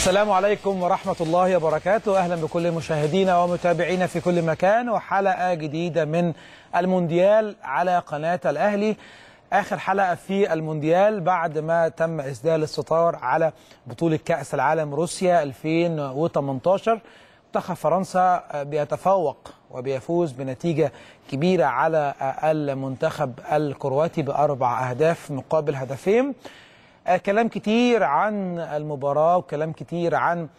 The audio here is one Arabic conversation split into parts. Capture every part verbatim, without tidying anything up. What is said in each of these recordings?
السلام عليكم ورحمة الله وبركاته. أهلا بكل مشاهدينا ومتابعينا في كل مكان، وحلقة جديدة من المونديال على قناة الأهلي. آخر حلقة في المونديال بعد ما تم إسدال الستار على بطولة كأس العالم روسيا ألفين وثمانية عشر. منتخب فرنسا بيتفوق وبيفوز بنتيجة كبيرة على المنتخب الكرواتي بأربع أهداف مقابل هدفين. كلام كتير عن المباراة وكلام كتير عن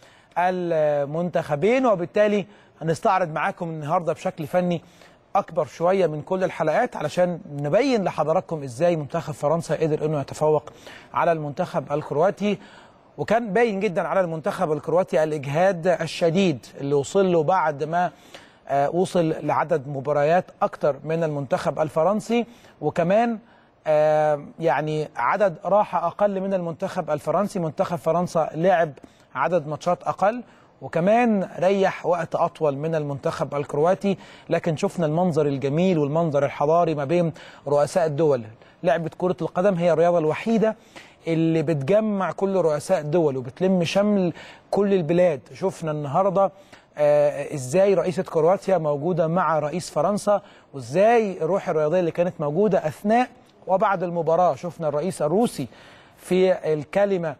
المنتخبين، وبالتالي هنستعرض معاكم النهاردة بشكل فني أكبر شوية من كل الحلقات علشان نبين لحضراتكم إزاي منتخب فرنسا قدر إنه يتفوق على المنتخب الكرواتي. وكان باين جدا على المنتخب الكرواتي الإجهاد الشديد اللي وصل له بعد ما وصل لعدد مباريات أكتر من المنتخب الفرنسي، وكمان آه يعني عدد راحة أقل من المنتخب الفرنسي. منتخب فرنسا لعب عدد ماتشات أقل وكمان ريح وقت أطول من المنتخب الكرواتي، لكن شفنا المنظر الجميل والمنظر الحضاري ما بين رؤساء الدول. لعبة كرة القدم هي الرياضة الوحيدة اللي بتجمع كل رؤساء الدول وبتلم شمل كل البلاد. شفنا النهاردة آه ازاي رئيسة كرواتيا موجودة مع رئيس فرنسا، وازاي الروح الرياضية اللي كانت موجودة أثناء وبعد المباراة. شفنا الرئيس الروسي في الكلمة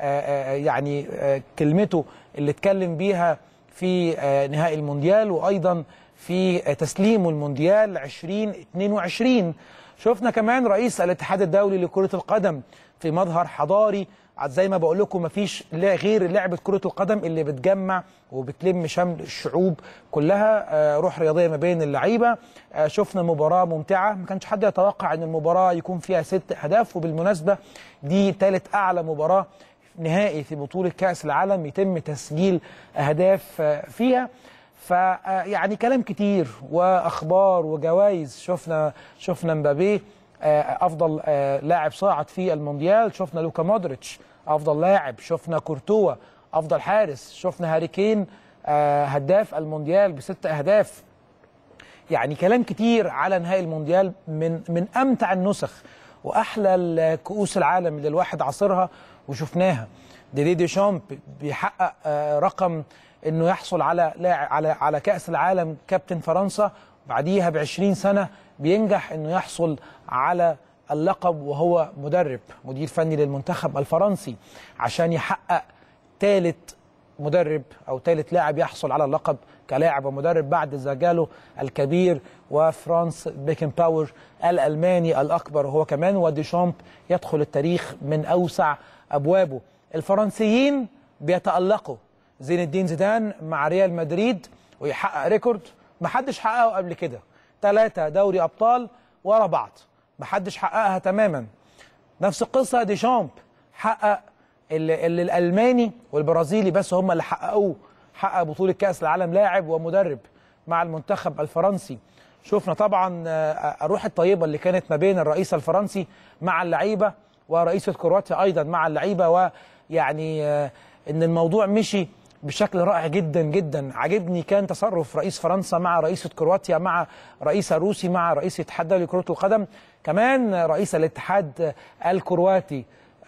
يعني كلمته اللي اتكلم بيها في نهائي المونديال، وأيضا في تسليمه المونديال ألفين واثنين وعشرين. شفنا كمان رئيس الاتحاد الدولي لكرة القدم في مظهر حضاري. زي ما بقول لكم مفيش غير لعبة كرة القدم اللي بتجمع وبتلم شمل الشعوب كلها، روح رياضية ما بين اللعيبة. شفنا مباراة ممتعة، ما كانش حد يتوقع ان المباراة يكون فيها ست اهداف، وبالمناسبة دي ثالث اعلى مباراة نهائي في بطولة كأس العالم يتم تسجيل اهداف فيها. فيعني كلام كتير واخبار وجوائز. شفنا شفنا مبابي افضل لاعب صاعد في المونديال، شفنا لوكا مودريتش افضل لاعب، شفنا كورتوا افضل حارس، شفنا هاري كين هداف المونديال بست اهداف. يعني كلام كتير على نهائي المونديال من من امتع النسخ واحلى كؤوس العالم اللي الواحد عاصرها وشفناها. ديدي ديشامب بيحقق رقم انه يحصل على على على كأس العالم كابتن فرنسا، بعديها ب عشرين سنة بينجح انه يحصل على اللقب وهو مدرب مدير فني للمنتخب الفرنسي، عشان يحقق ثالث مدرب او ثالث لاعب يحصل على اللقب كلاعب ومدرب بعد زاجالو الكبير وفرانس بيكن باور الالماني الاكبر هو كمان. وديشامب يدخل التاريخ من اوسع ابوابه. الفرنسيين بيتألقوا، زين الدين زيدان مع ريال مدريد ويحقق ريكورد محدش حققه قبل كده، ثلاثة دوري أبطال ورا بعض محدش حققها تماما. نفس القصة ديشامب حقق اللي, اللي الألماني والبرازيلي بس هم اللي حققوه، حقق بطولة كأس العالم لاعب ومدرب مع المنتخب الفرنسي. شفنا طبعا الروح الطيبة اللي كانت ما بين الرئيس الفرنسي مع اللعيبة ورئيسة كرواتيا أيضا مع اللعيبة، ويعني إن الموضوع مشي بشكل رائع جدا جدا. عجبني كان تصرف رئيس فرنسا مع رئيسة كرواتيا مع رئيس الروسي مع رئيس الاتحاد الدولي لكرة القدم، كمان رئيس الاتحاد الكرواتي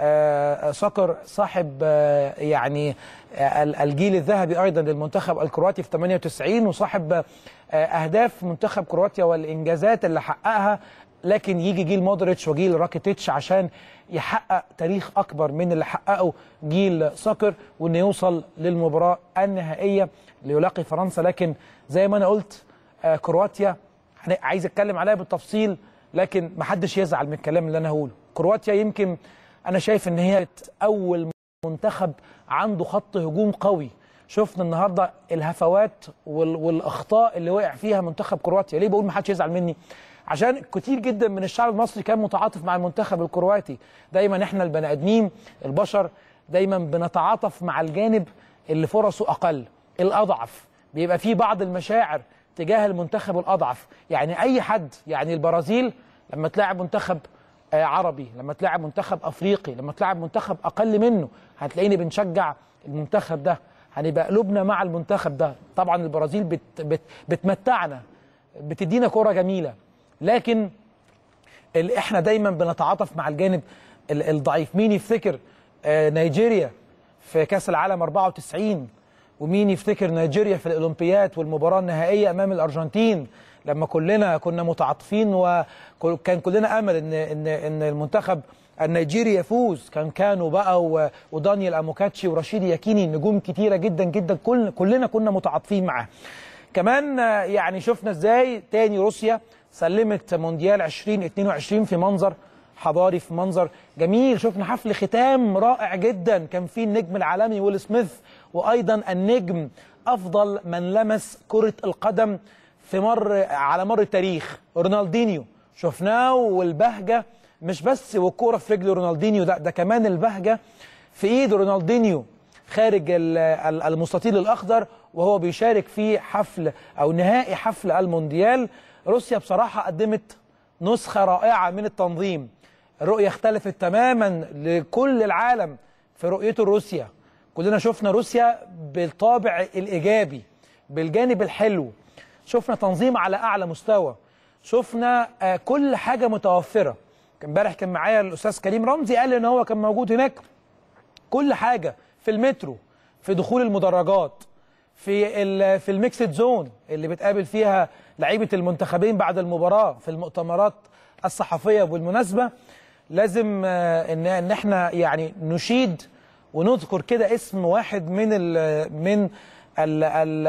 ساكر صاحب يعني الجيل الذهبي ايضا للمنتخب الكرواتي في ثمانية وتسعين، وصاحب اهداف منتخب كرواتيا والانجازات اللي حققها. لكن يجي جيل مودريتش وجيل راكيتيتش عشان يحقق تاريخ أكبر من اللي حققه جيل ساكر، وإنه يوصل للمباراة النهائية ليلاقي فرنسا. لكن زي ما أنا قلت آه كرواتيا عايز أتكلم عليها بالتفصيل، لكن محدش يزعل من الكلام اللي أنا هقوله. كرواتيا يمكن أنا شايف إن هي أول منتخب عنده خط هجوم قوي. شفنا النهارده الهفوات والأخطاء اللي وقع فيها منتخب كرواتيا. ليه بقول محدش يزعل مني؟ عشان كتير جدا من الشعب المصري كان متعاطف مع المنتخب الكرواتي. دايما احنا البني ادمين البشر دايما بنتعاطف مع الجانب اللي فرصه اقل، الاضعف، بيبقى فيه بعض المشاعر تجاه المنتخب الاضعف. يعني اي حد، يعني البرازيل لما تلاعب منتخب عربي، لما تلاعب منتخب افريقي، لما تلاعب منتخب اقل منه، هتلاقيني بنشجع المنتخب ده، هنبقى قلوبنا مع المنتخب ده. طبعا البرازيل بت بت بتمتعنا، بتدينا كرة جميلة، لكن احنا دايما بنتعاطف مع الجانب الضعيف. مين يفتكر نيجيريا في كاس العالم أربعة وتسعين، ومين يفتكر نيجيريا في الاولمبياد والمباراه النهائيه امام الارجنتين لما كلنا كنا متعاطفين وكان كلنا امل ان ان ان المنتخب النيجيري يفوز. كان كانوا بقى ودانيال اموكاتشي ورشيد ياكيني، نجوم كتيره جدا جدا، كل كلنا كنا متعاطفين معاه. كمان يعني شفنا ازاي تاني روسيا سلمت مونديال ألفين واثنين وعشرين في منظر حضاري، في منظر جميل. شفنا حفل ختام رائع جدا، كان فيه النجم العالمي ويل سميث، وايضا النجم افضل من لمس كرة القدم في مر على مر التاريخ رونالدينيو. شفناه والبهجة مش بس والكورة في رجل رونالدينيو، ده ده كمان البهجة في ايد رونالدينيو خارج المستطيل الاخضر وهو بيشارك في حفل او نهائي حفل المونديال. روسيا بصراحة قدمت نسخة رائعة من التنظيم. الرؤية اختلفت تماما لكل العالم في رؤيته لروسيا. كلنا شفنا روسيا بالطابع الإيجابي، بالجانب الحلو. شفنا تنظيم على أعلى مستوى، شفنا كل حاجة متوفرة. امبارح كان معايا الأستاذ كريم رمزي، قال إن هو كان موجود هناك. كل حاجة في المترو، في دخول المدرجات، في في الميكسد زون اللي بتقابل فيها لعيبة المنتخبين بعد المباراة، في المؤتمرات الصحفية. بالمناسبة لازم ان ان احنا يعني نشيد ونذكر كده اسم واحد من ال من ال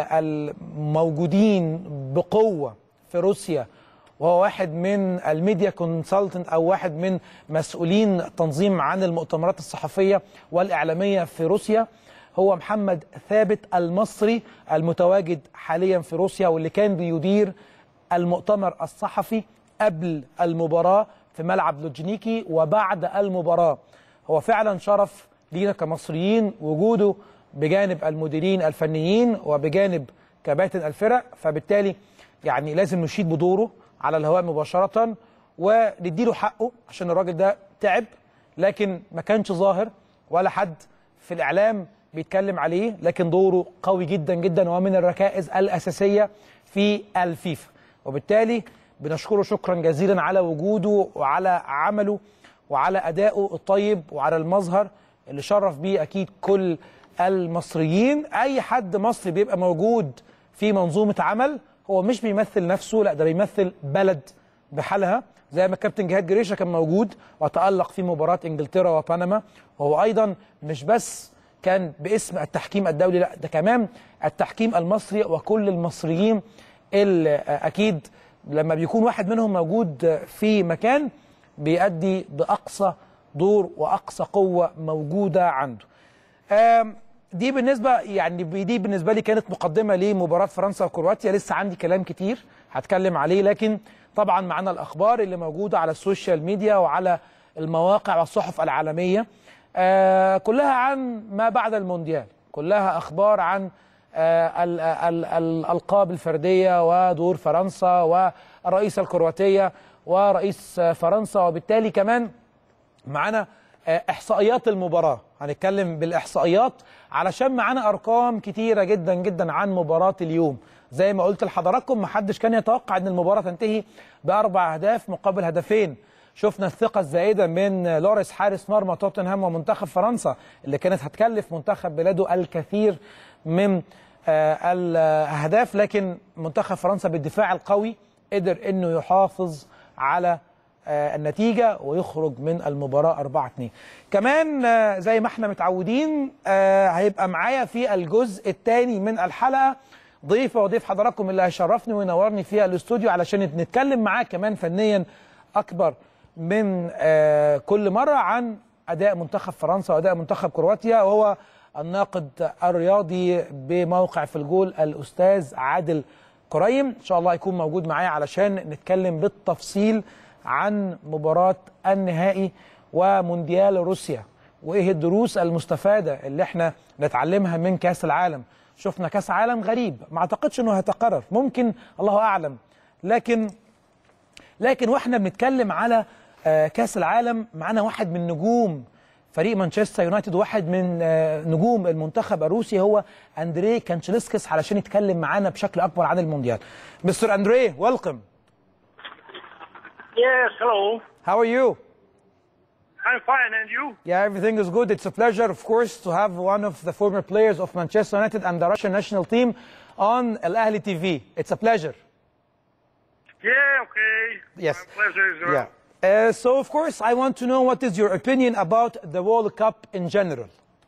الموجودين بقوة في روسيا، وهو واحد من الميديا كونسلتنت او واحد من مسؤولين تنظيم عن المؤتمرات الصحفية والإعلامية في روسيا. هو محمد ثابت المصري المتواجد حاليا في روسيا، واللي كان بيدير المؤتمر الصحفي قبل المباراة في ملعب لوجنيكي وبعد المباراة. هو فعلا شرف لينا كمصريين وجوده بجانب المديرين الفنيين وبجانب كباتن الفرق، فبالتالي يعني لازم نشيد بدوره على الهواء مباشرة ونديله حقه، عشان الراجل ده تعب لكن ما كانش ظاهر ولا حد في الإعلام بيتكلم عليه، لكن دوره قوي جدا جدا ومن الركائز الأساسية في الفيفا. وبالتالي بنشكره شكرا جزيلا على وجوده وعلى عمله وعلى أدائه الطيب وعلى المظهر اللي شرف بيه أكيد كل المصريين. أي حد مصري بيبقى موجود في منظومة عمل هو مش بيمثل نفسه، لا ده بيمثل بلد بحالها، زي ما الكابتن جهاد جريشة كان موجود وتألق في مباراة انجلترا وبنما. وهو أيضا مش بس كان باسم التحكيم الدولي، لا ده كمان التحكيم المصري وكل المصريين اللي أكيد لما بيكون واحد منهم موجود في مكان بيأدي بأقصى دور وأقصى قوة موجودة عنده. دي بالنسبة يعني دي بالنسبة لي كانت مقدمة لمباراة فرنسا وكرواتيا. لسه عندي كلام كتير هتكلم عليه، لكن طبعا معنا الأخبار اللي موجودة على السوشيال ميديا وعلى المواقع والصحف العالمية، آه كلها عن ما بعد المونديال، كلها أخبار عن آه ال ال الألقاب الفردية ودور فرنسا والرئيس الكرواتية ورئيس فرنسا. وبالتالي كمان معنا آه إحصائيات المباراة، هنتكلم بالإحصائيات علشان معنا أرقام كتيرة جدا جدا عن مباراة اليوم. زي ما قلت لحضراتكم محدش كان يتوقع أن المباراة تنتهي بأربع أهداف مقابل هدفين. شفنا الثقة الزائدة من لوريس حارس مرمى توتنهام ومنتخب فرنسا اللي كانت هتكلف منتخب بلاده الكثير من الأهداف، لكن منتخب فرنسا بالدفاع القوي قدر أنه يحافظ على النتيجة ويخرج من المباراة أربعة اثنين. كمان زي ما احنا متعودين هيبقى معايا في الجزء الثاني من الحلقة ضيفة وضيف حضراتكم اللي هيشرفني وينورني فيها الاستوديو علشان نتكلم معاه كمان فنيا أكبر من آه كل مرة عن أداء منتخب فرنسا وأداء منتخب كرواتيا، وهو الناقد الرياضي بموقع في الجول الأستاذ عادل كريم. إن شاء الله يكون موجود معايا علشان نتكلم بالتفصيل عن مباراة النهائي ومونديال روسيا وإيه الدروس المستفادة اللي احنا نتعلمها من كأس العالم. شفنا كأس عالم غريب، ما أعتقدش أنه هيتكرر، ممكن الله أعلم، لكن لكن واحنا بنتكلم على كاس العالم معانا واحد من نجوم فريق مانشستر يونايتد، واحد من نجوم المنتخب الروسي، هو اندري كانشيلسكيس، علشان يتكلم معانا بشكل اكبر عن المونديال. مستر اندري، welcome. Yes, hello. How are you? I'm fine, and you? Yeah, everything is good. It's a pleasure, of course, to have one of the former players of Manchester United and the Russian national team on Al Ahly T V. It's a pleasure. Yeah, okay. Yes. My pleasure as well. Yeah. Uh, so, of course, I want to know what is your opinion about the World Cup in general.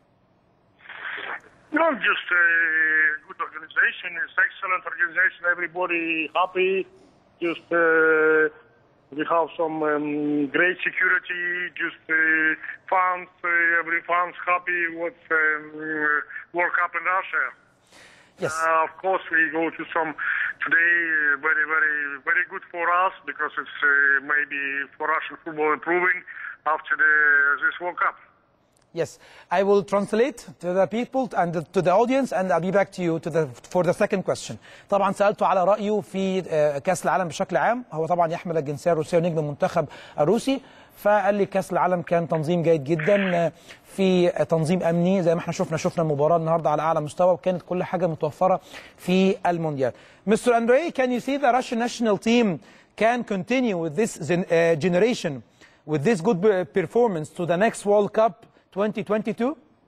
No, just a good organization. It's excellent organization. Everybody happy. Just uh, we have some um, great security. Just uh, fans, uh, every fans happy with um, World Cup in Russia. Yes. Uh, of course, we go to some today. Uh, very, very, very good for us because it's uh, maybe for Russian football improving after the, this World Cup. Yes, I will translate to the people and to the audience and I'll be back to you to the, for the second question. طبعا سألته على رأيه في كأس العالم بشكل عام. هو طبعا يحمل الجنسية الروسية ونجم المنتخب الروسي. فقال لي كأس العالم كان تنظيم جيد جدا في تنظيم أمني زي ما احنا شفنا شفنا المباراة النهاردة على أعلى مستوى وكانت كل حاجة متوفرة في المونديال. Mister Andre, can you see the Russian national team can continue with this generation with this good performance to the next World Cup twenty twenty-two?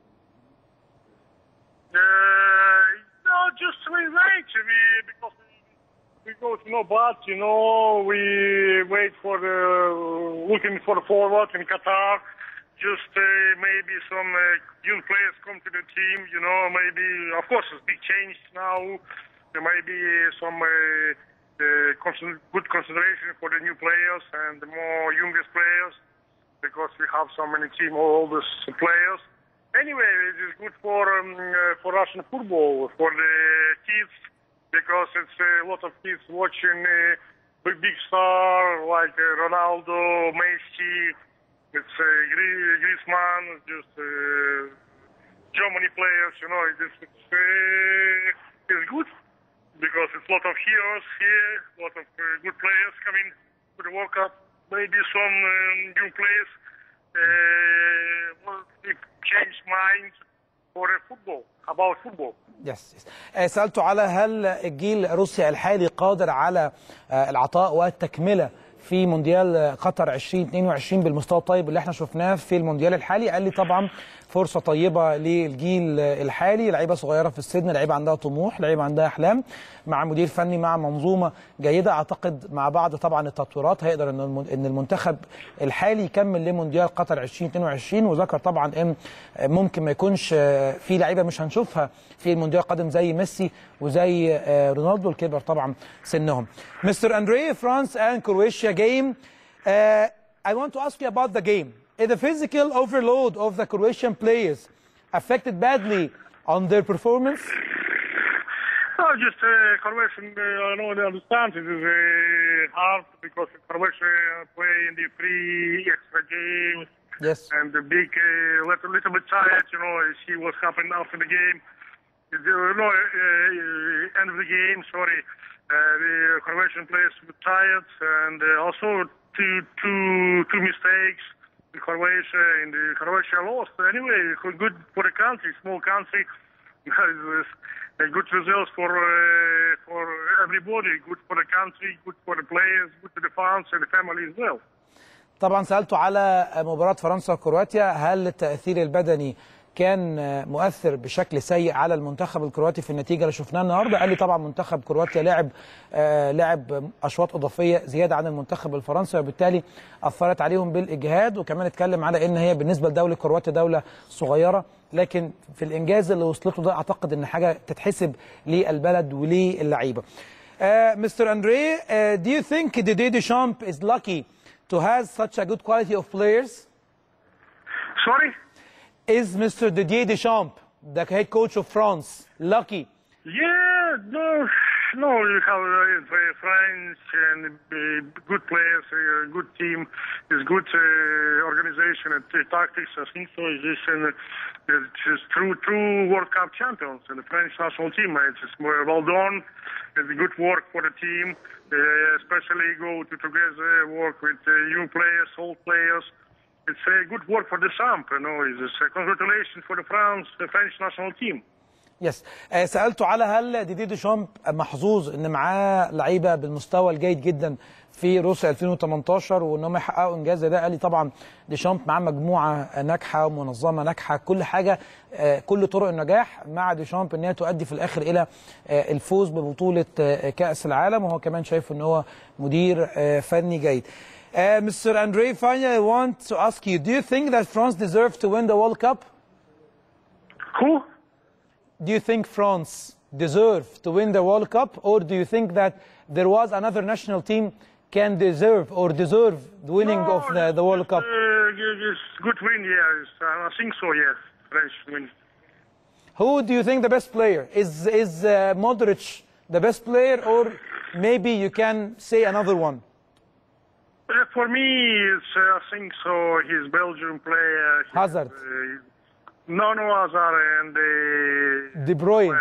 Uh, no, just we wait. We, because we, we go to no but, you know, we wait for the, looking for the forward in Qatar. Just uh, maybe some uh, young players come to the team, you know, maybe, of course, it's big change now. There may be some uh, uh, good consideration for the new players and the more youngest players, because we have so many team all these players. Anyway, it is good for um, uh, for Russian football, for the kids, because it's a lot of kids watching uh, big big star like uh, Ronaldo, Messi, it's uh, Griezmann, just uh, Germany players. You know, it's it's, uh, it's good because it's a lot of heroes here, a lot of uh, good players coming to the World Cup. Maybe some um, new players uh, will change mind for football, about football. Yes, yes. سألته على هل الجيل الروسي الحالي قادر على العطاء والتكملة في مونديال قطر ألفين واثنين وعشرين بالمستوى الطيب اللي احنا شفناه في المونديال الحالي. قال لي طبعا فرصة طيبة للجيل الحالي، لعيبة صغيرة في السن، لعيبة عندها طموح، لعيبة عندها أحلام، مع مدير فني، مع منظومة جيدة. أعتقد مع بعض طبعا التطويرات هيقدر إن المنتخب الحالي يكمل لمونديال قطر ألفين واثنين وعشرين. وذكر طبعا إن ممكن ما يكونش في لعيبة مش هنشوفها في المونديال القادم زي ميسي وزي رونالدو الكبر طبعا سنهم. Mister Andre, France and Croatia game. Uh, I want to ask you about the game. Is the physical overload of the Croatian players affected badly on their performance? No, just uh, Croatian, uh, I don't understand. It is uh, hard because Croatia play in the three extra games. Yes. And the big, uh, little, little bit tired, you know, see what's happened after the game. You know, uh, end of the game, sorry. Uh, the Croatian players were tired, and uh, also two, two, two mistakes in Croatia, and the Croatia lost. Anyway, good for the country, small country. Good results for uh, for everybody. Good for the country, good for the players, good for the fans and the family as well. طبعا سألته على مباراة فرنسا وكرواتيا، هل التأثير البدني كان مؤثر بشكل سيء على المنتخب الكرواتي في النتيجه اللي شفناها النهارده؟ قال لي طبعا منتخب كرواتيا لعب آه لعب اشواط اضافيه زياده عن المنتخب الفرنسي وبالتالي اثرت عليهم بالاجهاد. وكمان اتكلم على ان هي بالنسبه لدوله كرواتيا دوله صغيره، لكن في الانجاز اللي وصلته ده اعتقد ان حاجه تتحسب للبلد وللعيبه. Uh, Mister Andre, uh, do you think Didier Deschamps is lucky to have such a good quality of players? Sorry? Is Mister Didier Deschamps, the head coach of France, lucky? Yeah, no, no. You have uh, French and uh, good players, a uh, good team, is good uh, organization and uh, tactics. I think so. Is this and uh, it's true, true World Cup champions and the French national team. It's just more well done. It's good work for the team, uh, especially go to together work with uh, young players, old players. It's a good work for the champ, you know. It's a congratulations for the France, the French national team. يس آه سالته على هل ديدي ديشامب محظوظ ان معاه لعيبه بالمستوى الجيد جدا في روسيا ألفين وتمنتاشر وان هم يحققوا انجاز زي ده. قال لي طبعا ديشامب معاه مجموعه ناجحه ومنظمه ناجحه، كل حاجه آه كل طرق النجاح مع ديشامب ان هي تؤدي في الاخر الى آه الفوز ببطوله آه كاس العالم، وهو كمان شايف ان هو مدير آه فني جيد. Uh, Mister Andre, finally, I want to ask you, do you think that France deserved to win the World Cup? Who? Do you think France deserved to win the World Cup, or do you think that there was another national team can deserve or deserve the winning no, of the, the World Cup? Uh, it's good win, yes. I think so, yes. French win. Who do you think the best player? Is, is uh, Modric the best player, or maybe you can say another one? Uh, for me, it's, uh, I think so. He's Belgian player. He's, Hazard. Uh, no, no Hazard and uh, De Bruyne.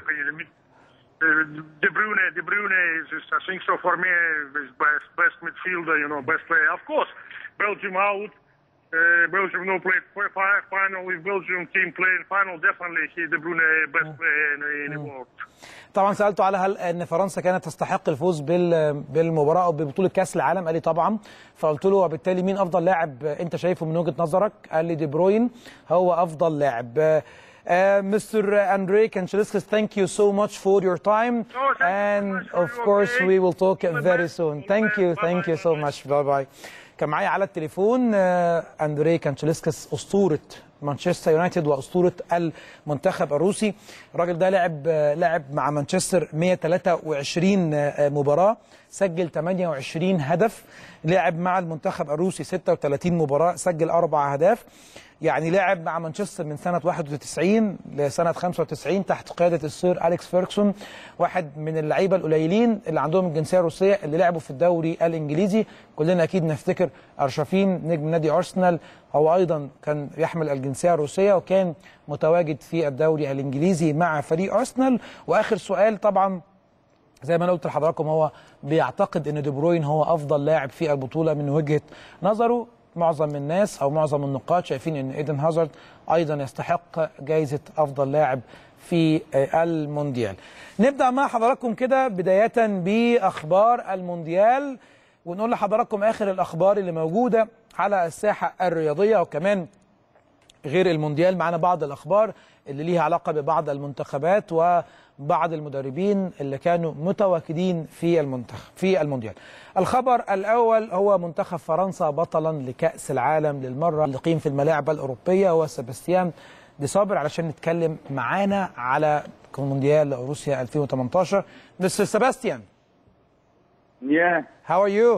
Uh, De Bruyne. De Bruyne is, is, I think so. For me, is best best midfielder. You know, best player. Of course, Belgium out. Uh, Belgium no played final. If Belgium team played final, definitely he De Bruyne best player in, in the world. طبعا سالته على هل ان فرنسا كانت تستحق الفوز بالمباراه او ببطوله كاس العالم، قال لي طبعا. فقلت له وبالتالي مين افضل لاعب انت شايفه من وجهه نظرك؟ قال لي دي بروين هو افضل لاعب. Mister Andre Kanchelskis, thank you so much for your time, and of course we will talk very soon. Thank you, thank you so much. Bye bye. كان معايا على التليفون أندري كانشلسكس أسطورة مانشستر يونايتد وأسطورة المنتخب الروسي. الراجل ده لعب لعب مع مانشستر مئة وثلاثة وعشرين مباراة، سجل ثمانية وعشرين هدف، لعب مع المنتخب الروسي ستة وثلاثين مباراة، سجل أربع أهداف. يعني لعب مع مانشستر من سنة واحد وتسعين لسنة خمسة وتسعين تحت قيادة السير أليكس فيرغسون، واحد من اللعيبة القليلين اللي عندهم الجنسية الروسية اللي لعبوا في الدوري الإنجليزي. كلنا أكيد نفتكر أرشافين نجم نادي أرسنال، هو أيضا كان يحمل الجنسية الروسية وكان متواجد في الدوري الإنجليزي مع فريق أرسنال. وآخر سؤال طبعا زي ما انا قلت لحضراتكم، هو بيعتقد ان دي بروين هو افضل لاعب في البطوله من وجهه نظره. معظم الناس او معظم النقاد شايفين ان ايدن هازارد ايضا يستحق جائزه افضل لاعب في المونديال. نبدا مع حضراتكم كده بدايه باخبار المونديال، ونقول لحضراتكم اخر الاخبار اللي موجوده على الساحه الرياضيه، وكمان غير المونديال معنا بعض الاخبار اللي ليها علاقه ببعض المنتخبات وبعض المدربين اللي كانوا متواجدين في المنتخب في المونديال. الخبر الاول هو منتخب فرنسا بطلا لكاس العالم للمره اللي قيم في الملاعب الاوروبيه، هو سيباستيان دي صابر علشان نتكلم معانا على مونديال روسيا ألفين وثمانية عشر. Mister Sebastian. Yeah. How are you?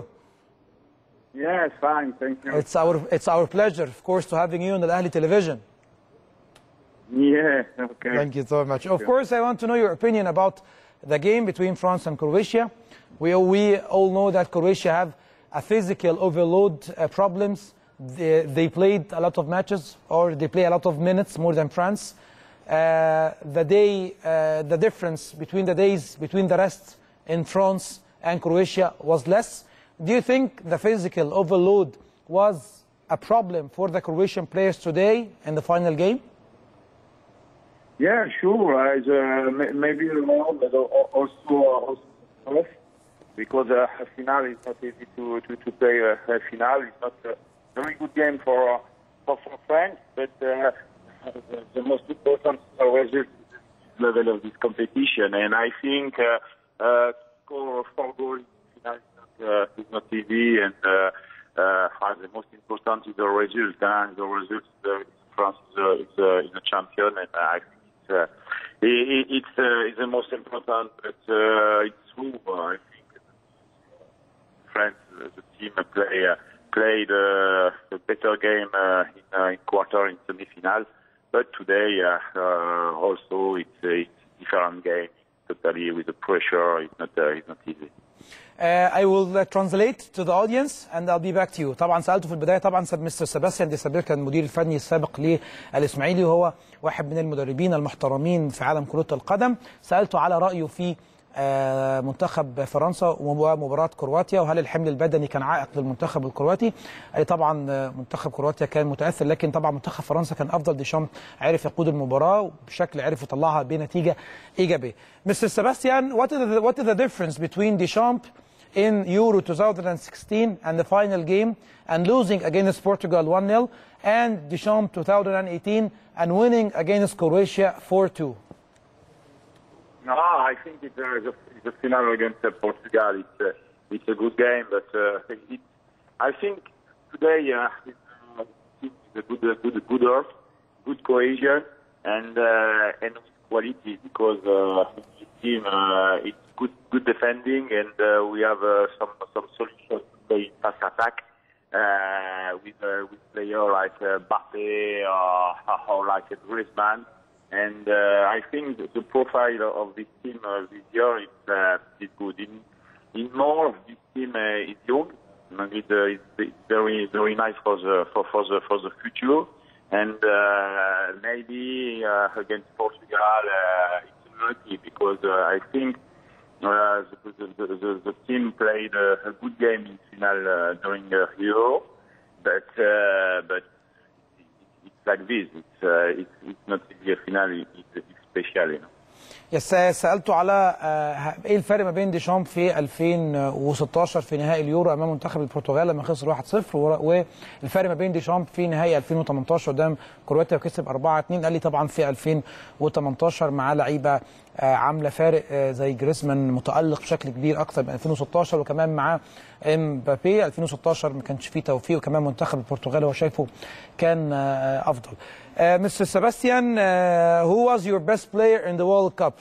Yes, fine, thank you. It's our it's our pleasure, of course, to having you on the Ahli television. Yeah, okay. Thank you so much. Of course, I want to know your opinion about the game between France and Croatia. We we all know that Croatia have a physical overload uh, problems. They, they played a lot of matches, or they play a lot of minutes more than France. Uh, the day, uh, the difference between the days between the rest in France and Croatia was less. Do you think the physical overload was a problem for the Croatian players today in the final game? Yeah, sure. As, uh, maybe around, but also also tough because uh, a final is not easy to to, to play. A, a final is not a very good game for for, for France, but uh, the, the most important result is the level of this competition, and I think uh, uh, score four goals in final is not, uh, is not easy, and uh, uh, the most important is the result, and the result uh, France is a, is, a, is a champion, and I think it's uh, it, it's, uh, it's the most important. But uh, it's true. Uh, I think France, uh, the team play uh, played uh, a better game uh, in, uh, in quarter in semi-final, but today uh, uh, also it's, uh, it's a different game. Totally with the pressure, it's not uh, it's not easy. Uh, I will uh, translate to the audience and I'll be back to you. طبعا سألته في البداية طبعا مستر سيباستيان دي صابر كان المدير الفني السابق للإسماعيلي، وهو واحد من المدربين المحترمين في عالم كرة القدم. سألته على رأيه في منتخب فرنسا ومباراه كرواتيا، وهل الحمل البدني كان عائق للمنتخب الكرواتي؟ اي طبعا منتخب كرواتيا كان متاثر، لكن طبعا منتخب فرنسا كان افضل. ديشامب عرف يقود المباراه وبشكل عرف يطلعها بنتيجه ايجابيه. مستر سيباستيان, what is the, what is the difference between Deschamps in Euro twenty sixteen and the final game and losing against Portugal one nil, and Deschamps twenty eighteen and winning against Croatia four two? No, I think it's uh, the, the final against uh, Portugal. It's, uh, it's a good game, but uh, it, I think today uh, it's, uh, it's a good, uh, good, good earth, good cohesion, and uh, and quality, because uh, the team uh, it's good, good defending, and uh, we have uh, some some solutions to play fast attack uh, with uh, with players like uh, Mbappe or, or like uh, Griezmann. And uh, I think the profile of this team uh, this year is, uh, is good. In, in more, this team uh, is young, and it, uh, it's, it's very very nice for the for, for the for the future. And uh, maybe uh, against Portugal, uh, it's lucky, because uh, I think uh, the, the, the, the team played a, a good game in final uh, during the Euro, but uh, but. Like this, it's, uh, it's, it's not a final, it's, it's special, you know. يس سألته على ايه الفرق ما بين ديشامب في ألفين وستاشر في نهائي اليورو امام منتخب البرتغال لما خسر واحد صفر، والفرق ما بين ديشامب في نهائي ألفين وتمنتاشر قدام كرواتيا وكسب أربعة اتنين. قال لي طبعا في ألفين وتمنتاشر معاه لعيبه عامله فارق زي جريزمان متالق بشكل كبير اكثر من ألفين وستاشر، وكمان معاه امبابي. ألفين وستاشر ما كانش فيه توفيق، وكمان منتخب البرتغال هو شايفه كان افضل. Uh, Mister Sebastian, uh, who was your best player in the World Cup?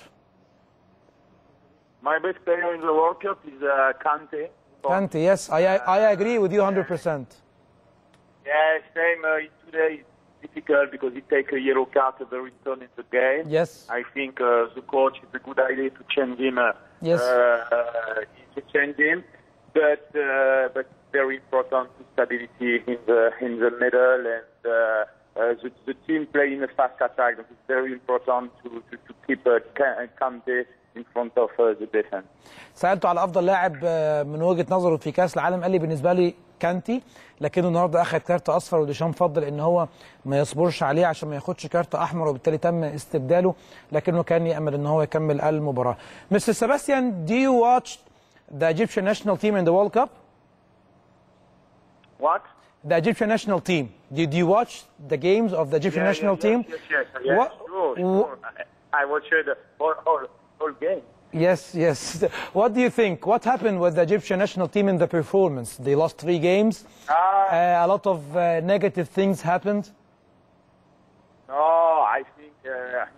My best player in the World Cup is uh, Kante. Kante, yes, I, I I agree with you one hundred percent. Yeah, same. Uh, today it's difficult because he takes a yellow card at the return in the game. Yes. I think uh, the coach is a good idea to change him. Uh, yes. Uh, uh, to change him, but uh, but very important to stability in the in the middle, and. Uh, Uh, the, the team playing a fast attack. It's very important to, to, to keep uh, Kante in front of uh, the defense. سألته على أفضل لاعب من وجهة نظره في كأس العالم، قال لي بالنسبة لي كانتي، لكنه النهارده أخذ كارت أصفر، وديشام فضل إن هو ما يصبرش عليه عشان ما ياخدش كارت أحمر، وبالتالي تم استبداله، لكنه كان يأمل إن هو يكمل المباراة. Mister Sebastian, do you watch the Egyptian national team in the World Cup? What? The Egyptian national team. Did you watch the games of the Egyptian yeah, national yeah, team? Yes, yes, yes. What, sure, sure. I watched the whole, whole, whole game. Yes, yes. What do you think? What happened with the Egyptian national team in the performance? They lost three games. Uh, uh, a lot of uh, negative things happened. No, I think uh,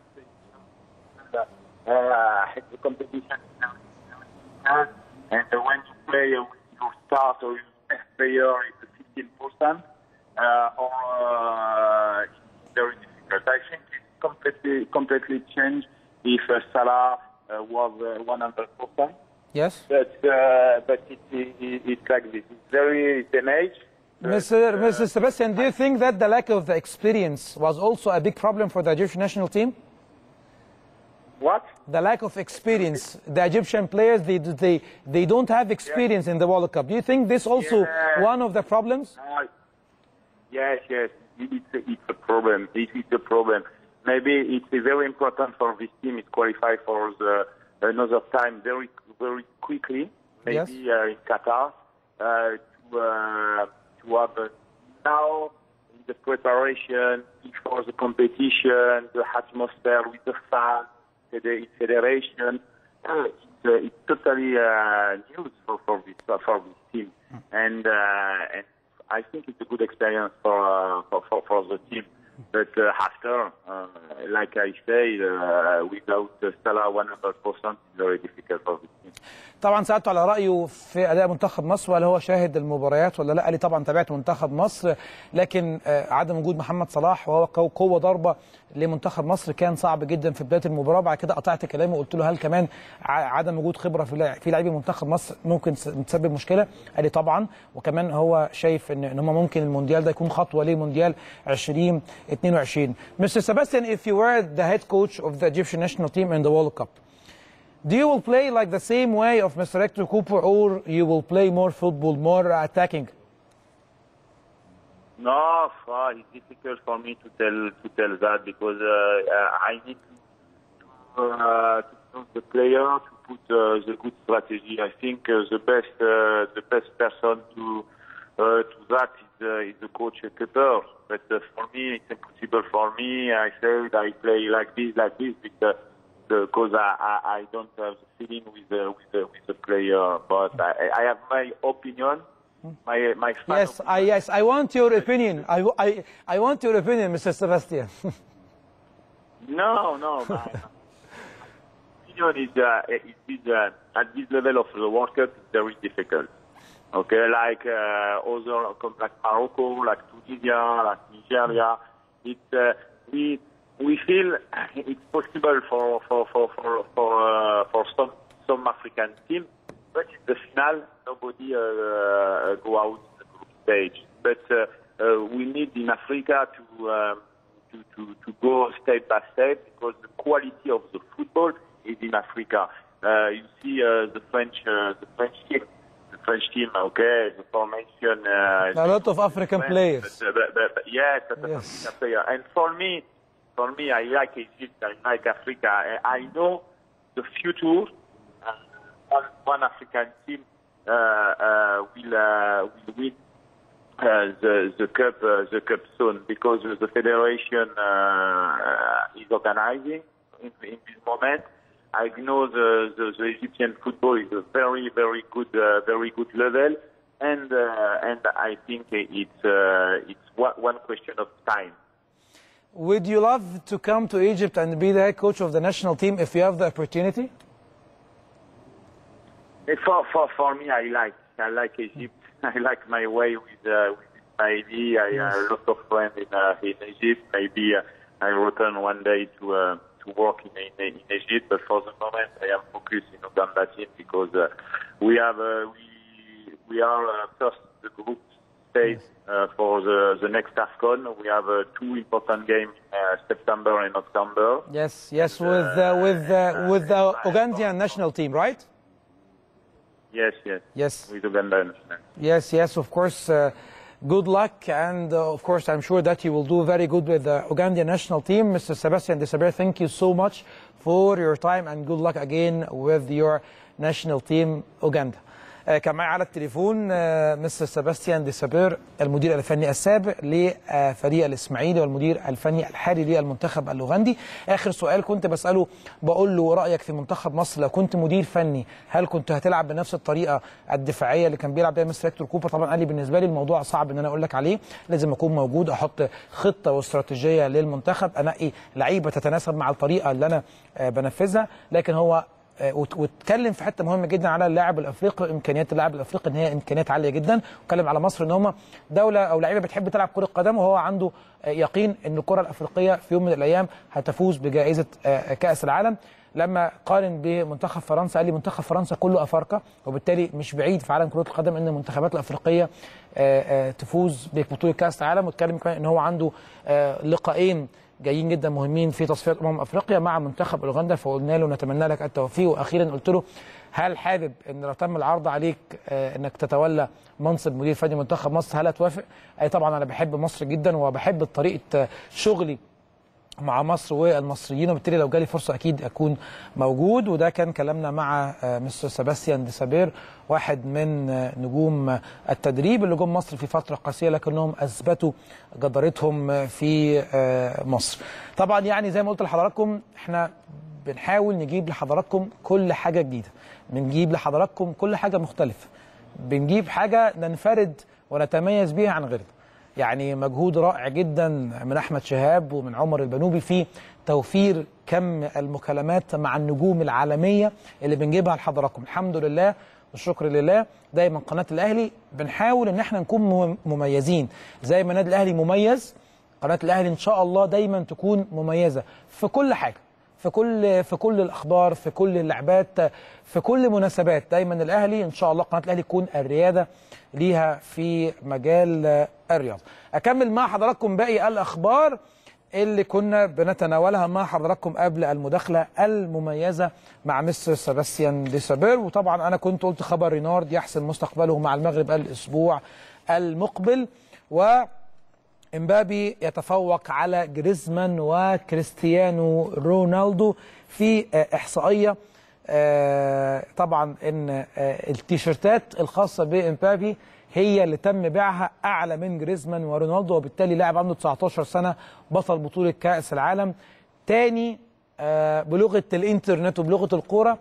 uh, the competition is hard, and when you play with your start or your best player, it's fifteen percent, uh, or uh, it's very difficult. I think it's completely completely changed if uh, Salah uh, was uh, one hundred percent. Yes. But uh, but it, it, it's like this. It's very damaged. Mister Uh, Mister Sebastian, do you think that the lack of the experience was also a big problem for the Egyptian national team? What? The lack of experience. The Egyptian players, they they they don't have experience yeah. in the World Cup. Do you think this also yeah. one of the problems? Uh, yes, yes. It's a, it's a problem. It is a problem. Maybe it's very important for this team to qualify for the, another time very very quickly. Maybe yes. uh, in Qatar uh, to uh, to have uh, now in the preparation before the competition, the atmosphere with the fans. The federation, uh, it's, uh, it's totally uh, news for for this uh, for this team, and uh, and I think it's a good experience for uh, for, for for the team. But uh, after, uh, like I said, uh, without uh, Salah one hundred percent, it's very difficult for the team. طبعا سألته على رأيه في أداء منتخب مصر، وهل هو شاهد المباريات ولا لا؟ قال لي طبعا تابعت منتخب مصر، لكن عدم وجود محمد صلاح وهو قوة ضربة لمنتخب مصر كان صعب جدا في بداية المباراة. بعد كده قطعت كلامي وقلت له هل كمان عدم وجود خبرة في لاعبي منتخب مصر ممكن تسبب مشكلة؟ قال لي طبعا، وكمان هو شايف ان ان هم ممكن المونديال ده يكون خطوة لمونديال ألفين واثنين وعشرين. Mister Sebastian, if you were the head coach of the Egyptian national team in the World Cup, Do you will play like the same way of Mister Hector Cooper, or you will play more football, more attacking? No, uh, it's difficult for me to tell to tell that because uh, uh, I need to to, uh, to know the player to put uh, the good strategy. I think uh, the best uh, the best person to uh, to that is, uh, is the coach Cooper. But uh, for me, it's impossible for me. I said I play like this, like this, because, because I, I, I don't have the feeling with the with the, with the player. But I, I have my opinion. My, my yes, I, yes, I want your opinion. I, I, I want your opinion, Mister Sebastian. no, no. My, my opinion is, uh, it is uh, at this level of the World Cup, it's very difficult. Okay, like uh, other, like Morocco, like Tunisia, like Nigeria. It's uh, we we feel it's possible for for for for for, uh, for some some African teams. But in the final, nobody uh, uh, go out in the group stage. But uh, uh, we need in Africa to, um, to to to go step by step because the quality of the football is in Africa. Uh, you see uh, the French uh, the French team, the French team. Okay, the formation. Uh, a lot of African French, players. But, uh, but, but, but yes, a lot yes. of African players. And for me, for me, I like Egypt. I like Africa. I, I know the future. One, one African team uh, uh, will uh, will win uh, the the cup uh, the cup soon because the federation uh, is organizing in, in this moment. I know the, the, the Egyptian football is a very very good uh, very good level, and uh, and I think it's uh, it's one, one question of time. Would you love to come to Egypt and be the head coach of the national team if you have the opportunity? For, for, for me, I like I like Egypt. I like my way with uh, with Ismaili. I have uh, a lot of friends in uh, in Egypt. Maybe uh, I return one day to uh, to work in, in in Egypt. But for the moment, I am focused in Uganda team because uh, we have uh, we we are uh, first the group stage uh, for the the next AFCON. We have uh, two important games in uh, September and October. Yes, yes, with uh, with uh, with the Ugandan national team, right? Yes, yes. Yes. With Uganda. Yes, yes, of course. Uh, good luck, and uh, of course, I'm sure that you will do very good with the Ugandan national team. Mister Sebastian Desabre, thank you so much for your time, and good luck again with your national team, Uganda. آه كان معي على التليفون آه مستر سباستيان ديسابير المدير الفني السابق لفريق الاسماعيلي والمدير الفني الحالي للمنتخب الاوغندي. اخر سؤال كنت بساله بقول له رايك في منتخب مصر لو كنت مدير فني، هل كنت هتلعب بنفس الطريقه الدفاعيه اللي كان بيلعب بيها مستر هيكتور كوبر؟ طبعا قال لي بالنسبه لي الموضوع صعب ان انا اقول لك عليه، لازم اكون موجود، احط خطه واستراتيجيه للمنتخب، انقي لعيبه تتناسب مع الطريقه اللي انا آه بنفذها. لكن هو واتكلم في حته مهمه جدا على اللاعب الافريقي وامكانيات اللاعب الافريقي ان هي امكانيات عاليه جدا، واتكلم على مصر ان هم دوله او لعيبه بتحب تلعب كره قدم، وهو عنده يقين ان الكره الافريقيه في يوم من الايام هتفوز بجائزه كاس العالم. لما قارن بمنتخب فرنسا قال لي منتخب فرنسا كله افارقه، وبالتالي مش بعيد في عالم كره القدم ان المنتخبات الافريقيه تفوز ببطوله كاس العالم. واتكلم كمان ان هو عنده لقاءين جايين جدا مهمين في تصفيات امم افريقيا مع منتخب اوغندا، فقلنا له نتمنى لك التوفيق. واخيرا قلت له هل حابب ان لو تم العرض عليك انك تتولى منصب مدير فني منتخب مصر هل هتوافق؟ اي طبعا انا بحب مصر جدا وبحب طريقه شغلي مع مصر والمصريين، وبالتالي لو جالي فرصه اكيد اكون موجود. وده كان كلامنا مع مستر سباستيان ديسابير، واحد من نجوم التدريب اللي جم مصر في فتره قاسيه لكنهم اثبتوا جدارتهم في مصر. طبعا يعني زي ما قلت لحضراتكم احنا بنحاول نجيب لحضراتكم كل حاجه جديده، بنجيب لحضراتكم كل حاجه مختلفه، بنجيب حاجه ننفرد ونتميز بيها عن غيرنا. يعني مجهود رائع جدا من احمد شهاب ومن عمر البنوبي في توفير كم المكالمات مع النجوم العالميه اللي بنجيبها لحضراتكم. الحمد لله والشكر لله دايما قناه الاهلي بنحاول ان احنا نكون مميزين زي ما النادي الاهلي مميز. قناه الاهلي ان شاء الله دايما تكون مميزه في كل حاجه، في كل في كل الاخبار، في كل اللعبات، في كل مناسبات. دايما الاهلي ان شاء الله قناه الاهلي تكون الرياده ليها في مجال الرياضه. اكمل مع حضراتكم باقي الاخبار. اللي كنا بنتناولها مع حضراتكم قبل المداخله المميزه مع مستر سباستيان ديسابير. وطبعا انا كنت قلت خبر رينارد يحسن مستقبله مع المغرب الاسبوع المقبل، وإمبابي يتفوق على جريزمان وكريستيانو رونالدو في احصائيه طبعا ان التيشيرتات الخاصه بإمبابي هي اللي تم بيعها اعلى من جريزمان ورونالدو، وبالتالي لاعب عنده تسعتاشر سنه بطل بطوله كاس العالم، تاني بلغه الانترنت وبلغه الكوره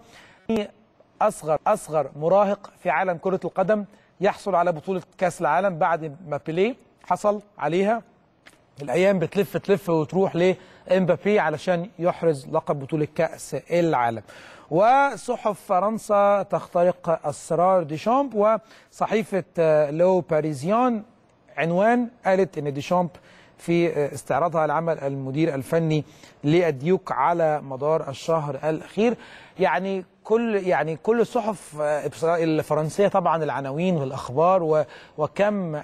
اصغر اصغر مراهق في عالم كره القدم يحصل على بطوله كاس العالم بعد ما بيليه حصل عليها. الايام بتلف تلف وتروح لامبابي علشان يحرز لقب بطوله كاس العالم. وصحف فرنسا تخترق اسرار ديشامب، وصحيفه لو باريزيان عنوان قالت ان ديشامب في استعراضها لعمل المدير الفني للديوك على مدار الشهر الاخير. يعني كل يعني كل الصحف الفرنسيه طبعا العناوين والاخبار وكم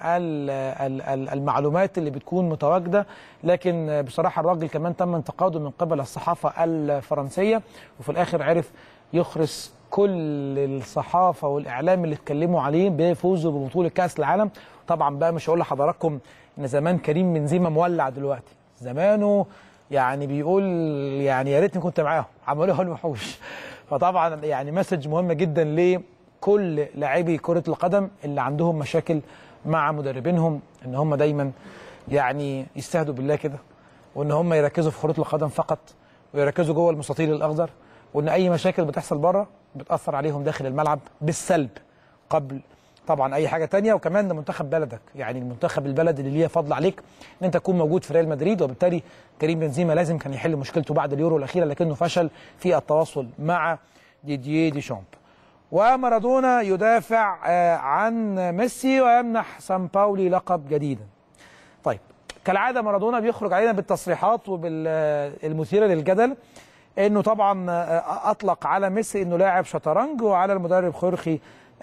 المعلومات اللي بتكون متواجده، لكن بصراحه الراجل كمان تم انتقاده من قبل الصحافه الفرنسيه، وفي الاخر عرف يخرس كل الصحافه والاعلام اللي اتكلموا عليه بفوزه ببطوله كاس العالم. طبعا بقى مش هقول لحضراتكم ان زمان كريم بنزيما مولع دلوقتي، زمانه يعني بيقول يعني يا ريتني كنت معاهم عملوها الوحوش. فطبعا يعني مسج مهمه جدا لكل لاعبي كره القدم اللي عندهم مشاكل مع مدربينهم، ان هم دايما يعني يستهدوا بالله كده، وان هم يركزوا في كره القدم فقط، ويركزوا جوه المستطيل الاخضر، وان اي مشاكل بتحصل بره بتاثر عليهم داخل الملعب بالسلب قبل طبعا اي حاجه تانية. وكمان ده منتخب بلدك، يعني المنتخب البلد اللي ليه فضل عليك ان انت تكون موجود في ريال مدريد، وبالتالي كريم بنزيما لازم كان يحل مشكلته بعد اليورو الاخيره، لكنه فشل في التواصل مع ديدييه ديشامب. ومارادونا يدافع عن ميسي ويمنح سان باولي لقب جديدا. طيب كالعاده مارادونا بيخرج علينا بالتصريحات وبالمثيره للجدل، انه طبعا اطلق على ميسي انه لاعب شطرنج، وعلى المدرب خورخي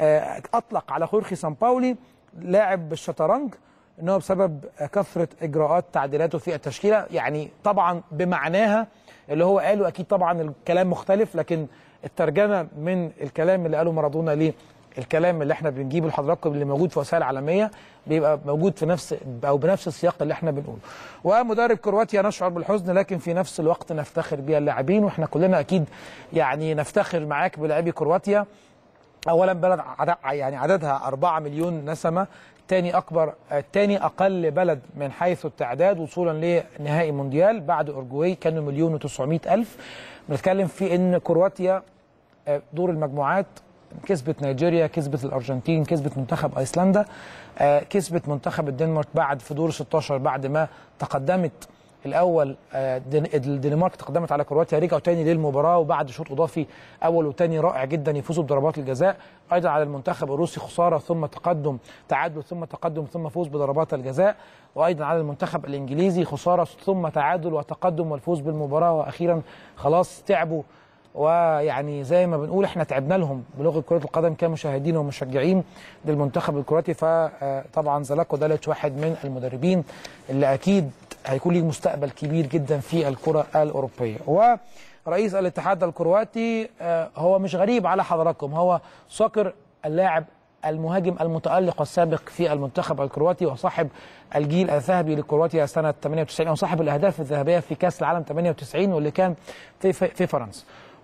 اطلق على خورخي سان باولي لاعب بالشطرنج انه بسبب كثره اجراءات تعديلاته في التشكيله. يعني طبعا بمعناها اللي هو قاله، اكيد طبعا الكلام مختلف، لكن الترجمه من الكلام اللي قاله مارادونا ليه الكلام اللي احنا بنجيبه لحضراتكم اللي موجود في وسائل عالميه بيبقى موجود في نفس او بنفس السياق اللي احنا بنقوله. ومدرب كرواتيا نشعر بالحزن لكن في نفس الوقت نفتخر بها اللاعبين، واحنا كلنا اكيد يعني نفتخر معاك بلاعبي كرواتيا. اولا بلد عدد يعني عددها أربعة مليون نسمه، ثاني اكبر ثاني اقل بلد من حيث التعداد وصولا لنهائي مونديال بعد اورجواي كانوا مليون وتسعمائة الف. بنتكلم في ان كرواتيا دور المجموعات كسبت نيجيريا، كسبت الارجنتين، كسبت منتخب ايسلندا، كسبت منتخب الدنمارك بعد في دور ستاشر بعد ما تقدمت الاول الدنمارك تقدمت على كرواتيا، رجعوا تاني للمباراه وبعد شوط اضافي اول وثاني رائع جدا يفوزوا بضربات الجزاء. ايضا على المنتخب الروسي خساره ثم تقدم تعادل ثم تقدم ثم فوز بضربات الجزاء. وايضا على المنتخب الانجليزي خساره ثم تعادل وتقدم والفوز بالمباراه، واخيرا خلاص تعبوا، ويعني زي ما بنقول احنا تعبنا لهم بلغه كره القدم كمشاهدين ومشجعين للمنتخب الكرواتي. فطبعا زلاكو داليتش واحد من المدربين اللي اكيد هيكون ليه مستقبل كبير جدا في الكره الاوروبيه. ورئيس الاتحاد الكرواتي هو مش غريب على حضراتكم، هو سوكر اللاعب المهاجم المتألق والسابق في المنتخب الكرواتي وصاحب الجيل الذهبي لكرواتيا سنه ثمانية وتسعين، او صاحب الاهداف الذهبيه في كاس العالم ثمانية وتسعين واللي كان في في فرنسا.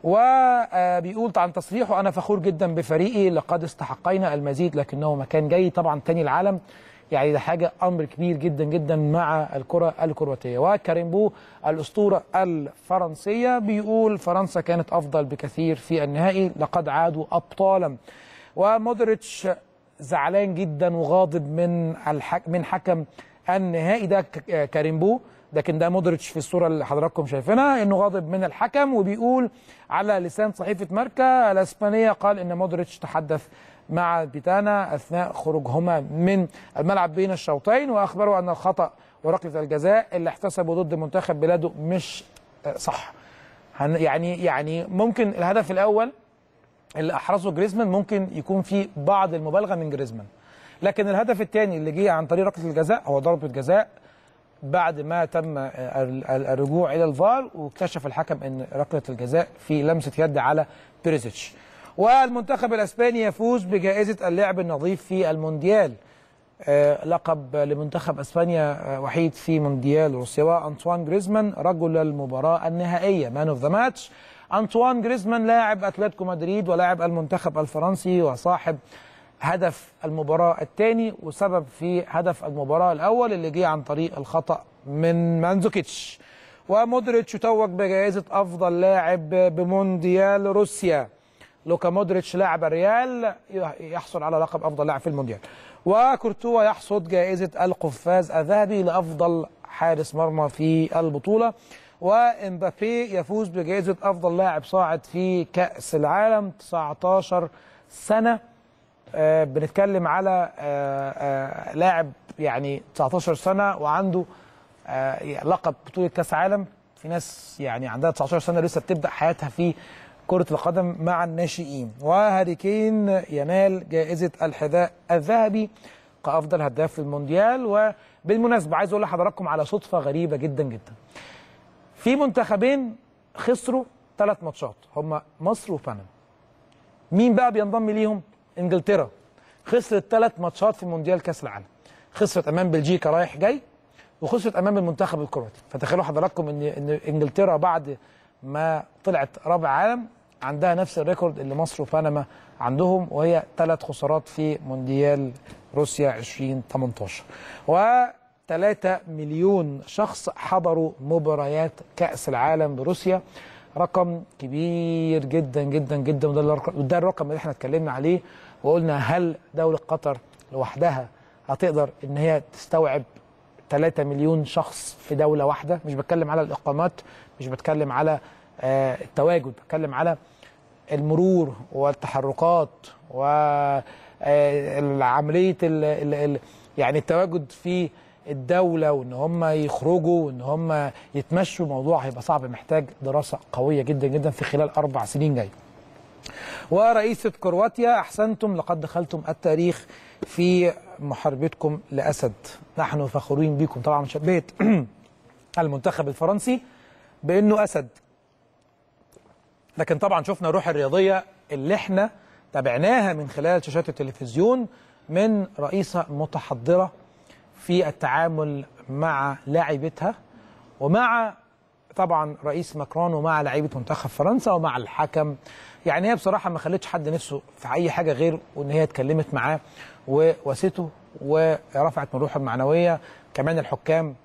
وبيقول عن تصريحه: انا فخور جدا بفريقي، لقد استحقينا المزيد لكنه مكان جيد. طبعا تاني العالم، يعني ده حاجه امر كبير جدا جدا مع الكره الكرواتيه. وكاريمبو الاسطوره الفرنسيه بيقول: فرنسا كانت افضل بكثير في النهائي، لقد عادوا ابطالا. ومودريتش زعلان جدا وغاضب من الحك... من حكم النهائي، ده كاريمبو، لكن ده مودريتش في الصوره اللي حضراتكم شايفينها، انه غاضب من الحكم. وبيقول على لسان صحيفه ماركا الاسبانيه، قال ان مودريتش تحدث مع بيتانا اثناء خروجهما من الملعب بين الشوطين، واخبروا ان الخطا وركله الجزاء اللي احتسبوا ضد منتخب بلاده مش صح. يعني يعني ممكن الهدف الاول اللي احرزه جريزمان ممكن يكون فيه بعض المبالغه من جريزمان، لكن الهدف الثاني اللي جه عن طريق ركله الجزاء هو ضربه جزاء بعد ما تم الرجوع الى الفار واكتشف الحكم ان ركله الجزاء في لمسه يد على بيريزيتش. والمنتخب الاسباني يفوز بجائزه اللاعب النظيف في المونديال. آه لقب لمنتخب اسبانيا وحيد في مونديال روسيا، وانطوان جريزمان رجل المباراه النهائيه مان اوف ذا ماتش. انطوان جريزمان لاعب اتلتيكو مدريد ولاعب المنتخب الفرنسي وصاحب هدف المباراه الثاني وسبب في هدف المباراه الاول اللي جه عن طريق الخطا من مانزوكيتش. ومودريتش يتوج بجائزه افضل لاعب بمونديال روسيا. لوكا مودريتش لاعب الريال يحصل على لقب افضل لاعب في المونديال. وكورتوا يحصد جائزه القفاز الذهبي لافضل حارس مرمى في البطوله. وامبابي يفوز بجائزه افضل لاعب صاعد في كاس العالم تسعتاشر سنه. آه بنتكلم على آه آه لاعب يعني تسعتاشر سنه وعنده آه لقب بطوله كاس عالم. في ناس يعني عندها تسعتاشر سنه لسه بتبدا حياتها في كرة القدم مع الناشئين. وهاري كين ينال جائزة الحذاء الذهبي كأفضل هداف في المونديال. وبالمناسبة عايز أقول لحضراتكم على صدفة غريبة جدا جدا. في منتخبين خسروا ثلاث ماتشات هما مصر وبنما. مين بقى بينضم ليهم؟ إنجلترا. خسرت ثلاث ماتشات في مونديال كأس العالم. خسرت أمام بلجيكا رايح جاي وخسرت أمام المنتخب الكرواتي. فتخيلوا حضراتكم إن إن إنجلترا بعد ما طلعت رابع عالم عندها نفس الريكورد اللي مصر وبنما عندهم، وهي ثلاث خسارات في مونديال روسيا ألفين وثمانية عشر. وثلاثة مليون شخص حضروا مباريات كأس العالم بروسيا. رقم كبير جدا جدا جدا، وده الرقم اللي احنا اتكلمنا عليه وقلنا هل دولة قطر لوحدها هتقدر ان هي تستوعب ثلاثة مليون شخص في دولة واحدة؟ مش بتكلم على الإقامات، مش بتكلم على آه التواجد، بتكلم على المرور والتحركات وعملية يعني التواجد في الدولة، وإن هم يخرجوا وإن هم يتمشوا. موضوع هيبقى صعب، محتاج دراسة قوية جدا جدا في خلال أربع سنين جاي. ورئيسة كرواتيا: أحسنتم، لقد دخلتم التاريخ في محاربتكم لأسد، نحن فخورين بكم. طبعا شبهت المنتخب الفرنسي بأنه أسد، لكن طبعا شفنا الروح الرياضية اللي احنا تابعناها من خلال شاشات التلفزيون من رئيسة متحضرة في التعامل مع لاعبتها ومع طبعا رئيس ماكرون ومع لاعيبة منتخب فرنسا ومع الحكم. يعني هي بصراحة ما خلتش حد نفسه في أي حاجة غير وإن هي اتكلمت معاه وواسته ورفعت من روحه المعنوية. كمان الحكام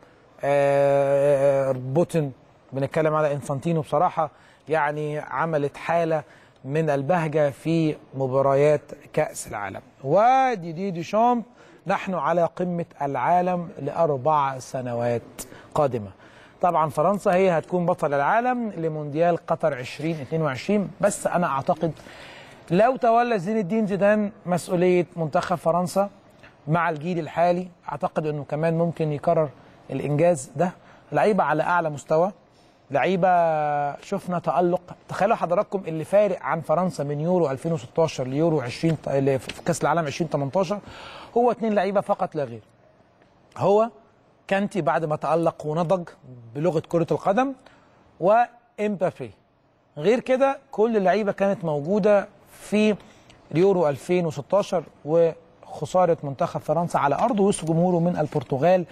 آه بوتين، بنتكلم على انفانتينو، بصراحة يعني عملت حالة من البهجة في مباريات كأس العالم. وديدي ديشامب: نحن على قمة العالم لأربع سنوات قادمة. طبعا فرنسا هي هتكون بطل العالم لمونديال قطر ألفين واثنين وعشرين، بس أنا أعتقد لو تولى زين الدين زيدان مسؤولية منتخب فرنسا مع الجيل الحالي، أعتقد أنه كمان ممكن يكرر الإنجاز ده. لعيبة على أعلى مستوى، لعيبة شفنا تألق. تخيلوا حضراتكم اللي فارق عن فرنسا من يورو ألفين وستاشر ليورو عشرين في كأس العالم ألفين وثمانية عشر هو اثنين لعيبة فقط لا غير. هو كانتي بعد ما تألق ونضج بلغة كرة القدم، وإمبابي. غير كده كل اللعيبة كانت موجودة في اليورو ألفين وستاشر وخسارة منتخب فرنسا على أرضه وسط جمهوره من البرتغال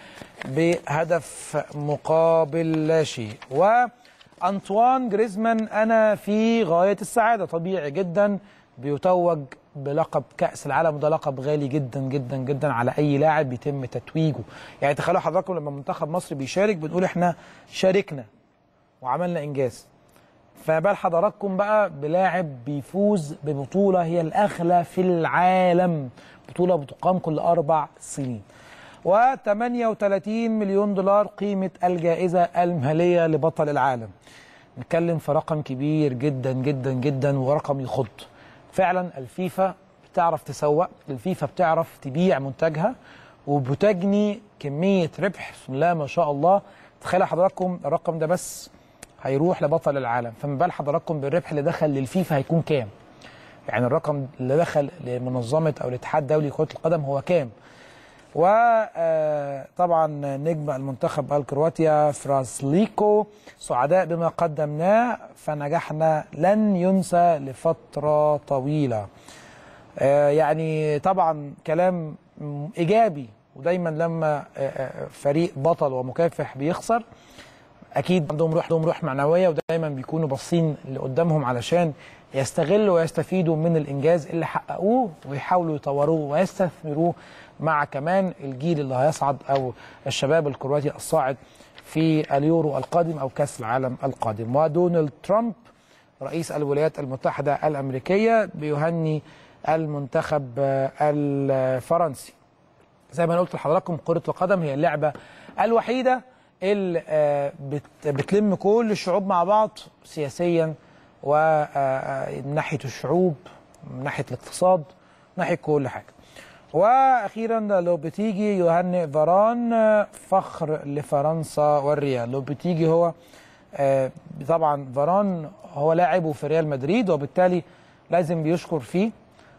بهدف مقابل لا شيء. وأنطوان جريزمان أنا في غاية السعادة، طبيعي جدا بيتوج بلقب كأس العالم، وده لقب غالي جدا جدا جدا على أي لاعب بيتم تتويجه. يعني تخيلوا حضراتكم لما منتخب مصر بيشارك بنقول احنا شاركنا وعملنا إنجاز، فبال حضراتكم بقى بلاعب بيفوز ببطولة هي الأغلى في العالم، بطولة بتقام كل أربع سنين. وثمانية وثلاثين مليون دولار قيمة الجائزة المالية لبطل العالم. نتكلم في رقم كبير جدا جدا جدا ورقم يخض. فعلا الفيفا بتعرف تسوق، الفيفا بتعرف تبيع منتجها وبتجني كمية ربح بسم الله ما شاء الله. تخيلوا حضراتكم الرقم ده بس هيروح لبطل العالم، فما بال حضراتكم بالربح اللي دخل للفيفا هيكون كام؟ يعني الرقم اللي دخل لمنظمة أو الاتحاد الدولي لكرة القدم هو كام؟ وطبعا نجم المنتخب الكرواتيا فراسليكو سعداء بما قدمناه فنجحنا لن ينسى لفترة طويلة. يعني طبعا كلام إيجابي، ودايما لما فريق بطل ومكافح بيخسر أكيد عندهم روح عندهم روح معنوية، ودايما بيكونوا باصين اللي قدامهم علشان يستغلوا ويستفيدوا من الإنجاز اللي حققوه ويحاولوا يطوروه ويستثمروه مع كمان الجيل اللي هيصعد أو الشباب الكرواتي الصاعد في اليورو القادم أو كأس العالم القادم. ودونالد ترامب رئيس الولايات المتحدة الأمريكية بيهني المنتخب الفرنسي. زي ما أنا قلت لحضراتكم كرة القدم هي اللعبة الوحيدة اللي بتلم كل الشعوب مع بعض سياسيا ومن ناحية الشعوب، من ناحية الاقتصاد، من ناحية كل حاجة. واخيرا لو بتيجي يهنئ فاران فخر لفرنسا والريال. لو بتيجي هو طبعا فاران هو لاعبه في ريال مدريد وبالتالي لازم بيشكر فيه،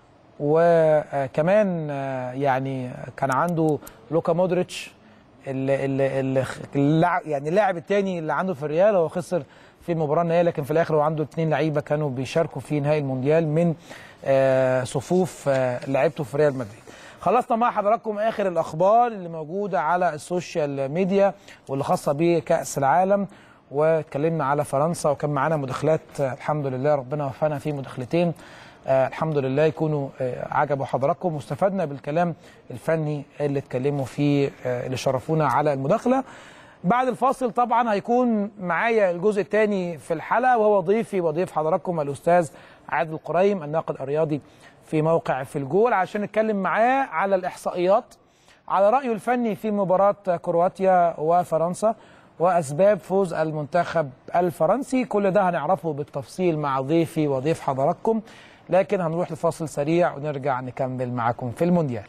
وكمان يعني كان عنده لوكا مودريتش اللي اللي اللي يعني اللاعب الثاني اللي عنده في الريال، هو خسر في المباراه النهائيه لكن في الاخر هو عنده اثنين لعيبه كانوا بيشاركوا في نهائي المونديال من صفوف لعيبته في ريال مدريد. خلصنا مع حضراتكم اخر الاخبار اللي موجوده على السوشيال ميديا واللي خاصه بكاس العالم، واتكلمنا على فرنسا وكان معانا مداخلات الحمد لله ربنا وفقنا في مداخلتين آه الحمد لله يكونوا آه عجبوا حضراتكم واستفدنا بالكلام الفني اللي اتكلموا فيه آه اللي شرفونا على المداخله. بعد الفاصل طبعا هيكون معايا الجزء الثاني في الحلقه وهو ضيفي وضيف حضراتكم الاستاذ عادل قريم الناقد الرياضي في موقع في الجول عشان نتكلم معاه على الاحصائيات، على رايه الفني في مباراه كرواتيا وفرنسا واسباب فوز المنتخب الفرنسي. كل ده هنعرفه بالتفصيل مع ضيفي وضيف حضراتكم، لكن هنروح لفاصل سريع ونرجع نكمل معاكم في المونديال.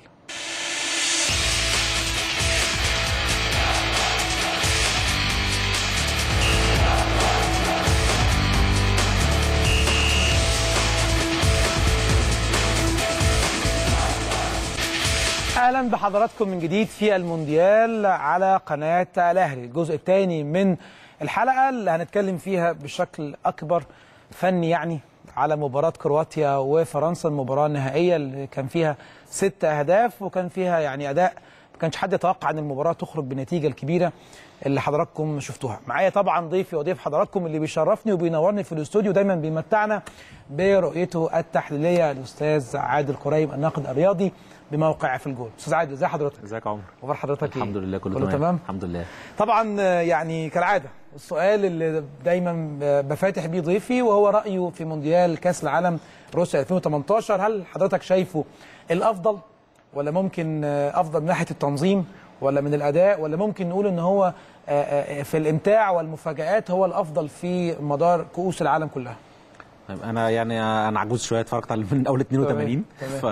اهلا بحضراتكم من جديد في المونديال على قناه الاهلي، الجزء الثاني من الحلقه اللي هنتكلم فيها بشكل اكبر فني يعني على مباراه كرواتيا وفرنسا، المباراه النهائيه اللي كان فيها ست اهداف وكان فيها يعني اداء ما كانش حد يتوقع ان المباراه تخرج بالنتيجه الكبيره اللي حضراتكم شفتوها. معايا طبعا ضيفي وضيف حضراتكم اللي بيشرفني وبينورني في الاستوديو دايما بيمتعنا برؤيته التحليليه الاستاذ عادل قريم الناقد الرياضي بموقع في الجول. استاذ عادل ازي حضرتك؟ ازيك يا عمر؟ اخبار حضرتك ايه؟ الحمد لله كله, كله تمام. الحمد لله. طبعا يعني كالعاده السؤال اللي دايما بفاتح بيه ضيفي وهو رايه في مونديال كاس العالم روسيا ألفين وثمانية عشر، هل حضرتك شايفه الافضل ولا ممكن افضل من ناحيه التنظيم ولا من الاداء، ولا ممكن نقول ان هو في الامتاع والمفاجآت هو الافضل في مدار كؤوس العالم كلها؟ انا يعني انا عجوز شويه اتفرجت على من اول اثنين وثمانين،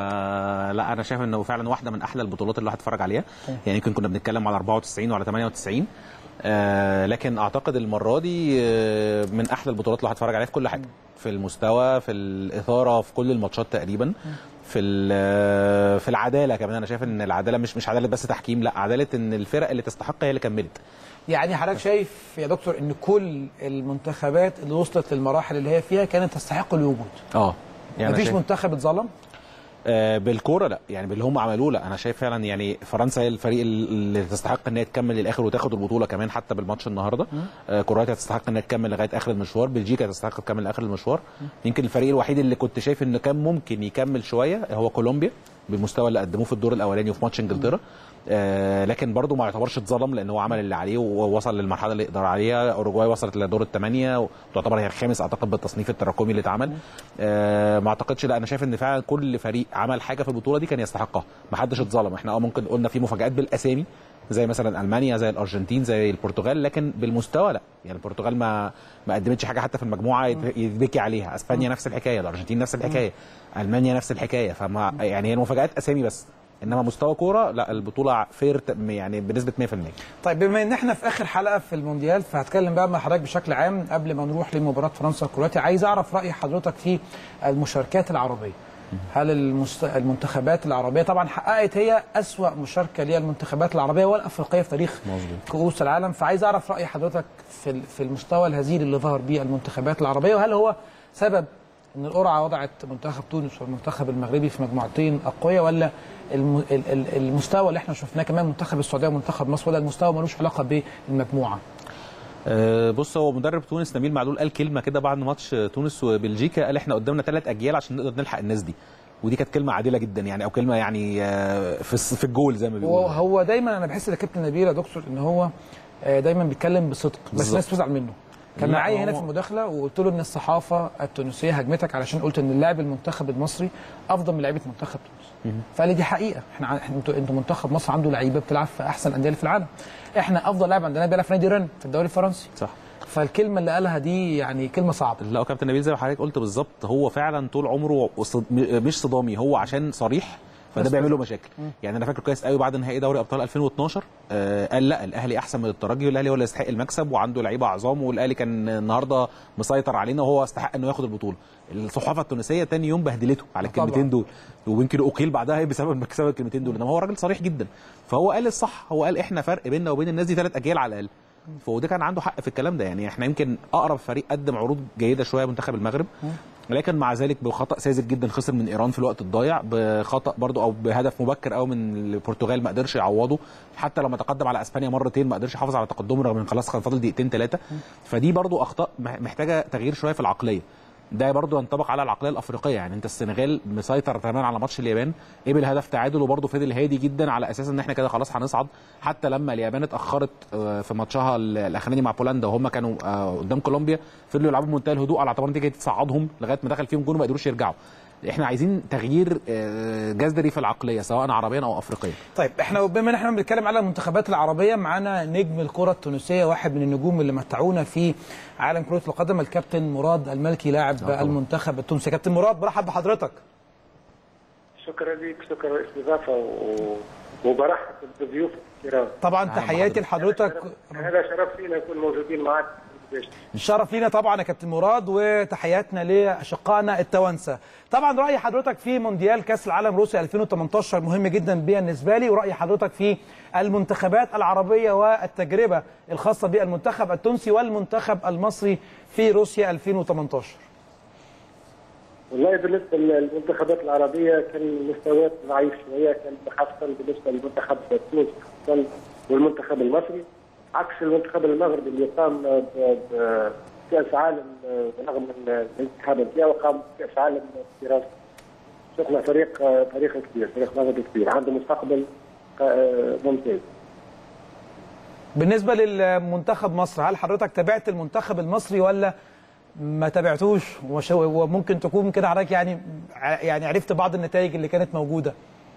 فلا انا شايف انه فعلا واحده من احلى البطولات اللي الواحد اتفرج عليها. يعني يمكن كنا بنتكلم على أربعة وتسعين وعلى ثمانية وتسعين، آه لكن اعتقد المره دي آه من احلى البطولات اللي الواحد اتفرج عليها في كل حاجه، في المستوى، في الاثاره، في كل الماتشات تقريبا، في في العداله كمان. انا شايف ان العداله مش مش عداله بس تحكيم، لا عداله ان الفرق اللي تستحق هي اللي كملت. يعني حضرتك شايف يا دكتور ان كل المنتخبات اللي وصلت للمراحل اللي هي فيها كانت تستحق الوجود؟ اه يعني مفيش منتخب اتظلم؟ آه بالكوره لا، يعني باللي هم عملوه لا. انا شايف فعلا يعني فرنسا هي الفريق اللي تستحق ان هي تكمل للاخر وتاخد البطوله كمان حتى بالماتش النهارده. آه كرواتيا تستحق ان هي تكمل لغايه اخر المشوار، بلجيكا تستحق تكمل لاخر المشوار. يمكن الفريق الوحيد اللي كنت شايف انه كان ممكن يكمل شويه هو كولومبيا بالمستوى اللي قدموه في الدور الاولاني وفي ماتش انجلترا. آه لكن برضه ما يعتبرش اتظلم لان هو عمل اللي عليه ووصل للمرحله اللي يقدر عليها. اوروجواي وصلت لدور الثمانيه وتعتبر هي الخامس اعتقد بالتصنيف التراكمي اللي اتعمل. آه ما اعتقدش، لا انا شايف ان فعلا كل فريق عمل حاجه في البطوله دي كان يستحقها، ما حدش اتظلم. احنا اه ممكن قلنا في مفاجات بالاسامي زي مثلا المانيا زي الارجنتين زي البرتغال، لكن بالمستوى لا. يعني البرتغال ما ما قدمتش حاجه حتى في المجموعه يتبكي عليها. اسبانيا نفس الحكايه، الارجنتين نفس الحكايه، المانيا نفس الحكايه. فما يعني هي المفاجات اسامي بس، انما مستوى كوره لا البطوله فير يعني بنسبه مية في المية. طيب بما ان احنا في اخر حلقه في المونديال فهتكلم بقى مع حضرتك بشكل عام قبل ما نروح لمباراه فرنسا وكرواتيا. عايز اعرف راي حضرتك في المشاركات العربيه. هل المست... المنتخبات العربيه طبعا حققت هي اسوا مشاركه ليها المنتخبات العربيه والافريقيه في تاريخ كؤوس العالم، فعايز اعرف راي حضرتك في في المستوى الهزيل اللي ظهر بيه المنتخبات العربيه، وهل هو سبب ان القرعه وضعت منتخب تونس والمنتخب المغربي في مجموعتين اقوياء، ولا الم... المستوى اللي احنا شفناه كمان منتخب السعوديه ومنتخب مصر، ولا المستوى ملوش علاقه بالمجموعه؟ أه بص، هو مدرب تونس نبيل معلول قال كلمه كده بعد ماتش تونس وبلجيكا، قال احنا قدامنا ثلاث اجيال عشان نقدر نلحق الناس دي، ودي كانت كلمه عادله جدا يعني، او كلمه يعني في في الجول زي ما بيقولوا. هو دايما انا بحس ان كابتن نبيل يا دكتور ان هو دايما بيتكلم بصدق، بس الناس بتزعل منه. كان معايا هنا في المداخله وقلت له ان الصحافه التونسيه هجمتك علشان قلت ان اللاعب المنتخب المصري افضل من لعيبه منتخب تونس. فقال لي دي حقيقه، احنا انتوا انتوا منتخب مصر عنده لعيبه بتلعب في احسن انديه في العالم، احنا افضل لاعب عندنا بيلعب في نادي رن في الدوري الفرنسي. صح. فالكلمه اللي قالها دي يعني كلمه صعبه. لا كابتن نبيل زي ما حضرتك قلت بالظبط، هو فعلا طول عمره مش صدامي، هو عشان صريح فده بيعمل له مشاكل. مم. يعني انا فاكر كويس قوي بعد نهائي دوري ابطال ألفين واثناشر آه قال لا الاهلي احسن من الترجي، والاهلي هو اللي يستحق المكسب وعنده لعيبه عظام، والاهلي كان النهارده مسيطر علينا وهو يستحق انه ياخد البطوله. الصحافه التونسيه تاني يوم بهدلته على الكلمتين دول، ويمكن اقيل بعدها بسبب بسبب الكلمتين دول، انما هو راجل صريح جدا. فهو قال الصح، هو قال احنا فرق بيننا وبين الناس دي ثلاث اجيال على الاقل. فده كان عنده حق في الكلام ده، يعني احنا يمكن اقرب فريق قدم عروض جيده شويه منتخب المغرب، لكن مع ذلك بخطا ساذج جدا خسر من ايران في الوقت الضايع، بخطا برضو او بهدف مبكر قوي من البرتغال ما قدرش يعوضه، حتى لما تقدم على اسبانيا مرتين ما قدرش يحافظ على تقدمه رغم ان خلاص كان فاضل دقيقتين ثلاثه. فدي برضو اخطاء محتاجه تغيير شويه في العقليه. ده برضو ينطبق على العقليه الافريقيه، يعني انت السنغال مسيطر تماما على ماتش اليابان، قبل هدف تعادل وبرضو فضل هادي جدا على اساس ان احنا كده خلاص هنصعد، حتى لما اليابان اتاخرت في ماتشها الاخراني مع بولندا وهم كانوا قدام كولومبيا فضلوا يلعبوا بمنتهى الهدوء على اعتبار نتيجه تصعدهم لغايه ما دخل فيهم جون وما قدروش يرجعوا. احنا عايزين تغيير جذري في العقليه سواء عربيا او افريقيا. طيب احنا بما ان احنا بنتكلم على المنتخبات العربيه، معانا نجم الكره التونسيه، واحد من النجوم اللي متعونا في عالم كره القدم، الكابتن مراد المالكي لاعب المنتخب التونسي. كابتن مراد برحب بحضرتك. شكرا لك، شكرا للاستضافه وبرحب بالضيوف الكرام. طبعا تحياتي لحضرتك. هذا شرف لينا نكون موجودين معك. الشرف لينا طبعا يا كابتن مراد، وتحياتنا لاشقائنا التوانسه. طبعا راي حضرتك في مونديال كاس العالم روسيا ألفين وثمانية عشر مهم جدا بالنسبه لي، وراي حضرتك في المنتخبات العربيه والتجربه الخاصه بالمنتخب التونسي والمنتخب المصري في روسيا ألفين وثمانية عشر. والله بالنسبه للمنتخبات العربيه كان المستويات ضعيف شويه، كان خاصه بالنسبه للمنتخب التونسي خاصه والمنتخب المصري، عكس المنتخب المغربي اللي قام بكاس عالم رغم الانسحاب نتاعو، قام بكاس عالم في راسه. شفنا فريق فريق كبير، فريق مغربي كبير عنده مستقبل ممتاز. بالنسبه للمنتخب مصر، هل حضرتك تابعت المنتخب المصري ولا ما تابعتوش؟ وممكن تكون كده حضرتك يعني يعني عرفت بعض النتائج اللي كانت موجوده.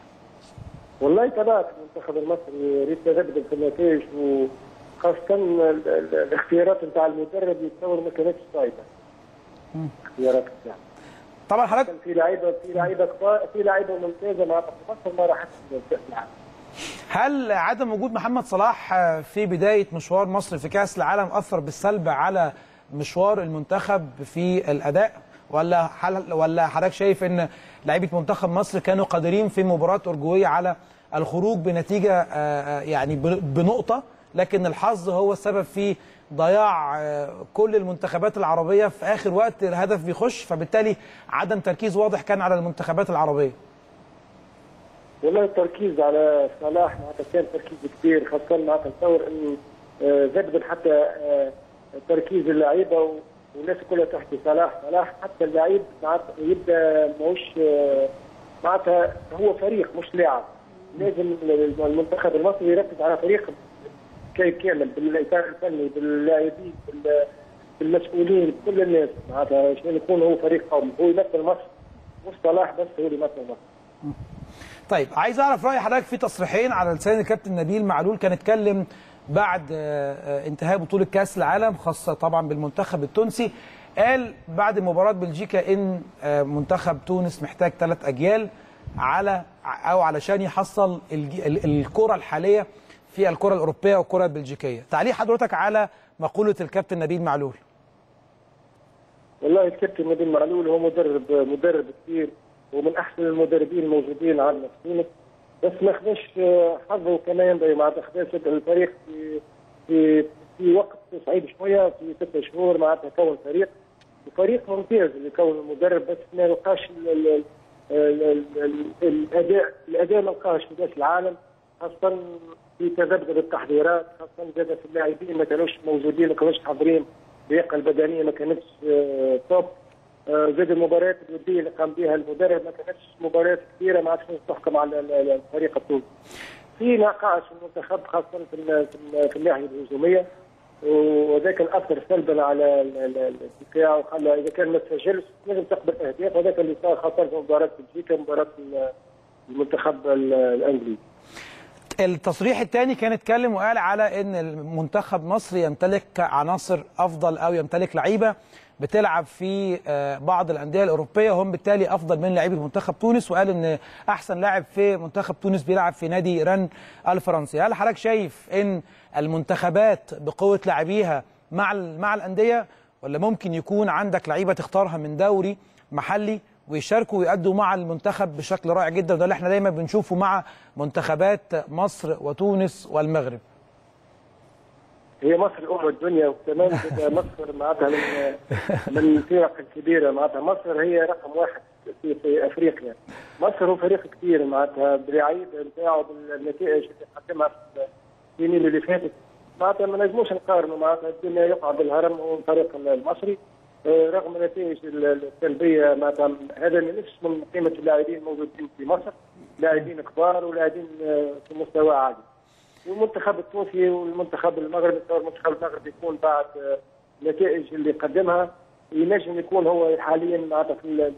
والله تابعت المنتخب المصري، ريت نبدا في النتائج، وخاصه الاختيارات نتاع المدرب يتصور ما كانتش صعبه. اختيارات نتاعو طبعا حضرتك في لعيبه في لعيبه في لعيبه ممتازه مع مصر ما راحتش كاس العالم. هل عدم وجود محمد صلاح في بدايه مشوار مصر في كاس العالم اثر بالسلب على مشوار المنتخب في الاداء، ولا هل ولا حضرتك شايف ان لعيبه منتخب مصر كانوا قادرين في مباراه اورجواي على الخروج بنتيجه يعني بنقطه، لكن الحظ هو السبب في ضياع كل المنتخبات العربيه في اخر وقت الهدف بيخش، فبالتالي عدم تركيز واضح كان على المنتخبات العربيه؟ والله التركيز على صلاح معناتها كان تركيز كبير، خاصه معناتها نتصور انه زبد حتى تركيز اللعيبه والناس كلها تحكي صلاح صلاح حتى اللعيب معناتها يبدا ماهوش معناتها هو فريق مش لاعب. لازم المنتخب المصري يركز على فريق كامل بالاطار الفني باللاعبين بالمسؤولين بكل الناس، معناتها عشان يكون هو فريق قومي، هو يمثل مصر مش صلاح بس هو اللي يمثل مصر. طيب عايز اعرف راي حضرتك في تصريحين على لسان الكابتن نبيل معلول، كان اتكلم بعد انتهاء بطوله كاس العالم خاصه طبعا بالمنتخب التونسي، قال بعد مباراه بلجيكا ان منتخب تونس محتاج ثلاث اجيال على او علشان يحصل الكره الحاليه في الكره الاوروبيه والكره البلجيكيه. تعليق حضرتك على مقوله الكابتن نبيل معلول؟ والله الكابتن نبيل معلول هو مدرب مدرب كبير، ومن احسن المدربين الموجودين عندنا في تونس، بس ما خداش حظه كمان معناتها خداش الفريق في في في وقت صعيب شويه، في ستة شهور معناتها كون فريق، وفريق ممتاز اللي كون المدرب، بس ما لقاش الاداء الاداء ما لقاش في كاس العالم، خاصه في تذبذب التحضيرات، خاصه زاد في اللاعبين ما كانوش موجودين، ما كانوش حاضرين، اللياقه البدنيه ما كانتش توب، زاد المباريات الوديه اللي قام بها المدرب ما كانتش مباريات كثيره ما عادش تحكم على الفريق التونسي. في نقائص في المنتخب خاصه في في الناحيه الهجوميه، وذاك الاثر سلبا على الدفاع، وخلى اذا كان ما تسجلش لازم تقبل اهداف، وذاك اللي صار خاصه في مباراه بلجيكا مباراه المنتخب الانجليزي. التصريح الثاني كان اتكلم وقال على ان المنتخب مصر يمتلك عناصر افضل او يمتلك لعيبه بتلعب في بعض الانديه الاوروبيه وهم بالتالي افضل من لعيبه منتخب تونس، وقال ان احسن لاعب في منتخب تونس بيلعب في نادي رن الفرنسي. هل حضرتك شايف ان المنتخبات بقوه لاعبيها مع مع الانديه، ولا ممكن يكون عندك لعيبه تختارها من دوري محلي ويشاركوا ويأدوا مع المنتخب بشكل رائع جدا، وده اللي احنا دايما بنشوفه مع منتخبات مصر وتونس والمغرب؟ هي مصر ام الدنيا، وكمان مصر معناتها من من الفرق الكبيره، معناتها مصر هي رقم واحد في, في افريقيا. مصر هو فريق كبير معناتها باللعيبه نتاعو بالنتائج اللي قدمها في السنين اللي فاتت، معناتها ما نجموش نقارنوا، معناتها الدنيا يقع بالهرم والفريق المصري رغم النتائج السلبيه، معناتها هذا نفس من قيمه اللاعبين الموجودين في مصر، لاعبين كبار ولاعبين في مستوى عالي. والمنتخب التونسي والمنتخب المغربي، المنتخب المغربي يكون بعد النتائج اللي قدمها ينجم يكون هو حاليا معناتها في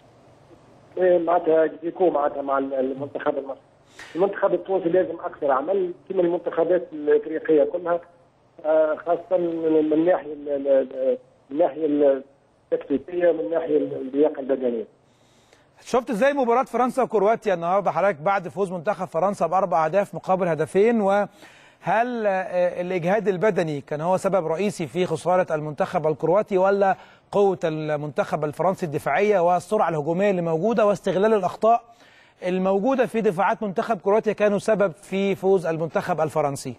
معناتها يكون معناتها مع المنتخب المصري. المنتخب التونسي لازم اكثر عمل كما المنتخبات الافريقيه كلها، خاصه من الناحيه من الناحيه التكتيكيه من الناحيه اللياقه البدنيه. شفت ازاي مباراه فرنسا وكرواتيا النهارده حضرتك بعد فوز منتخب فرنسا باربع اهداف مقابل هدفين، وهل الاجهاد البدني كان هو سبب رئيسي في خساره المنتخب الكرواتي، ولا قوه المنتخب الفرنسي الدفاعيه والسرعه الهجوميه اللي موجوده واستغلال الاخطاء الموجوده في دفاعات منتخب كرواتيا كانوا سبب في فوز المنتخب الفرنسي؟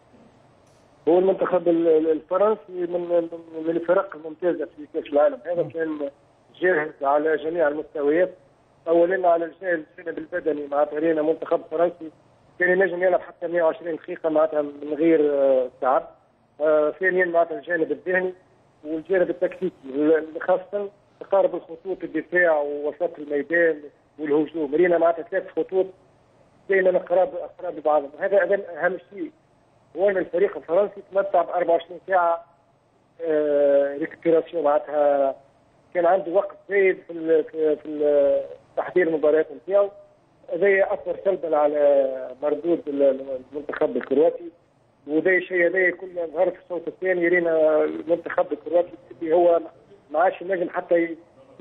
هو المنتخب الفرنسي من من الفرق الممتازه في كاس العالم، هذا كان جاهز على جميع المستويات. اولا على الجانب البدني معناتها لينا منتخب فرنسي كان ينجم يلعب حتى مئة وعشرين دقيقه معناتها من غير تعب. ثانيا معناتها الجانب الذهني والجانب التكتيكي، خاصه تقارب الخطوط الدفاع ووسط الميدان والهجوم، لينا معناتها ثلاث خطوط دائما قراب قراب لبعضهم، هذا اهم شيء. وين الفريق الفرنسي تمتع ب أربعة وعشرين ساعه ريكوبيراسيون، معناتها كان عنده وقت زايد في في تحضير المباريات نتاعو، هذا اثر سلبا على مردود المنتخب الكرواتي، وهذا شيء هذا كله ظهر في الشوط الثاني، يرينا المنتخب الكرواتي اللي هو ما عادش ينجم حتى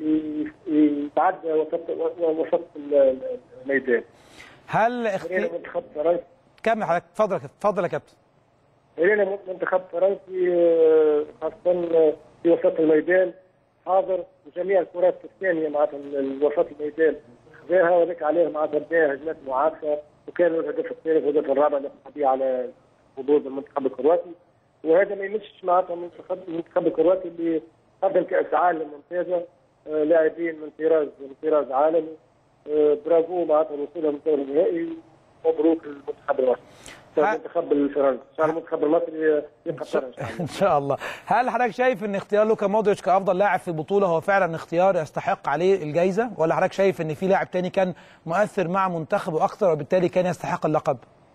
يتعدى وسط وسط الميدان. هل اختي منتخب فرنسا كمل حضرتك، اتفضل اتفضل يا كابتن. يرينا منتخب فرنسي خاصه في وسط الميدان حاضر، وجميع الكرات الثانيه معناتها وسط الميدان خذاها، وذاك عليه معناتها بدا هجمات معاكسه، وكان الهدف الثالث والهدف الرابع اللي قضي على حظوظ المنتخب الكرواتي، وهذا ما يمشيش معناتها المنتخب المنتخب الكرواتي اللي قدم كاس عالم ممتازه، لاعبين من طراز من طراز عالمي، برافو معناتها وصولهم للدور النهائي، مبروك للمنتخب المصري. المنتخب الفرنسي ان شاء الله المنتخب المصري يقطر ان شاء الله. ان شاء الله. هل حضرتك شايف ان اختيار لوكا مودريتش كافضل لاعب في البطوله هو فعلا اختيار يستحق عليه الجائزه، ولا حضرتك شايف ان في لاعب ثاني كان مؤثر مع منتخبه اكثر وبالتالي كان يستحق اللقب؟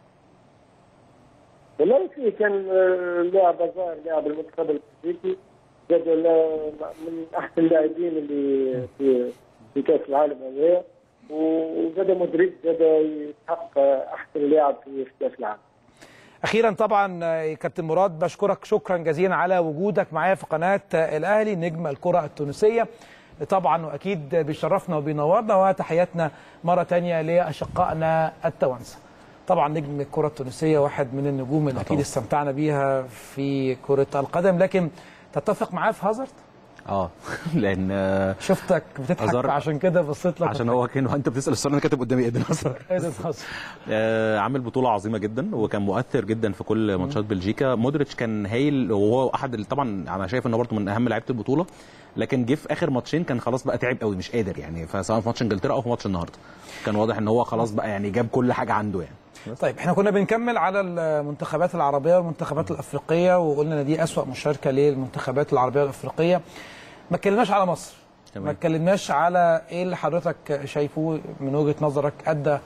والله في كان لاعب ظاهر لاعب المنتخب الافريقي، من احسن اللاعبين اللي في في كاس العالم هذا، وزاد مودريتش زاد يستحق احسن لاعب في كاس العالم. اخيرا طبعا كابتن مراد بشكرك شكرا جزيلا على وجودك معايا في قناه الاهلي نجم الكره التونسيه طبعا، واكيد بيشرفنا وبينورنا، وتحياتنا مره ثانيه لاشقائنا التوانسه. طبعا نجم الكره التونسيه واحد من النجوم اللي اكيد استمتعنا بيها في كره القدم، لكن تتفق معاه في هازارد؟ اه لان شفتك بتضحك عشان كده بصيت لك عشان هو كان وانت بتسال السؤال انا كاتب قدامي ايدن هازارد. ايدن هازارد آه عامل بطوله عظيمه جدا وكان مؤثر جدا في كل ماتشات بلجيكا. مودريتش كان هايل وهو احد طبعا انا شايف انه برضه من اهم لعيبه البطوله، لكن جه في اخر ماتشين كان خلاص بقى تعب قوي مش قادر يعني، فسواء في ماتش انجلترا او في ماتش النهارده كان واضح ان هو خلاص بقى يعني جاب كل حاجه عنده يعني. طيب احنا كنا بنكمل على المنتخبات العربيه والمنتخبات الافريقيه وقلنا ان دي اسوأ مشاركه للمنتخبات العربيه والافريقيه. ما اتكلمناش على مصر، ما اتكلمناش على ايه اللي حضرتك شايفه من وجهه نظرك ادى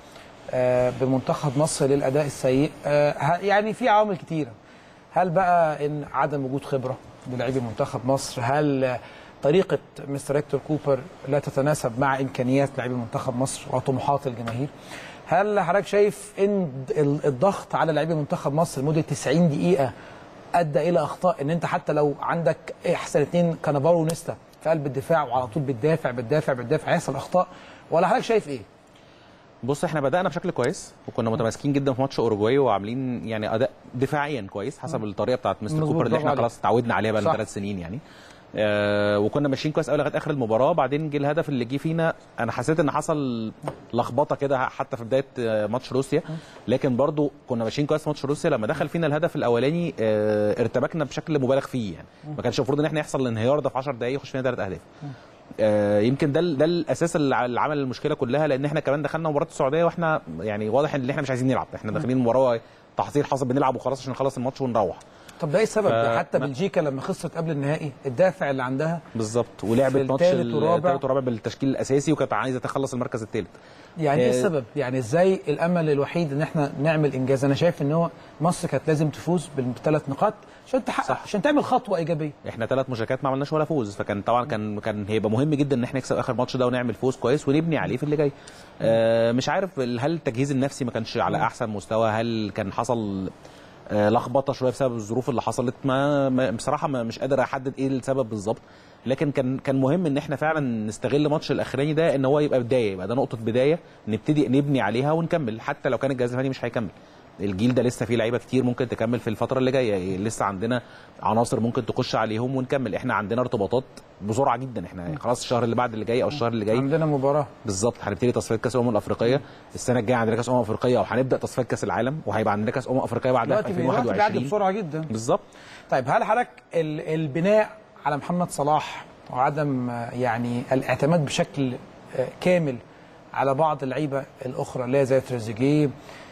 بمنتخب مصر للاداء السيء. يعني في عوامل كتيره، هل بقى ان عدم وجود خبره للاعبي منتخب مصر، هل طريقه مستر هيكتور كوبر لا تتناسب مع امكانيات لاعبي منتخب مصر وطموحات الجماهير، هل حضرتك شايف ان الضغط على لاعبي منتخب مصر لمده تسعين دقيقه ادى الى اخطاء، ان انت حتى لو عندك احسن اثنين كانافارو ونيستا في قلب الدفاع وعلى طول بتدافع بتدافع بتدافع هيحصل اخطاء، ولا حضرتك شايف ايه؟ بص احنا بدانا بشكل كويس وكنا متماسكين جدا في ماتش اوروجواي وعاملين يعني اداء دفاعيا كويس حسب الطريقه بتاعت مستر كوبر اللي احنا خلاص اتعودنا عليها بقى لنا ثلاث سنين يعني. آه وكنا ماشيين كويس قوي لغايه اخر المباراه، بعدين جه الهدف اللي جه فينا انا حسيت ان حصل لخبطه كده حتى في بدايه آه ماتش روسيا، لكن برضو كنا ماشيين كويس في ماتش روسيا. لما دخل فينا الهدف الاولاني آه ارتبكنا بشكل مبالغ فيه يعني، ما كانش المفروض ان احنا يحصل الانهيار ده في عشر دقائق يخش فينا ثلاث اهداف. آه يمكن ده ده الاساس اللي عمل المشكله كلها، لان احنا كمان دخلنا مباراه السعوديه واحنا يعني واضح ان احنا مش عايزين نلعب، احنا داخلين مباراه تحصيل حصل بنلعب وخلاص عشان نخلص الماتش ونروح. طب ده ايه السبب؟ ف... ده حتى بلجيكا لما خسرت قبل النهائي الدافع اللي عندها بالظبط، ولعبت ماتش الثالث والرابع بالتشكيل الاساسي وكانت عايزه تخلص المركز الثالث. يعني ايه السبب؟ يعني ازاي الامل الوحيد ان احنا نعمل انجاز؟ انا شايف ان هو مصر كانت لازم تفوز بالثلاث نقاط عشان تحقق عشان تعمل خطوه ايجابيه. احنا ثلاث مشاركات ما عملناش ولا فوز، فكان طبعا كان كان هيبقى مهم جدا ان احنا نكسب اخر ماتش ده ونعمل فوز كويس ونبني عليه في اللي جاي. آه مش عارف هل التجهيز النفسي ما كانش على احسن مستوى، هل كان حصل آه لخبطه شويه بسبب الظروف اللي حصلت، ما بصراحه ما مش قادر احدد ايه السبب بالظبط، لكن كان كان مهم ان احنا فعلا نستغل الماتش الاخراني ده ان هو يبقى بدايه، يبقى ده نقطه بدايه نبتدي نبني عليها ونكمل، حتى لو كان الجهاز الفني مش هيكمل. الجيل ده لسه فيه لعيبه كتير ممكن تكمل في الفتره اللي جايه، لسه عندنا عناصر ممكن تخش عليهم ونكمل. احنا عندنا ارتباطات بسرعه جدا، احنا خلاص الشهر اللي بعد اللي جاي او الشهر اللي جاي عندنا مباراه بالظبط، هنبتدي تصفيات كاس الامم الافريقيه السنه الجايه، عندنا كاس امم افريقيه وهنبدا تصفيات كاس العالم وهيبقى عندنا كاس امم افريقيه بعدها في ألفين وواحد وعشرين. بعد بسرعه جدا بالظبط. طيب هل حضرتك البناء على محمد صلاح وعدم يعني الاعتماد بشكل كامل على بعض اللعيبه الاخرى اللي هي زي تريزيجيه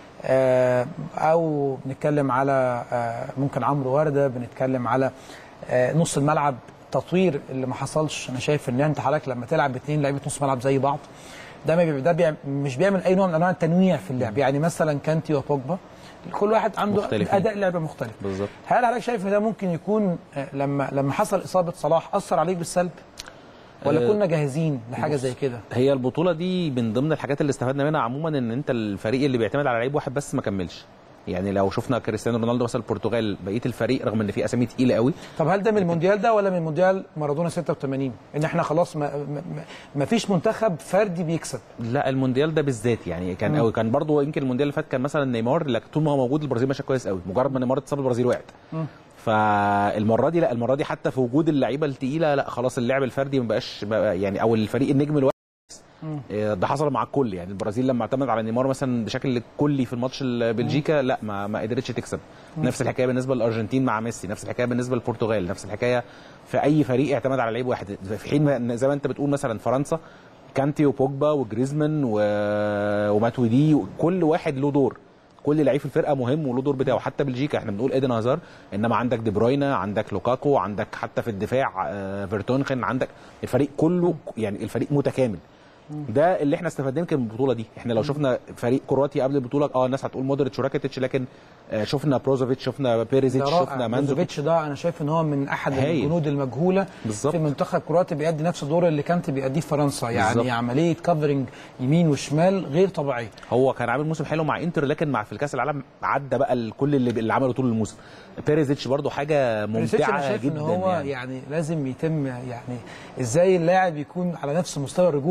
او بنتكلم على ممكن عمرو ورده، بنتكلم على نص الملعب تطوير اللي ما حصلش؟ انا شايف ان انت حضرتك لما تلعب باثنين لعيبه نص ملعب زي بعض ده ما ده بيعمل مش بيعمل اي نوع من انواع التنويع في اللعب، يعني مثلا كانتي وبوجبا كل واحد عنده مختلفين. اداء لعبه مختلف بالظبط. هل حضرتك شايف ان ده ممكن يكون لما لما حصل اصابه صلاح اثر عليك بالسلب ولا كنا جاهزين لحاجه زي كده؟ هي البطوله دي من ضمن الحاجات اللي استفدنا منها عموما ان انت الفريق اللي بيعتمد على لعيب واحد بس ما كملش، يعني لو شفنا كريستيانو رونالدو مثلا البرتغال بقيه الفريق رغم ان في اسامي تقيله قوي. طب هل ده من المونديال ده ولا من مونديال مارادونا ستة وثمانين ان احنا خلاص ما, ما, ما فيش منتخب فردي بيكسب؟ لا المونديال ده بالذات يعني كان قوي، كان برضو يمكن المونديال اللي فات كان مثلا نيمار، لكن طول ما هو موجود البرازيل ماشيه كويس قوي، مجرد ما نيمار اتصاب البرازيل وقعت. فالمره دي لا، المره دي حتى في وجود اللعيبه الثقيله لا خلاص اللعب الفردي ما بقاش يعني او الفريق النجم الواحد ده حصل مع الكل، يعني البرازيل لما اعتمد على نيمار مثلا بشكل كلي في الماتش بلجيكا لا ما ما قدرتش تكسب. نفس الحكايه بالنسبه للارجنتين مع ميسي، نفس الحكايه بالنسبه للبرتغال، نفس الحكايه في اي فريق اعتمد على لعيب واحد، في حين زي ما انت بتقول مثلا فرنسا كانتي وبوجبا وجريزمان وماتويدي كل واحد له دور، كل لعيب في الفرقه مهم وله دور بتاعه. حتى بلجيكا احنا بنقول ايدن هازارد، انما عندك دي بروينا، عندك لوكاكو، عندك حتى في الدفاع فيرتونخن، عندك الفريق كله يعني الفريق متكامل. ده اللي احنا استفدنا من البطوله دي. احنا لو شفنا فريق كرواتيا قبل البطوله اه الناس هتقول مودريتش وراكيتيتش، لكن شفنا بروزوفيتش، شفنا بيريزيتش، شفنا مانزوفيتش. ده انا شايف ان هو من احد الجنود المجهوله بالزبط. في منتخب كرواتيا بيأدي نفس الدور اللي كانت بيأديه في فرنسا، يعني بالزبط. عمليه كفرنج يمين وشمال غير طبيعيه. هو كان عامل موسم حلو مع انتر، لكن مع في الكاس العالم عدى بقى كل اللي, اللي عمله طول الموسم. بيريزيتش برده حاجه ممتعه جدا، ان هو يعني. يعني لازم يتم يعني ازاي اللاعب يكون على نفس المستوى الرجولي اللي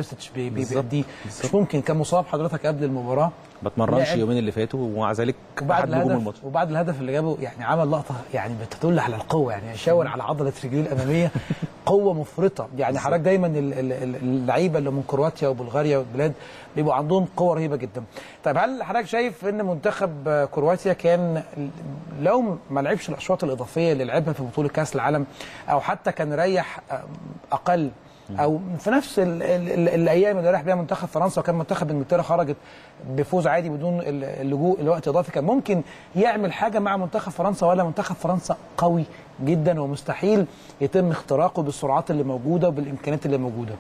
بيريسيتش بيديه. مش ممكن كان مصاب حضرتك قبل المباراه، ما اتمرنش يومين اللي فاتوا ومع ذلك وبعد الهدف وبعد الهدف اللي جابه يعني عمل لقطه يعني بتدل على القوه، يعني يشاور على عضله رجليه الاماميه قوه مفرطه. يعني حضرتك دايما اللعيبه اللي من كرواتيا وبلغاريا والبلاد بيبقوا عندهم قوه رهيبه جدا. طيب هل حضرتك شايف ان منتخب كرواتيا كان لو ما لعبش الاشواط الاضافيه اللي لعبها في بطوله كاس العالم، او حتى كان ريح اقل، او في نفس ال ال الايام اللي راح بيها منتخب فرنسا وكان منتخب انجلترا خرجت بفوز عادي بدون اللجوء لوقت اضافي، كان ممكن يعمل حاجه مع منتخب فرنسا؟ ولا منتخب فرنسا قوي جدا ومستحيل يتم اختراقه بالسرعات اللي موجوده وبالامكانيات اللي موجوده؟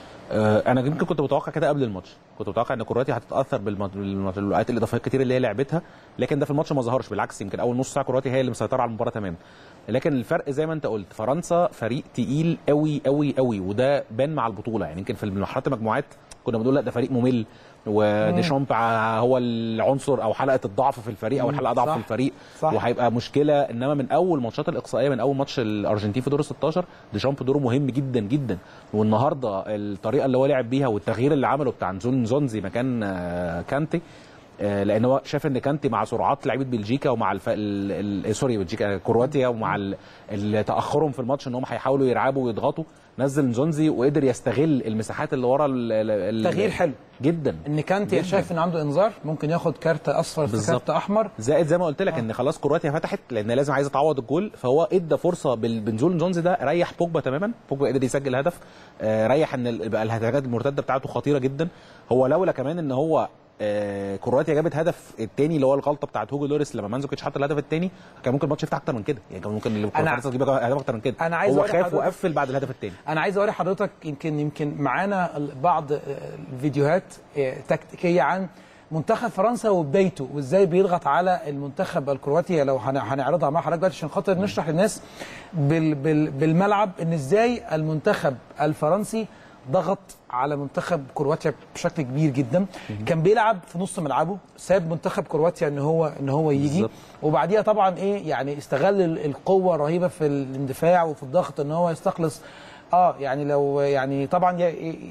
انا يمكن كنت متوقع كده قبل الماتش، كنت متوقع ان كرواتيا هتتاثر بالوقت الاضافيه الكتير اللي هي لعبتها، لكن ده في الماتش ما ظهرش. بالعكس يمكن اول نص ساعه كرواتيا هي اللي مسيطره على المباراه تماما. لكن الفرق زي ما انت قلت، فرنسا فريق تقيل قوي قوي قوي، وده بان مع البطوله. يعني يمكن في مرحله المجموعات كنا بنقول لا ده فريق ممل، وديشامب هو العنصر او حلقه الضعف في الفريق او الحلقه ضعف في الفريق، صح. وهيبقى مشكله. انما من اول ماتشات الاقصائيه، من اول ماتش الارجنتين في دور ستاشر، ديشامب دوره مهم جدا جدا. والنهارده الطريقه اللي هو لعب بيها والتغيير اللي عمله بتاع نزونزي مكان كانتي، لان هو شاف ان كانتي مع سرعات لعيبه بلجيكا ومع الف... ال... ال... سوري بلجيكا كرواتيا ومع ال... تاخرهم في الماتش ان هم هيحاولوا يلعبوا ويضغطوا، نزل نزونزي وقدر يستغل المساحات اللي ورا ال... تغيير حلو جدا. ان كانتي شايف ان عنده انذار ممكن ياخد كارت اصفر في كارت احمر، زائد زي ما قلت لك آه. ان خلاص كرواتيا فتحت لان لازم عايزه تعوض الجول، فهو ادى فرصه بنزول نزونزي ده، ريح بوجبا تماما. بوجبا قدر يسجل هدف، آه ريح ان الهجمات المرتده بتاعته خطيره جدا. هو لولا كمان ان هو آه كرواتيا جابت هدف الثاني اللي هو الغلطه بتاعت هوجو لوريس لما مانزوكيتش حط الهدف الثاني، كان ممكن الماتش يفتح اكتر من كده. يعني كان ممكن فرنسا تجيب هدف اكتر من كده. انا عايز هو خاف وقفل بعد الهدف الثاني. انا عايز اوري حضرتك يمكن يمكن معانا بعض الفيديوهات تكتيكيه عن منتخب فرنسا وبدايته وازاي بيضغط على المنتخب الكرواتي. لو هنعرضها مع حضرتك دلوقتي عشان خاطر نشرح للناس بال بال بالملعب ان ازاي المنتخب الفرنسي ضغط على منتخب كرواتيا بشكل كبير جدا. كان بيلعب في نص ملعبه، ساب منتخب كرواتيا ان هو ان هو يجي بالزبط. وبعديها طبعا ايه يعني استغل القوه الرهيبه في الاندفاع وفي الضغط ان هو يستخلص. اه يعني لو يعني طبعا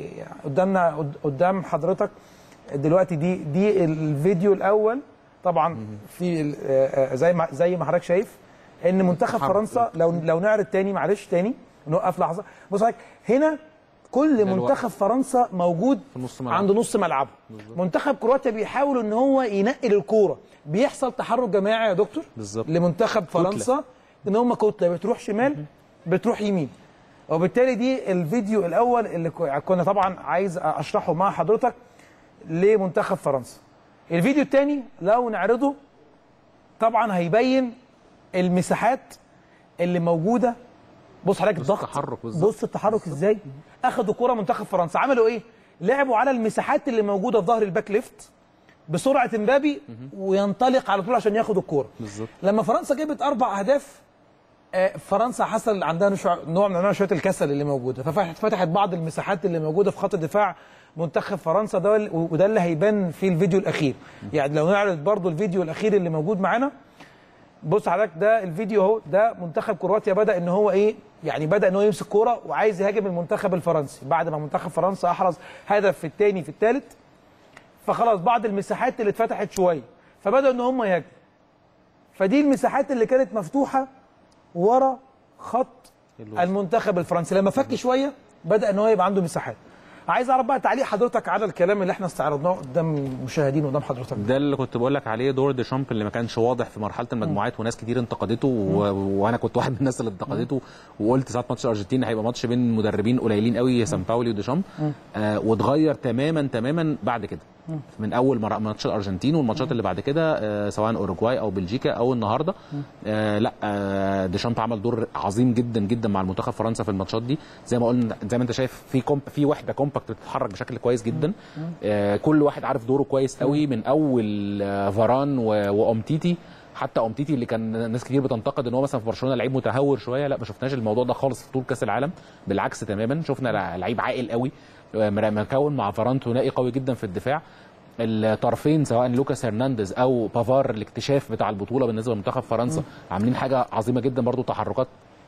قدامنا قدام حضرتك دلوقتي دي دي الفيديو الاول طبعا في زي ما زي ما حضرتك شايف ان منتخب فرنسا. لو لو نعرض تاني معلش تاني نوقف لحظه. بص حضرتك هنا كل منتخب فرنسا موجود في نص عند نص ملعبه. منتخب كرواتيا بيحاول ان هو ينقل الكوره، بيحصل تحرك جماعي يا دكتور بالزبط. لمنتخب فرنسا ان هم كتله بتروح شمال بتروح يمين. وبالتالي دي الفيديو الاول اللي كنا طبعا عايز اشرحه مع حضرتك لمنتخب فرنسا. الفيديو الثاني لو نعرضه طبعا هيبين المساحات اللي موجوده. بص حضرتك الضغط، بص التحرك ازاي. اخدوا كرة منتخب فرنسا عملوا ايه؟ لعبوا على المساحات اللي موجوده في ظهر الباك ليفت بسرعه امبابي وينطلق على طول عشان ياخد الكوره. لما فرنسا جابت اربع اهداف فرنسا حصل عندها نوع من انواع شويه الكسل اللي موجوده، ففتحت بعض المساحات اللي موجوده في خط الدفاع منتخب فرنسا ده، وده اللي هيبان في الفيديو الاخير. يعني لو نعرض برضو الفيديو الاخير اللي موجود معانا، بص حضرتك ده الفيديو اهو. ده منتخب كرواتيا بدا ان هو ايه يعني بدا ان هو يمسك كوره وعايز يهاجم المنتخب الفرنسي بعد ما منتخب فرنسا احرز هدف في الثاني في الثالث، فخلاص بعض المساحات اللي اتفتحت شويه فبداوا ان هم يهاجموا. فدي المساحات اللي كانت مفتوحه ورا خط المنتخب الفرنسي، لما فك شويه بدا ان هو يبقى عنده مساحات. عايز اعرف بقى تعليق حضرتك على الكلام اللي احنا استعرضناه قدام المشاهدين وقدام حضرتك. ده اللي كنت بقول لك عليه، دور ديشامب اللي ما كانش واضح في مرحله المجموعات، وناس كتير انتقدته و... وانا كنت واحد من الناس اللي انتقدته، وقلت ساعه ماتش الارجنتين هيبقى ماتش بين مدربين قليلين قوي، سان باولي وديشامب، آه واتغير تماما تماما بعد كده من اول ماتش الارجنتين والماتشات اللي بعد كده، آه سواء اوروجواي او بلجيكا او النهارده. آه لا آه ديشامب عمل دور عظيم جدا جدا مع المنتخب فرنسا في الماتشات دي. زي ما قلنا زي ما انت شايف في كومب في وحده كومباكت بتتحرك بشكل كويس جدا. آه كل واحد عارف دوره كويس قوي، من اول آه فاران وامتيتي. حتى امتيتي اللي كان ناس كتير بتنتقد ان هو مثلا في برشلونه لعيب متهور شويه، لا ما شفناش الموضوع ده خالص في طول كاس العالم، بالعكس تماما. شفنا لعيب عاقل قوي مكون مع فاران ثنائي قوي جدا في الدفاع. الطرفين سواء لوكاس هرنانديز او بافار الاكتشاف بتاع البطوله بالنسبه لمنتخب فرنسا عاملين حاجه عظيمه جدا برضو، تحركات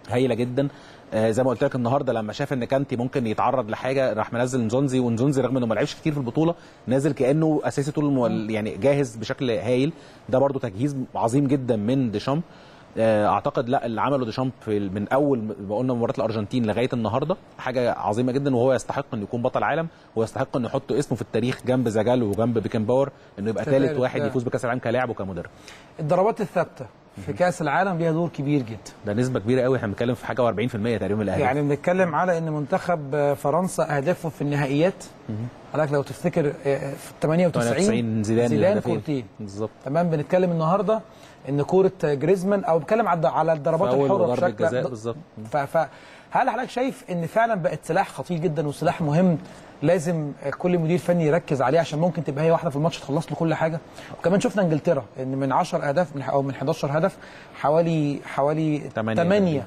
هايله جدا. آه زي ما قلت لك النهارده لما شاف ان كانتي ممكن يتعرض لحاجه راح منزل نزونزي، ونزونزي رغم انه ما لعبش كتير في البطوله نازل كانه اساسي طول المول، يعني جاهز بشكل هايل. ده برده تجهيز عظيم جدا من ديشامب. اعتقد لا اللي عمله ديشامب من اول ما قلنا مباراه الارجنتين لغايه النهارده حاجه عظيمه جدا، وهو يستحق انه يكون بطل عالم، ويستحق انه يحط اسمه في التاريخ جنب زاجالو وجنب بيكن باور، انه يبقى ثالث واحد يفوز بكاس العالم كلاعب وكمدرب. الضربات الثابته في كاس العالم ليها دور كبير جدا، ده نسبه كبيره قوي، احنا بنتكلم في حاجه وأربعين في المية تقريبا من الاهداف. يعني بنتكلم على ان منتخب فرنسا اهدافه في النهائيات حضرتك لو تفتكر في ثمانية وتسعين زيدان, زيدان كورتين بالظبط. تمام. بنتكلم النهارده ان كوره جريزمان او بنتكلم على الضربات الحره بشكل بالظبط. فهل حضرتك شايف ان فعلا بقت سلاح خطير جدا وسلاح مهم لازم كل مدير فني يركز عليه عشان ممكن تبقى هي واحده في الماتش تخلص له كل حاجه؟ وكمان شفنا انجلترا ان من عشرة اهداف من او من حداشر هدف حوالي حوالي ثمانية.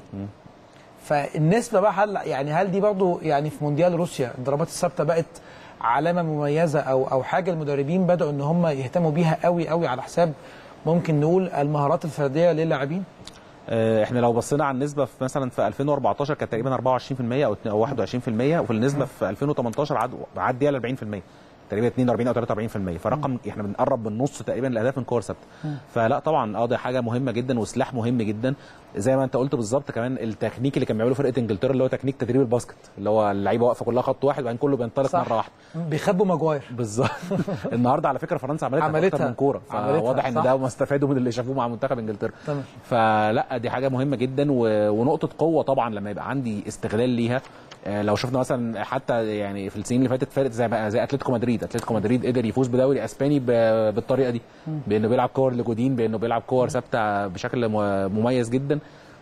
فالنسبه بقى هل يعني هل دي برضه يعني في مونديال روسيا الضربات الثابته بقت علامه مميزه او او حاجه المدربين بداوا ان هم يهتموا بيها قوي قوي على حساب ممكن نقول المهارات الفرديه للاعبين؟ احنا لو بصينا على النسبه في مثلا في ألفين وأربعتاشر كانت تقريبا أربعة وعشرين في المية او واحد وعشرين في المية، وفي النسبه في ألفين وتمنتاشر عد عدى ال أربعين في المية تقريبا اتنين وأربعين او تلاتة وأربعين في المية، فرقم احنا بنقرب من نص تقريبا الاهداف من كور ثابته. فلا طبعا اه دي حاجه مهمه جدا وسلاح مهم جدا زي ما انت قلت بالظبط. كمان التكنيك اللي كان بيعمله فرقه انجلترا اللي هو تكنيك تدريب الباسكت، اللي هو اللعيبه واقفه كلها خط واحد وبعدين كله بينطلق مره واحده بيخبوا ماجواير بالظبط. النهارده على فكره فرنسا عملتها, عملتها اكتر من كوره، فواضح ان ده ما استفادوا من اللي شافوه مع منتخب انجلترا. تمام. فلا دي حاجه مهمه جدا ونقطه قوه طبعا لما يبقى عندي استغلال ليها. لو شفنا مثلا حتى يعني في السنين اللي فاتت فاتت زي زي اتلتيكو مدريد، اتلتيكو مدريد قدر يفوز بدوري اسباني بالطريقه دي، بانه بيلعب كور لجودين، بانه بيلعب كور ثابته بشكل مميز جدا.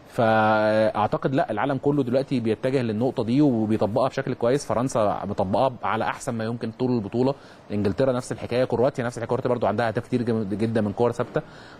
فاعتقد لا العالم كله دلوقتي بيتجه للنقطه دي وبيطبقها بشكل كويس. فرنسا مطبقها على احسن ما يمكن طول البطوله، انجلترا نفس الحكايه، كرواتيا نفس الحكايه، كرواتيا برضو عندها اهداف كتير جدا من كور ثابته.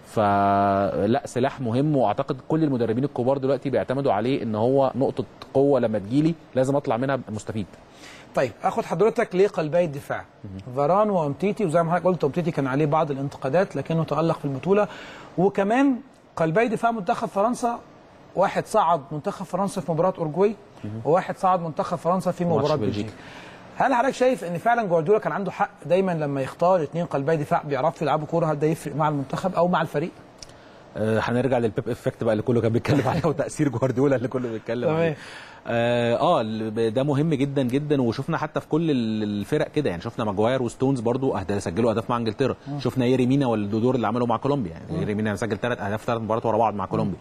فلا سلاح مهم، واعتقد كل المدربين الكبار دلوقتي بيعتمدوا عليه ان هو نقطه قوه لما تجيلي لازم اطلع منها مستفيد. طيب اخد حضرتك لقلبي الدفاع فاران وامتيتي، وزي ما حضرتك قلت امتيتي كان عليه بعض الانتقادات لكنه تالق في البطوله. وكمان قلبي دفاع منتخب فرنسا، واحد صعد منتخب فرنسا في مباراه اورجواي وواحد صعد منتخب فرنسا في مباراه بلجيكا. هل حضرتك شايف ان فعلا جوارديولا كان عنده حق دايما لما يختار اثنين قلبي دفاع بيعرفوا يلعبوا كوره؟ هل ده يفرق مع المنتخب او مع الفريق؟ هنرجع للبيب افكت بقى اللي كله كان بيتكلم عليه وتاثير جوارديولا اللي كله بيتكلم عليه. اه ده مهم جدا جدا، وشفنا حتى في كل الفرق كده، يعني شفنا ماجواير وستونز برضو اهداف سجلوا اهداف مع انجلترا. شفنا ييريمينا والدودور اللي عمله مع كولومبيا، يعني ييريمينا سجل ثلاث اهداف ثلاث مباريات ورا بعض مع كولومبيا.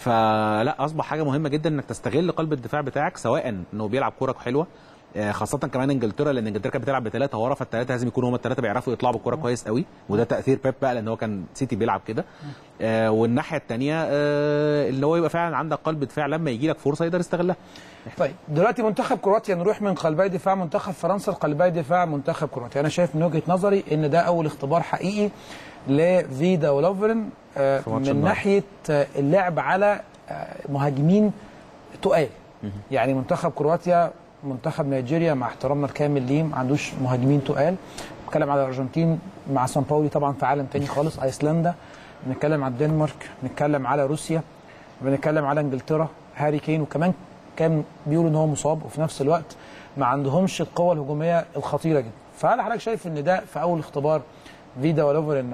فلا اصبح حاجه مهمه جدا انك تستغل قلب الدفاع بتاعك، سواء انه بيلعب كوره حلوه خاصه كمان انجلترا، لان انجلترا كانت بتلعب بثلاثه ورا، فالثلاثه لازم يكونوا هم الثلاثه بيعرفوا يطلعوا بالكوره كويس قوي، وده تاثير بيب بقى لان هو كان سيتي بيلعب كده. آه والناحيه الثانيه آه اللي هو يبقى فعلا عندك قلب دفاع لما يجي لك فرصه يقدر يستغلها. طيب دلوقتي منتخب كرواتيا، نروح من قلبي دفاع منتخب فرنسا لقلبي دفاع منتخب كرواتيا. انا شايف من وجهه نظري ان ده اول اختبار حقيقي لفيدا ولوفرن آه من ناحيه اللعب على مهاجمين تقال. يعني منتخب كرواتيا منتخب نيجيريا مع احترامنا الكامل ليه ما عندوش مهاجمين تقال. بنتكلم على الارجنتين مع سان باولي طبعا في عالم تاني خالص، ايسلندا، بنتكلم على الدنمارك، بنتكلم على روسيا، بنتكلم على انجلترا هاري كين، وكمان كان بيقولوا ان هو مصاب، وفي نفس الوقت ما عندهمش القوه الهجوميه الخطيره جدا. فهل حضرتك شايف ان ده في اول اختبار فيدا ولوفرن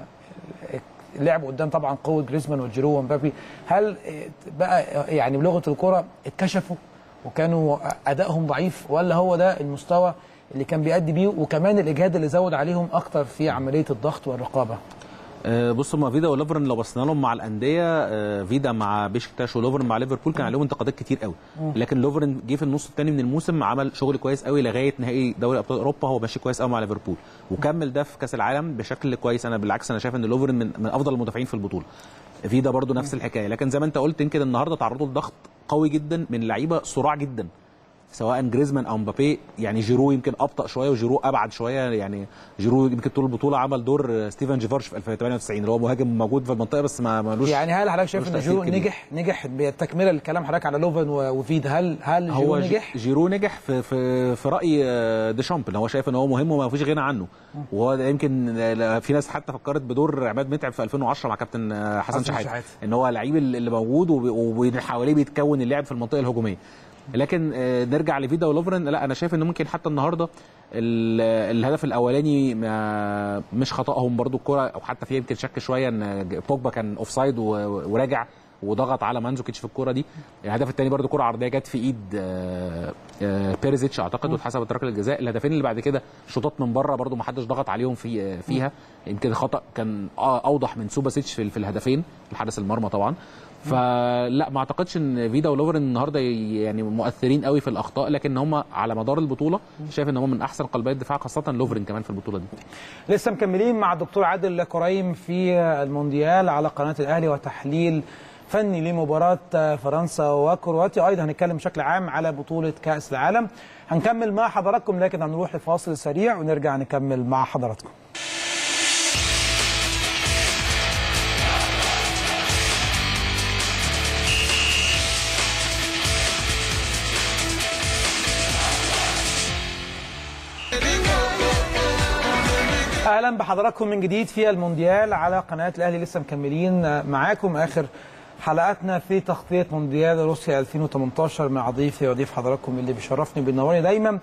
لعبوا قدام طبعا قوه جريزمان وجيرو ومبابي، هل بقى يعني بلغه الكره اتكشفوا وكانوا ادائهم ضعيف، ولا هو ده المستوى اللي كان بيأدي بيه وكمان الاجهاد اللي زود عليهم اكتر في عمليه الضغط والرقابه؟ أه بصوا ما فيدا ولوفرن لو بصينا لهم مع الانديه، أه فيدا مع بيشكتاش ولوفرن مع ليفربول كان عليهم انتقادات كتير قوي، لكن لوفرن جه في النص الثاني من الموسم عمل شغل كويس قوي لغايه نهائي دوري ابطال اوروبا، هو ماشي كويس قوي مع ليفربول وكمل ده في كاس العالم بشكل كويس. انا بالعكس انا شايف ان لوفرن من, من افضل المدافعين في البطوله. فيدا برضو نفس الحكايه، لكن زي ما انت قلت يمكن النهارده تعرضوا لضغط قوي جدا من لعيبه صراع جدا، سواء جريزمان او مبابي. يعني جيرو يمكن ابطا شويه وجيرو ابعد شويه، يعني جيرو يمكن طول البطوله عمل دور ستيفن جيفارش في ألفين وثمانية وتسعين اللي هو مهاجم موجود في المنطقه بس ما مالوش. يعني هل حضرتك شايف ان جيرو نجح نجح بتكمله الكلام حضرتك على لوفن وفيد؟ هل هل جيرو هو نجح؟ جيرو نجح في في في راي ديشامب اللي هو شايف ان هو مهم وما فيش غنى عنه، وهو يمكن في ناس حتى فكرت بدور عماد متعب في ألفين وعشرة مع كابتن حسن شحاته ان هو اللعيب اللي موجود وحواليه بيتكون اللعب في المنطقه الهجوميه. لكن نرجع لفيدا ولوفرن، لا انا شايف ان ممكن حتى النهارده الهدف الاولاني مش خطأهم برضو الكره، او حتى في يمكن شك شويه ان بوجبا كان اوف سايد وراجع وضغط على مانزوكيتش في الكوره دي. الهدف الثاني برضو كره عرضيه جت في ايد بيريزيتش اعتقد واتحسبت ركله الجزاء. الهدفين اللي بعد كده شوطات من بره برضو ما حدش ضغط عليهم في فيها، يمكن خطأ كان اوضح من سوباسيتش في الهدفين الحارس المرمى طبعا. فلا ما اعتقدش ان فيدا ولوفرن النهارده يعني مؤثرين قوي في الاخطاء، لكن هم على مدار البطوله شايف ان هم من احسن قلبي الدفاع، خاصه لوفرن كمان في البطوله دي. لسه مكملين مع الدكتور عادل كريم في المونديال على قناه الاهلي وتحليل فني لمباراه فرنسا وكرواتيا، ايضا هنتكلم بشكل عام على بطوله كاس العالم. هنكمل مع حضراتكم لكن هنروح لفاصل سريع ونرجع نكمل مع حضراتكم. اهلا بحضراتكم من جديد في المونديال على قناه الاهلي. لسه مكملين معاكم اخر حلقاتنا في تغطيه مونديال روسيا ألفين وثمانية عشر مع ضيفي وضيف حضراتكم اللي بيشرفني بينورني دايما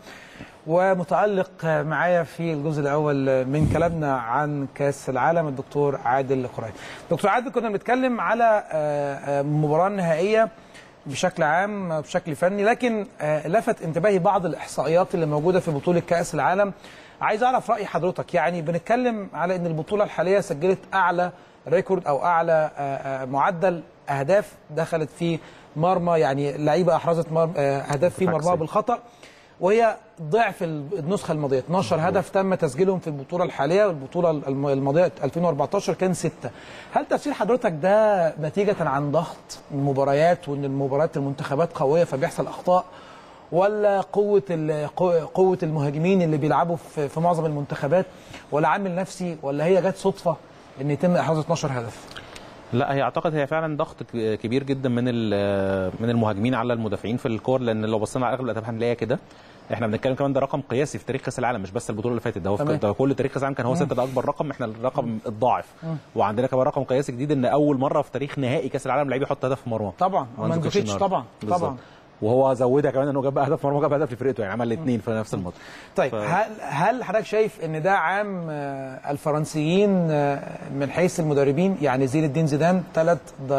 ومتالق معايا في الجزء الاول من كلامنا عن كاس العالم الدكتور عادل كريم. دكتور عادل، كنا بنتكلم على مباراه نهائيه بشكل عام بشكل فني، لكن لفت انتباهي بعض الاحصائيات اللي موجوده في بطوله كاس العالم. عايز اعرف راي حضرتك. يعني بنتكلم على ان البطوله الحاليه سجلت اعلى ريكورد او اعلى معدل اهداف دخلت في مرمى، يعني لعيبه احرزت اهداف في مرمى بالخطا، وهي ضعف النسخه الماضيه. اثناشر هدف تم تسجيلهم في البطوله الحاليه، والبطوله الماضيه ألفين وأربعة عشر كان ستة. هل تفسير حضرتك ده نتيجه عن ضغط المباريات وان المباريات المنتخبات قويه فبيحصل اخطاء، ولا قوه قوه المهاجمين اللي بيلعبوا في معظم المنتخبات، ولا عامل نفسي، ولا هي جت صدفه ان يتم احراز اثناشر هدف؟ لا هي اعتقد هي فعلا ضغط كبير جدا من من المهاجمين على المدافعين في الكور، لان لو بصينا على اغلب الاتفاق هنلاقيها كده. احنا بنتكلم كمان ده رقم قياسي في تاريخ كاس العالم، مش بس البطوله اللي فاتت، ده هو في كل تاريخ كاس العالم كان هو ستة، ده اكبر رقم، احنا الرقم الضاعف. وعندنا كمان رقم قياسي جديد ان اول مره في تاريخ نهائي كاس العالم لعيب يحط هدف في مرمى. طبعا مانزوكيتش طبعا بالزبط. طبعا وهو زودها كمان انه جاب هدف مرمى، جاب هدف لفرقته، يعني عمل الاثنين في نفس الماتش. طيب ف... هل هل حضرتك شايف ان ده عام الفرنسيين من حيث المدربين؟ يعني زين الدين زيدان ثلاث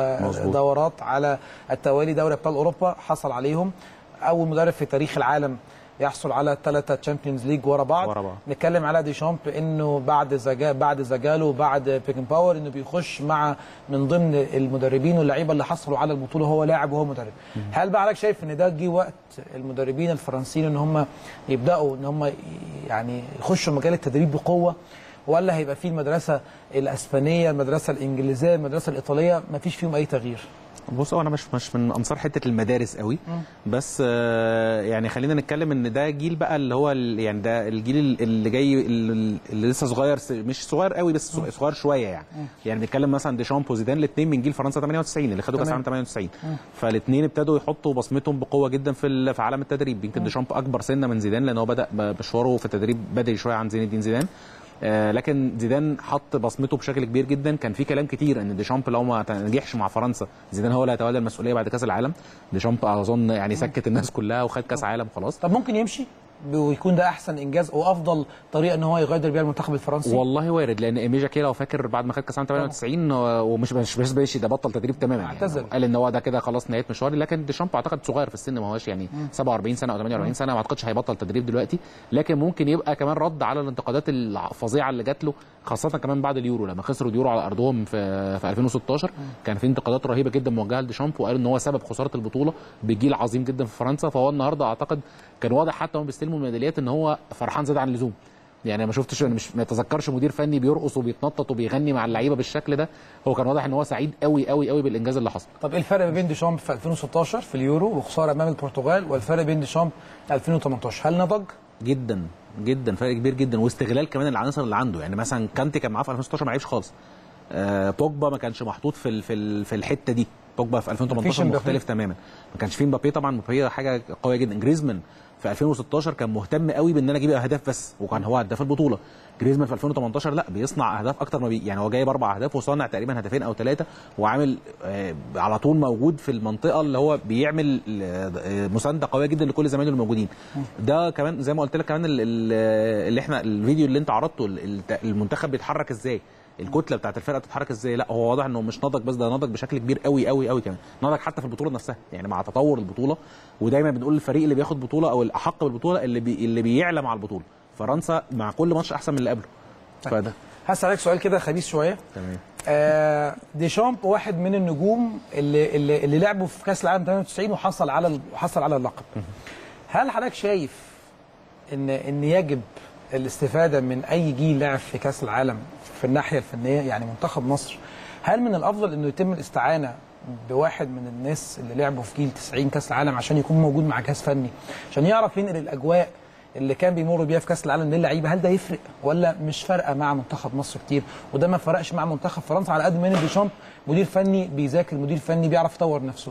دورات على التوالي دوري ابطال اوروبا حصل عليهم، اول مدرب في تاريخ العالم يحصل على ثلاثة تشامبيونز ليج ورا بعض. ورا بعض. نتكلم على ديشامب انه بعد زجا بعد زجالو بعد بيكن باور انه بيخش مع من ضمن المدربين واللعيبه اللي حصلوا على البطوله، هو لاعب وهو مدرب. م- هل بقى حضرتك شايف ان ده جه وقت المدربين الفرنسيين ان هم يبداوا ان هم يعني يخشوا مجال التدريب بقوه، ولا هيبقى في المدرسه الاسبانيه، المدرسه الانجليزيه، المدرسه الايطاليه ما فيش فيهم اي تغيير؟ بص انا مش مش من انصار حته المدارس قوي، بس آه يعني خلينا نتكلم ان ده جيل بقى اللي هو يعني ده الجيل اللي جاي اللي لسه صغير، مش صغير قوي بس صغير شويه يعني. يعني بنتكلم مثلا ديشامب وزيدان الاثنين من جيل فرنسا ثمانية وتسعين اللي خدوا كاس العالم ثمانية وتسعين، فالاثنين ابتدوا يحطوا بصمتهم بقوه جدا في في عالم التدريب. يمكن ديشامب اكبر سنه من زيدان لان هو بدا مشواره في التدريب بدري شويه عن زين الدين زيدان، آه لكن زيدان حط بصمته بشكل كبير جدا. كان في كلام كتير ان ديشامب لو ما نجحش مع فرنسا زيدان هو اللي هيتولى المسؤوليه بعد كاس العالم. ديشامب اظن يعني سكت الناس كلها وخد كاس عالم خلاص. طب ممكن يمشي ويكون ده احسن انجاز او افضل طريقه ان هو يغادر بيها المنتخب الفرنسي؟ والله وارد، لان ايمي جاكي لو فاكر بعد ما خد كاس العالم ثمانية وتسعين ومش مش بس ماشي ده بطل تدريب تماما يعني. قال ان هو ده كده خلاص نهايه مشواري. لكن ديشامب اعتقد صغير في السن، ما هوش يعني م. سبعة وأربعين سنه او ثمانية وأربعين سنه، ما اعتقدش هيبطل تدريب دلوقتي. لكن ممكن يبقى كمان رد على الانتقادات الفظيعه اللي جات له، خاصه كمان بعد اليورو لما خسروا اليورو على ارضهم في في ألفين وستاشر. م. كان في انتقادات رهيبه جدا موجهه لديشامب، وقال ان هو سبب خساره البطوله بجيل عظيم جدا في فرنسا. فهو النهارده اعتقد كان واضح حتى وهم بيستلموا الميداليات ان هو فرحان زاد عن اللزوم، يعني ما شفتش، انا مش ما اتذكرش مدير فني بيرقص وبيتنطط وبيغني مع اللعيبه بالشكل ده. هو كان واضح ان هو سعيد قوي قوي قوي بالانجاز اللي حصل. طب ايه الفرق بين ديشامب في ألفين وستاشر في اليورو وخساره امام البرتغال والفرق بين ديشامب ألفين وتمنتاشر؟ هل نضج؟ جدا جدا، فرق كبير جدا، واستغلال كمان العناصر اللي عنده. يعني مثلا كانتي كان معاه في ألفين وستاشر ما لعبش خالص. آه بوجبا ما كانش محطوط في في في الحته دي. بوجبا في ألفين وتمنتاشر مختلف تماما، ما كانش فيه مبابي. طبعا مبابي حاجه قويه جدا. جريزمان في ألفين وستاشر كان مهتم قوي بان انا اجيب اهداف بس، وكان هو هداف البطوله. جريزمان في ألفين وتمنتاشر لا، بيصنع اهداف اكتر ما بي يعني هو جايب اربع اهداف وصانع تقريبا هدفين او ثلاثه، وعامل آه على طول موجود في المنطقه اللي هو بيعمل آه مسانده قويه جدا لكل زمايله الموجودين. ده كمان زي ما قلت لك كمان اللي احنا الفيديو اللي انت عرضته، المنتخب بيتحرك ازاي، الكتله بتاعت الفرقه بتتحرك ازاي. لا هو واضح انه مش نضج بس، ده نضج بشكل كبير قوي قوي قوي كمان، نضج حتى في البطوله نفسها. يعني مع تطور البطوله، ودايما بنقول الفريق اللي بياخد بطوله او الاحق بالبطوله اللي بي اللي بيعلى مع البطوله. فرنسا مع كل ماتش احسن من اللي قبله. فده هسألك سؤال كده خبيث شويه. تمام. آه ديشامب واحد من النجوم اللي اللي, اللي لعبوا في كاس العالم ثمانية وتسعين وحصل على وحصل على اللقب. هل حضرتك شايف ان ان يجب الاستفاده من اي جيل لعب في كاس العالم في الناحيه الفنيه؟ يعني منتخب مصر هل من الافضل انه يتم الاستعانه بواحد من الناس اللي لعبوا في جيل تسعين كاس العالم عشان يكون موجود مع جهاز فني عشان يعرف ينقل الاجواء اللي كان بيمر بيها في كاس العالم للعيبه؟ هل ده يفرق ولا مش فارقه مع منتخب مصر كتير؟ وده ما فرقش مع منتخب فرنسا على قد ما ان ديشامب مدير فني بيذاكر، مدير فني بيعرف يطور نفسه.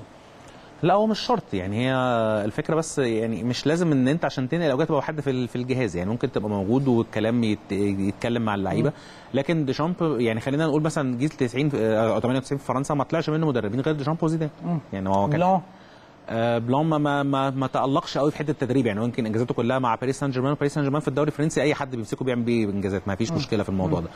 لا هو مش شرط، يعني هي الفكره بس يعني مش لازم ان انت عشان تنقل الاوجات تبقى حد في في الجهاز. يعني ممكن تبقى موجود والكلام يت... يتكلم مع اللعيبه. لكن ديشامب يعني خلينا نقول مثلا جيل تسعين او ثمانية وتسعين في فرنسا ما طلعش منه مدربين غير ديشامب وزيدان. يعني هو كان لا آه بلون ما ما ما تألقش قوي في حته التدريب. يعني ممكن انجازاته كلها مع باريس سان جيرمان. باريس سان جيرمان في الدوري الفرنسي اي حد بيمسكه بيعمل بيه انجازات، ما فيش مشكله في الموضوع ده.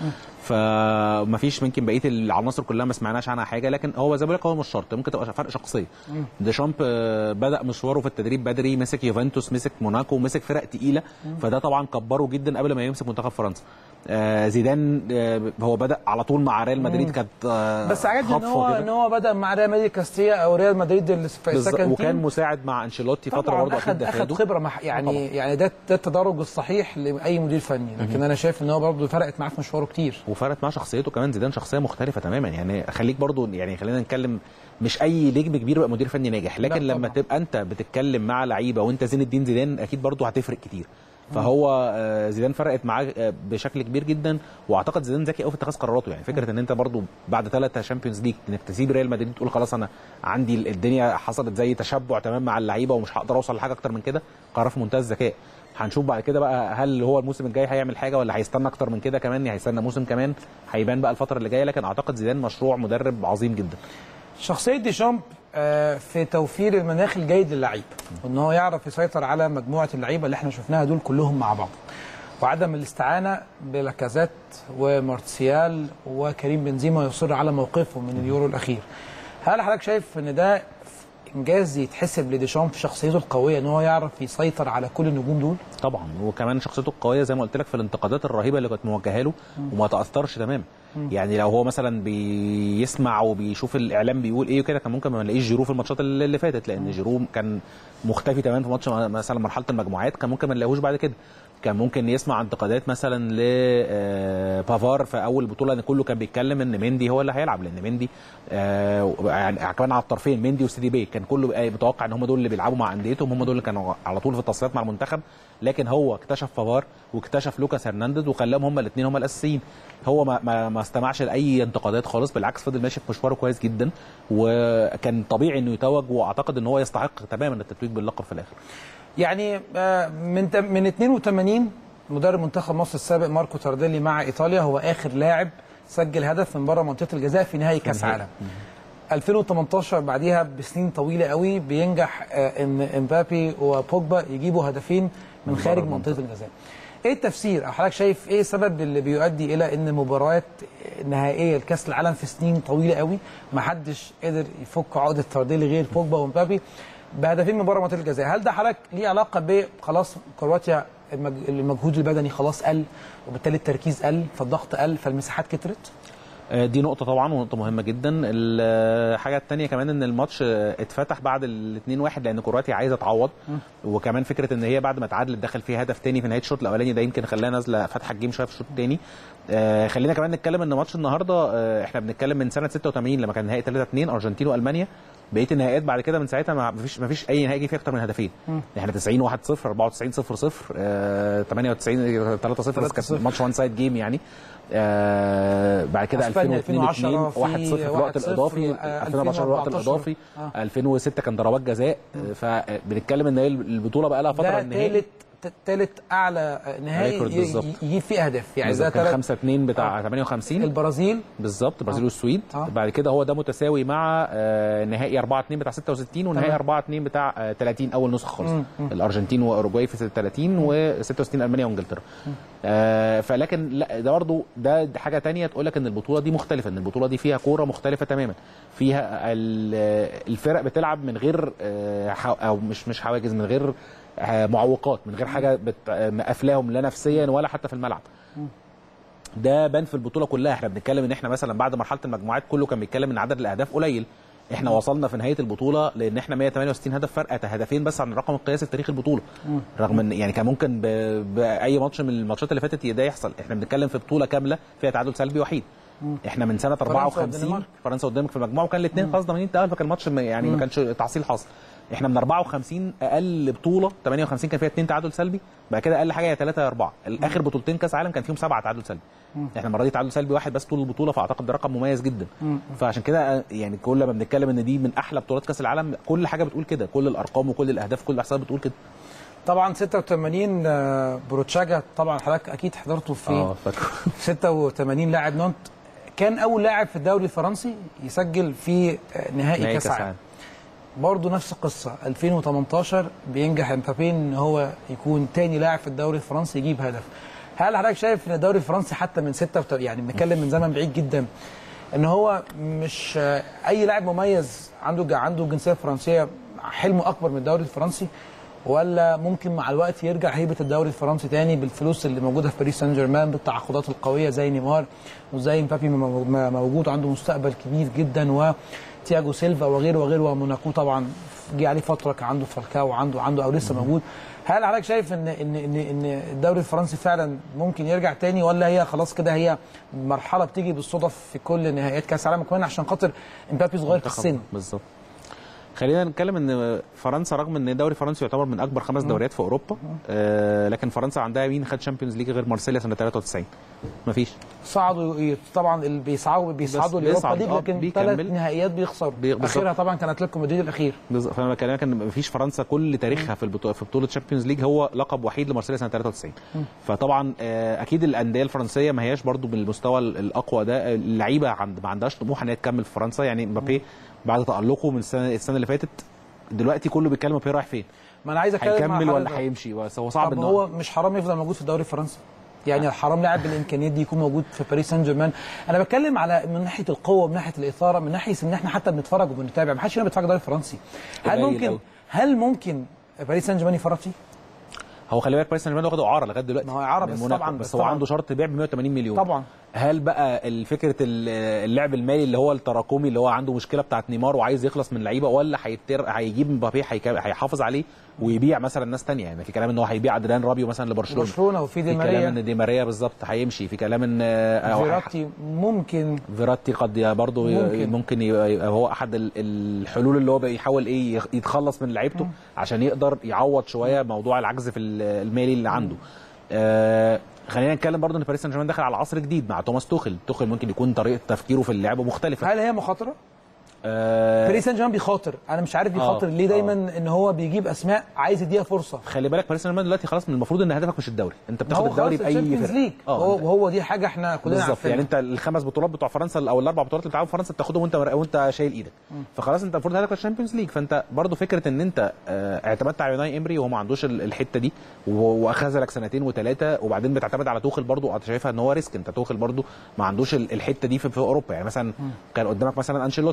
فما فيش ممكن بقيه العناصر كلها ما سمعناش عنها حاجه. لكن هو زي ما بقول لك هو مش شرط، ممكن تبقى فرق شخصيه. ديشامب آه بدا مشواره في التدريب بدري، مسك يوفنتوس، مسك موناكو، مسك فرق تقيله، فده طبعا كبره جدا قبل ما يمسك منتخب فرنسا. آه زيدان آه هو بدا على طول مع ريال مدريد، كانت آه بس عجبني ان هو ان هو بدا مع ريال مدريد كاستيا او ريال مدريد اللي في السكن، وكان مساعد مع انشيلوتي فتره برضه. اخد اخد خبره مح يعني طبعا. يعني ده ده التدرج الصحيح لاي مدير فني. لكن انا شايف ان هو برضه فرقت معاه في مشواره كتير، وفرقت معاه شخصيته كمان. زيدان شخصيه مختلفه تماما. يعني خليك برضه يعني خلينا نتكلم، مش اي نجم كبير بقى مدير فني ناجح، لكن لما تبقى انت بتتكلم مع لعيبه وانت زين الدين زيدان اكيد برضه هتفرق كتير. فهو زيدان فرقت معاه بشكل كبير جدا. واعتقد زيدان ذكي قوي في اتخاذ قراراته. يعني فكره ان انت برضو بعد ثلاثه شامبيونز ليج انك تسيب ريال مدريد تقول خلاص انا عندي الدنيا حصلت زي تشبع تمام مع اللعيبه ومش هقدر اوصل لحاجه اكتر من كده، قرار في منتهى الذكاء. هنشوف بعد كده بقى هل هو الموسم الجاي هيعمل حاجه ولا هيستنى اكتر من كده كمان، هيستنى موسم كمان، هيبان بقى الفتره اللي جايه. لكن اعتقد زيدان مشروع مدرب عظيم جدا. شخصيه ديشامب في توفير المناخ الجيد للعيب، وان هو يعرف يسيطر على مجموعه اللعيبه اللي احنا شفناها دول كلهم مع بعض، وعدم الاستعانه بلاكازيت ومارتسيال وكريم بنزيما يصر على موقفه من اليورو الاخير. هل حضرتك شايف ان ده انجاز يتحسب لديشامب في شخصيته القويه ان هو يعرف يسيطر على كل النجوم دول؟ طبعا، وكمان شخصيته القويه زي ما قلت لك في الانتقادات الرهيبه اللي كانت موجهه له وما تاثرش تماما. يعني لو هو مثلا بيسمع وبيشوف الاعلام بيقول ايه وكده، كان ممكن ما نلاقيش جيرو في الماتشات اللي فاتت، لان جيرو كان مختفي تماما في ماتش مثلا مرحله المجموعات، كان ممكن ما نلاقيهوش بعد كده. كان ممكن يسمع انتقادات مثلا لبافار في اول بطوله ان كله كان بيتكلم ان مندي هو اللي هيلعب، لان مندي يعني كمان على الطرفين مندي وسيدي بي كان كله متوقع ان هم دول اللي بيلعبوا مع انديتهم، هم دول اللي كانوا على طول في التصفيات مع المنتخب. لكن هو اكتشف بافار واكتشف لوكاس هرنانديز وخلاهم هم الاثنين هم الاساسيين. هو ما ما, ما استمعش لاي انتقادات خالص، بالعكس فضل ماشي في مشواره كويس جدا، وكان طبيعي انه يتوج، واعتقد ان هو يستحق تماما التتويج باللقب في الاخر. يعني من من اثنين وثمانين مدرب منتخب مصر السابق ماركو تارديلي مع ايطاليا هو اخر لاعب سجل هدف من بره منطقه الجزاء في نهائي كاس عالم. ألفين وثمانية عشر بعديها بسنين طويله قوي بينجح ان امبابي وبوجبا يجيبوا هدفين من خارج منطقه الجزاء. ايه التفسير او حضرتك شايف ايه السبب اللي بيؤدي الى ان مباريات نهائيه لكاس العالم في سنين طويله قوي ما حدش قدر يفك عقده تارديلي غير بوجبا وامبابي بهدفين من بره منطقه الجزاء؟ هل ده حضرتك ليه علاقه بخلاص كرواتيا المجهود البدني خلاص قل وبالتالي التركيز قل فالضغط قل فالمساحات كترت؟ دي نقطة طبعا ونقطة مهمة جدا. الحاجة الثانية كمان ان الماتش اتفتح بعد ال اتنين واحد لان كرواتيا عايزة تعوض، وكمان فكرة ان هي بعد ما اتعادلت دخل فيها هدف ثاني في نهاية الشوط الاولاني، ده يمكن خلاها نازلة فاتحة الجيم شوية في الشوط الثاني. آه خلينا كمان نتكلم ان ماتش النهارده آه احنا بنتكلم من سنة ستة وثمانين لما كان نهائي ثلاثة اتنين ارجنتين والمانيا، بقيه النهائيات بعد كده من ساعتها ما فيش ما فيش اي نهائي جه فيه اكتر من هدفين. احنا تسعين واحد صفر، اربعة وتسعين صفر صفر، آه ثمانية وتسعين ثلاثة صفر، بس كان ماتش وان سايد جيم يعني. آه بعد كده ألفين واتنين واحد صفر في الوقت الاضافي، ألفين واربعتاشر الوقت الاضافي، آه. ألفين وستة كان ضربات جزاء. آه فبنتكلم ان البطوله بقى لها فتره النهائي ثالث اعلى نهائي يجيب فيه اهداف يعني، ده كان خمسة اتنين بتاع ثمانية وخمسين البرازيل بالظبط، البرازيل آه. والسويد. آه. بعد كده هو ده متساوي مع آه نهائي اربعة اتنين بتاع ستة وستين ونهائي اربعة اتنين بتاع آه ثلاثين اول نسخه خالص، الارجنتين واوروجواي في ثلاثين وستة وستين المانيا وانجلترا. آه فلكن لا ده برضو ده حاجه ثانيه تقول لك ان البطوله دي مختلفه، ان البطوله دي فيها كوره مختلفه تماما، فيها الفرق بتلعب من غير آه او مش مش حواجز، من غير معوقات، من غير حاجه مقفلاهم لا نفسيا ولا حتى في الملعب. ده بان في البطوله كلها. احنا بنتكلم ان احنا مثلا بعد مرحله المجموعات كله كان بيتكلم ان عدد الاهداف قليل، احنا وصلنا في نهايه البطوله لان احنا مية وتمانية وستين هدف، فرق هدفين بس عن الرقم القياسي في تاريخ البطوله. رغم ان يعني كان ممكن باي ماتش من الماتشات اللي فاتت ده يحصل. احنا بنتكلم في بطوله كامله فيها تعادل سلبي وحيد. احنا من سنه اربعة وخمسين فرنسا قدامك في المجموعه وكان الاثنين خلاص ضامنين التاهل، فكان الماتش يعني ما كانش تحصيل حاصل. احنا من اربعة وخمسين اقل بطوله ثمانية وخمسين كان فيها اثنين تعادل سلبي، بعد كده اقل حاجه هي ثلاثة يا اربعة. الاخر بطولتين كاس عالم كان فيهم سبعه تعادل سلبي، احنا المره دي تعادل سلبي واحد بس طول البطوله، فاعتقد ده رقم مميز جدا. فعشان كده يعني كل ما بنتكلم ان دي من احلى بطولات كاس العالم، كل حاجه بتقول كده، كل الارقام وكل الاهداف كل الاحصائيات بتقول كده. طبعا ستة وثمانين بروتشاجا طبعا حضرتك اكيد حضرته في اه فاكره ستة وثمانين لاعب نونت، كان اول لاعب في الدوري الفرنسي يسجل في نهائي كاس العالم. برضه نفس القصه، ألفين وتمنتاشر بينجح امبابي ان هو يكون ثاني لاعب في الدوري الفرنسي يجيب هدف. هل حضرتك شايف ان الدوري الفرنسي حتى من ستة وت... يعني بنتكلم من زمن بعيد جدا ان هو مش اي لاعب مميز عنده عنده جنسيه فرنسيه حلمه اكبر من الدوري الفرنسي، ولا ممكن مع الوقت يرجع هيبه الدوري الفرنسي تاني بالفلوس اللي موجوده في باريس سان جيرمان، بالتعاقدات القويه زي نيمار وزي مبابي موجود عنده مستقبل كبير جدا، وتياجو سيلفا وغيره وغيره، وموناكو طبعا جه عليه فتره كان عنده فالكاو وعنده عنده او لسه موجود. هل حضرتك شايف ان ان ان ان الدوري الفرنسي فعلا ممكن يرجع تاني، ولا هي خلاص كده هي مرحله بتيجي بالصدف في كل نهائيات كاس العالم، كمان عشان خاطر امبابي صغير في السن؟ بالظبط. خلينا نتكلم ان فرنسا رغم ان الدوري الفرنسي يعتبر من اكبر خمس دوريات في اوروبا، آه لكن فرنسا عندها مين خد شامبيونز ليج غير مارسيليا سنه ثلاثة وتسعين؟ مفيش. صعدوا طبعا اللي بيصعدوا بيصعدوا اليوروبا ليج، لكن ثلاث نهائيات بيخسروا، اخرها طبعا كان اتلتيكو مدريد الاخير. بالظبط. فانا بكلمك ان مفيش. فرنسا كل تاريخها في البطوله في بطوله شامبيونز ليج هو لقب وحيد لمارسيليا سنه ثلاثة وتسعين. فطبعا آه اكيد الانديه الفرنسيه ما هياش برضو بالمستوى الاقوى ده، اللعيبه عند ما عندهاش طموح ان هي تكمل في فرنسا. يعني مبابي بعد تالقه من السنه السنه اللي فاتت دلوقتي كله بيتكلم مبابي رايح فين؟ ما انا عايز اتكلم هيكمل ولا هيمشي؟ هو صعب ان هو مش حرام يفضل موجود في الدوري الفرنسي، يعني حرام لاعب بالامكانيات دي يكون موجود في باريس سان جيرمان. انا بتكلم على من ناحيه القوه ومن ناحيه الاثاره، من ناحيه ان احنا حتى بنتفرج وبنتابع، ما حدش هنا بيتفرج الدوري الفرنسي. هل ممكن أو. هل ممكن باريس سان جيرمان يفرط فيه؟ هو خلي بالك باريس سان جيرمان واخد اعاره لغايه دلوقتي. ما هو اعاره بس طبعا، بس هو عنده شرط بيع ب مية وتمانين مليون طبعا. هل بقى الفكره اللعب المالي اللي هو التراكمي اللي هو عنده مشكله بتاعت نيمار وعايز يخلص من اللعيبه، ولا هيتر هيجيب مبابي هيحافظ عليه ويبيع مثلا ناس ثانيه؟ يعني في كلام ان هو هيبيع ادريان رابيو مثلا لبرشلونه، برشلونه وفي دي ماريا، في كلام ان دي ماريا بالظبط هيمشي، في كلام ان فيراتي ممكن فيراتي قد برضه ممكن, ممكن يبقى هو احد الحلول اللي هو بيحاول ايه يتخلص من لعيبته عشان يقدر يعوض شويه موضوع العجز في المالي اللي عنده. آه خلينا نتكلم برضه ان باريس سان جيرمان داخل على عصر جديد مع توماس توخل. توخل ممكن يكون طريقه تفكيره في اللعب مختلفه. هل هي مخاطره؟ آه باريس سان جيرمان بيخاطر، انا مش عارف بيخاطر آه ليه دايما آه ان هو بيجيب اسماء عايز يديها فرصه. خلي بالك باريس سان جيرمان دلوقتي خلاص من المفروض ان هدفك مش الدوري، انت بتاخد الدوري باي فرقه. اه وهو دي حاجه احنا كلنا عارفينها. يعني انت الخمس بطولات بتوع فرنسا او الاربع بطولات اللي بتاعهم فرنسا بتاخدهم وانت وانت شايل ايدك، فخلاص انت المفروض هدفك الشامبيونز ليج. فانت برضو فكره ان انت اه اعتمدت على يوناي امري وهو ما عندوش الحته دي واخذ لك سنتين وثلاثه، وبعدين بتعتمد على توخل برضو، انت شايفها ان هو ريسك. انت توخل برضو ما عندوش الحته دي في, في اوروبا. يعني مثلا كان قدامك مثلا انشيلوتي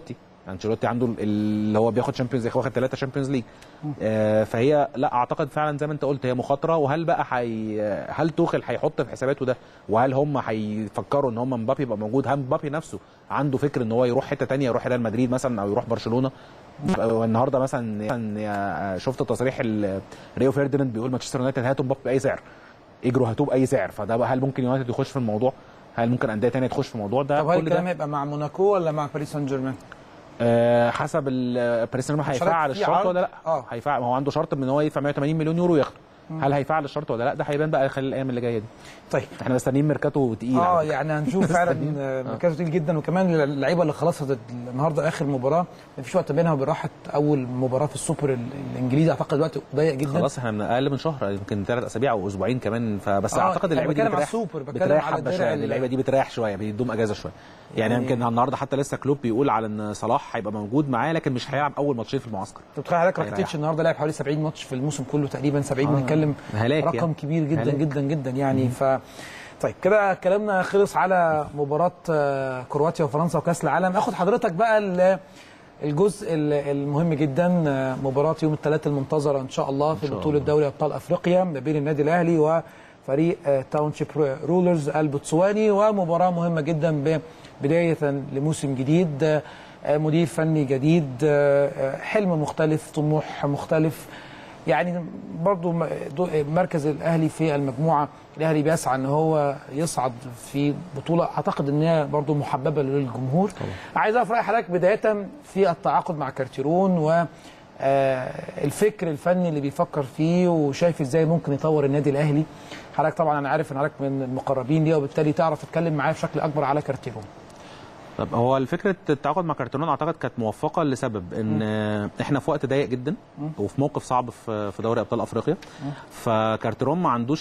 انشيلوتي عنده اللي هو بياخد شامبيونز ليج، واخد ثلاثه شامبيونز ليج. آه فهي لا اعتقد فعلا زي ما انت قلت هي مخاطره. وهل بقى حي... هل توخل هيحط في حساباته ده، وهل هم هيفكروا ان هم مبابي يبقى موجود؟ هم مبابي نفسه عنده فكر ان هو يروح حته ثانيه، يروح ريال مدريد مثلا او يروح برشلونه؟ والنهارده مثلا شفت تصريح ريو فيرديناند بيقول مانشستر يونايتد هاتوا مبابي باي سعر، اجروا هاتوه باي سعر. فده بقى هل ممكن يونايتد يخش في الموضوع؟ هل ممكن انديه ثانيه تخش في الموضوع ده؟ طب هل الكلام هيبقى مع موناكو ولا مع باريس سان جيرمان؟ أه حسب باريس سان جيرمان هيفعل الشرط ولا لا؟ اه هيفعل. هو عنده شرط ان هو يدفع مية وتمانين مليون يورو ياخده. هل هيفعل الشرط ولا لا؟ ده هيبان بقى خلال الايام اللي جايه دي. طيب احنا مستنيين ميركاتو تقيل. اه يعني هنشوف فعلا ميركاتو تقيل جدا. وكمان اللعيبه اللي خلصت النهارده اخر مباراه مفيش وقت بينها وبين راحه اول مباراه في السوبر الانجليزي، اعتقد الوقت ضيق جدا. خلاص احنا من اقل من شهر، يمكن ثلاث اسابيع او اسبوعين كمان. فبس آه اعتقد اللعيبه دي بتريح السوبر، بتريح حبه شويه. اللعيبه دي بتريح شويه، بيدوم اجازه شويه. يعني يمكن يعني النهارده حتى لسه كلوب بيقول على ان صلاح هيبقى موجود معاه لكن مش هيلعب اول ماتشين في المعسكر. انت متخيل حضرتك راكيتيتش النهارده لعب حوالي سبعين ماتش في الموسم كله تقريبا، سبعين آه. بنتكلم رقم يعني كبير جدا هلاك. جدا جدا يعني. ف طيب كده كلامنا خلص على مباراه كرواتيا وفرنسا وكاس العالم. اخد حضرتك بقى الجزء المهم جدا، مباراه يوم الثلاثاء المنتظره ان شاء الله في بطوله دوري ابطال افريقيا ما بين النادي الاهلي وفريق تاونشيب رولرز البوتسواني، ومباراه مهمه جدا بدايه لموسم جديد، مدير فني جديد، حلم مختلف، طموح مختلف. يعني برضو مركز الاهلي في المجموعه، الاهلي بيسعى ان هو يصعد في بطوله اعتقد ان هي برضو محببه للجمهور. طبعا. عايز اعرف راي حضرتك بدايه في التعاقد مع كارتيرون والفكر الفني اللي بيفكر فيه، وشايف ازاي ممكن يطور النادي الاهلي. حضرتك طبعا انا عارف ان حضرتك من المقربين ليه وبالتالي تعرف تتكلم معاه بشكل اكبر على كارتيرون. طب هو الفكره التعاقد مع كارتيرون اعتقد كانت موفقه لسبب ان م. احنا في وقت ضيق جدا م. وفي موقف صعب في دوري ابطال افريقيا. م. فكارتيرون ما عندوش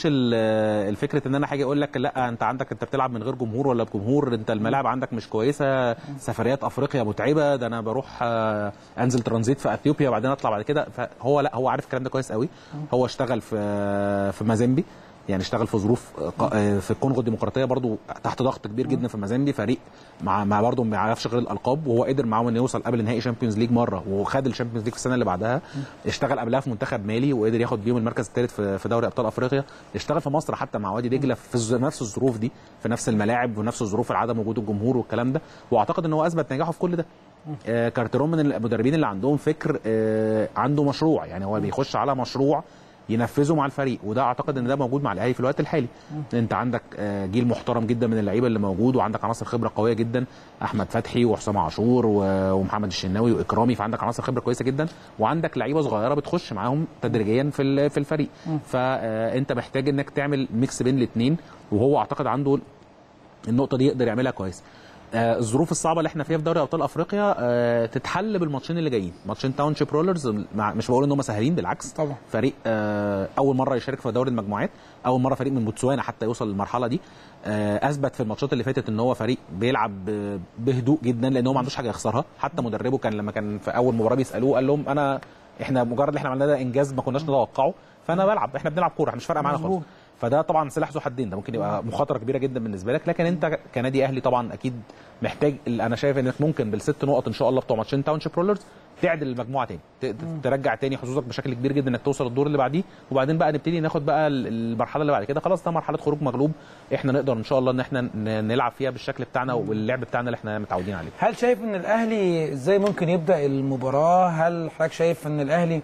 الفكره ان انا هاجي اقول لك لا انت عندك انت بتلعب من غير جمهور ولا بجمهور، انت الملاعب عندك مش كويسه، م. سفريات افريقيا متعبه، ده انا بروح انزل ترانزيت في اثيوبيا وبعدين اطلع بعد كده. فهو لا هو عارف الكلام ده كويس قوي. م. هو اشتغل في في مازيمبي، يعني اشتغل في ظروف في الكونغو الديمقراطيه برضو تحت ضغط كبير جدا في مازيمبي، فريق مع مع برضو ما يعرفش غير الالقاب، وهو قدر معاهم انه يوصل قبل نهائي شامبيونز ليج مره وخد الشامبيونز ليج في السنه اللي بعدها. اشتغل قبلها في منتخب مالي وقدر ياخد بيهم المركز الثالث في دوري ابطال افريقيا. اشتغل في مصر حتى مع وادي دجله في نفس الظروف دي، في نفس الملاعب ونفس الظروف عدم وجود الجمهور والكلام ده، واعتقد ان هو اثبت نجاحه في كل ده. آه كارتيرون من المدربين اللي عندهم فكر، آه عنده مشروع، يعني هو بيخش على مشروع ينفذه مع الفريق، وده اعتقد ان ده موجود مع الاهلي في الوقت الحالي. م. انت عندك جيل محترم جدا من اللعيبه اللي موجود، وعندك عناصر خبره قويه جدا، احمد فتحي وحسام عاشور ومحمد الشناوي واكرامي، فعندك عناصر خبره كويسه جدا، وعندك لعيبه صغيره بتخش معاهم تدريجيا في في الفريق. م. فانت محتاج انك تعمل ميكس بين الاثنين، وهو اعتقد عنده النقطه دي يقدر يعملها كويس. آه الظروف الصعبه اللي احنا فيها في دوري ابطال افريقيا آه تتحل بالماتشين اللي جايين. ماتشين تاونشيب رولرز مش بقول ان هم سهلين، بالعكس طبعا فريق آه اول مره يشارك في دوري المجموعات، اول مره فريق من بوتسوانا حتى يوصل للمرحله دي. آه اثبت في الماتشات اللي فاتت ان هو فريق بيلعب بهدوء جدا، لان هو ما عندوش حاجه يخسرها. حتى مدربه كان لما كان في اول مباراه بيسالوه قال لهم انا احنا مجرد اللي احنا عملناه ده انجاز ما كناش نتوقعه، فانا بلعب احنا بنلعب كوره مش فارقه معانا خالص. فده طبعا سلاح ذو حدين، ده ممكن يبقى مخاطره كبيره جدا بالنسبه لك، لكن انت كنادي اهلي طبعا اكيد محتاج. انا شايف انك ممكن بالست نقط ان شاء الله بتوع ماتشين تاونشيب رولرز تعدل المجموعه تاني، ترجع تاني حظوظك بشكل كبير جدا انك توصل الدور اللي بعديه، وبعدين بقى نبتدي ناخد بقى المرحله اللي بعد كده. خلاص ده مرحله خروج مغلوب، احنا نقدر ان شاء الله ان احنا نلعب فيها بالشكل بتاعنا واللعب بتاعنا اللي احنا متعودين عليه. هل شايف ان الاهلي ازاي ممكن يبدا المباراه؟ هل حضرتك شايف ان الاهلي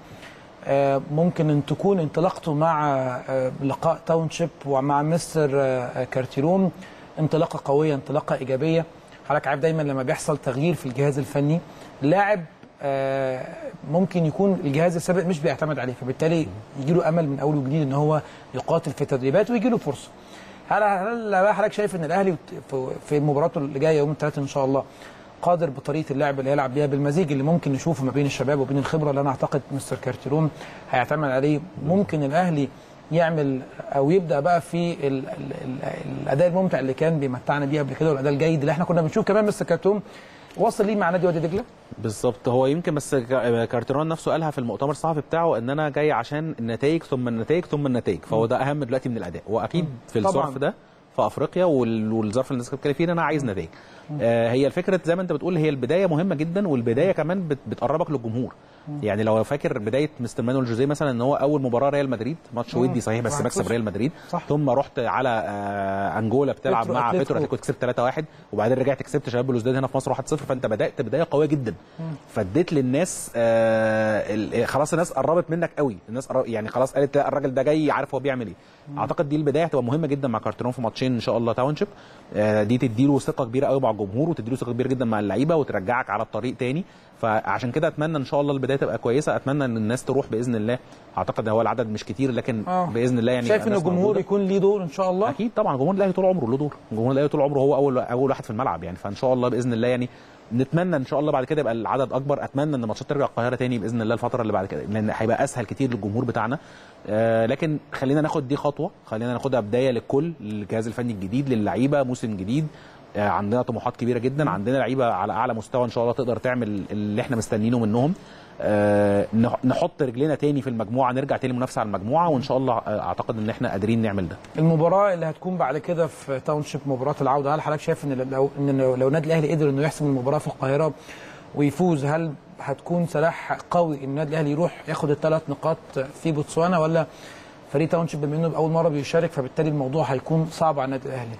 ممكن ان تكون انطلاقته مع لقاء تاونشيب ومع مستر كارتيرون انطلاقه قويه، انطلاقه ايجابيه؟ حضرتك عارف دايما لما بيحصل تغيير في الجهاز الفني لاعب ممكن يكون الجهاز السابق مش بيعتمد عليه، فبالتالي يجي له امل من اول وجديد ان هو يقاتل في التدريبات ويجي له فرصه. هل هل حضرتك شايف ان الاهلي في مباراته اللي جايه يوم الثلاثاء ان شاء الله قادر بطريقه اللعب اللي هيلعب بيها بالمزيج اللي ممكن نشوفه ما بين الشباب وبين الخبره اللي انا اعتقد مستر كارتيرون هيعتمد عليه؟ ممكن الاهلي يعمل او يبدا بقى في ال ال ال الاداء الممتع اللي كان بيمتعنا بيه قبل كده، والاداء الجيد اللي احنا كنا بنشوف كمان مستر كارتيرون وصل ليه مع نادي وادي دجله؟ بالظبط. هو يمكن بس كارتيرون نفسه قالها في المؤتمر الصحفي بتاعه ان انا جاي عشان النتائج ثم النتائج ثم النتائج، فهو ده اهم دلوقتي من الاداء، واكيد في الظرف ده في افريقيا، والظرف اللي الناس بتتكلم فيه انا عايز نتائج. آه هي الفكره زي ما انت بتقول، هي البدايه مهمه جدا، والبدايه كمان بت بتقربك للجمهور. يعني لو فاكر بدايه مستر مانويل جوزيه مثلا، ان هو اول مباراه ريال مدريد ماتش ودي صحيح بس مكسب ريال مدريد، صح. ثم رحت على آه انجولا بتلعب بيترو مع بيترو اتلتيكو كسبت ثلاثة واحد، وبعدين رجعت كسبت شباب بلوزداد هنا في مصر واحد صفر. فانت بدات بدايه قويه جدا، فاديت للناس آه خلاص الناس قربت منك قوي، الناس قرب يعني خلاص قالت الراجل ده جاي عارف هو بيعمل ايه. اعتقد دي البدايه هتبقى مهمه جدا مع كارتيرون في ماتشين ان شاء الله تاونشيب. آه دي تديله ثقه كبيره قوي مع الجمهور، وتديله ثقه كبيره جدا مع اللعيبه، وترجعك على الطريق تاني. فعشان كده اتمنى ان شاء الله البدايه تبقى كويسه، اتمنى ان الناس تروح باذن الله. اعتقد هو العدد مش كتير لكن أوه. باذن الله يعني شايف ان الجمهور يكون ليه دور ان شاء الله. اكيد طبعا الجمهور الاهلي طول عمره له دور، الجمهور الاهلي طول عمره هو اول اول واحد في الملعب يعني. فان شاء الله باذن الله يعني نتمنى ان شاء الله بعد كده يبقى العدد اكبر. اتمنى ان الماتشات ترجع القاهره تاني باذن الله الفتره اللي بعد كده، لان هيبقى اسهل كتير للجمهور بتاعنا. آه لكن خلينا ناخد دي خطوه، خلينا ناخدها بدايه للكل، للجهاز الفني الجديد، للعيبه، موسم جديد. آه عندنا طموحات كبيره جدا، عندنا لعيبه على اعلى مستوى ان شاء الله تقدر تعمل اللي احنا مستنيينه منهم. آه نحط رجلينا تاني في المجموعه، نرجع تاني منافسه على المجموعه، وان شاء الله اعتقد ان احنا قادرين نعمل ده. المباراه اللي هتكون بعد كده في تاونشيب مباراه العوده، هل حضرتك شايف ان لو ان لو النادي الاهلي قدر انه يحسم المباراه في القاهره ويفوز، هل هتكون سلاح قوي ان النادي الاهلي يروح ياخد الثلاث نقاط في بوتسوانا، ولا فريق تاونشيب بما انه باول مره بيشارك فبالتالي الموضوع هيكون صعب على النادي الاهلي؟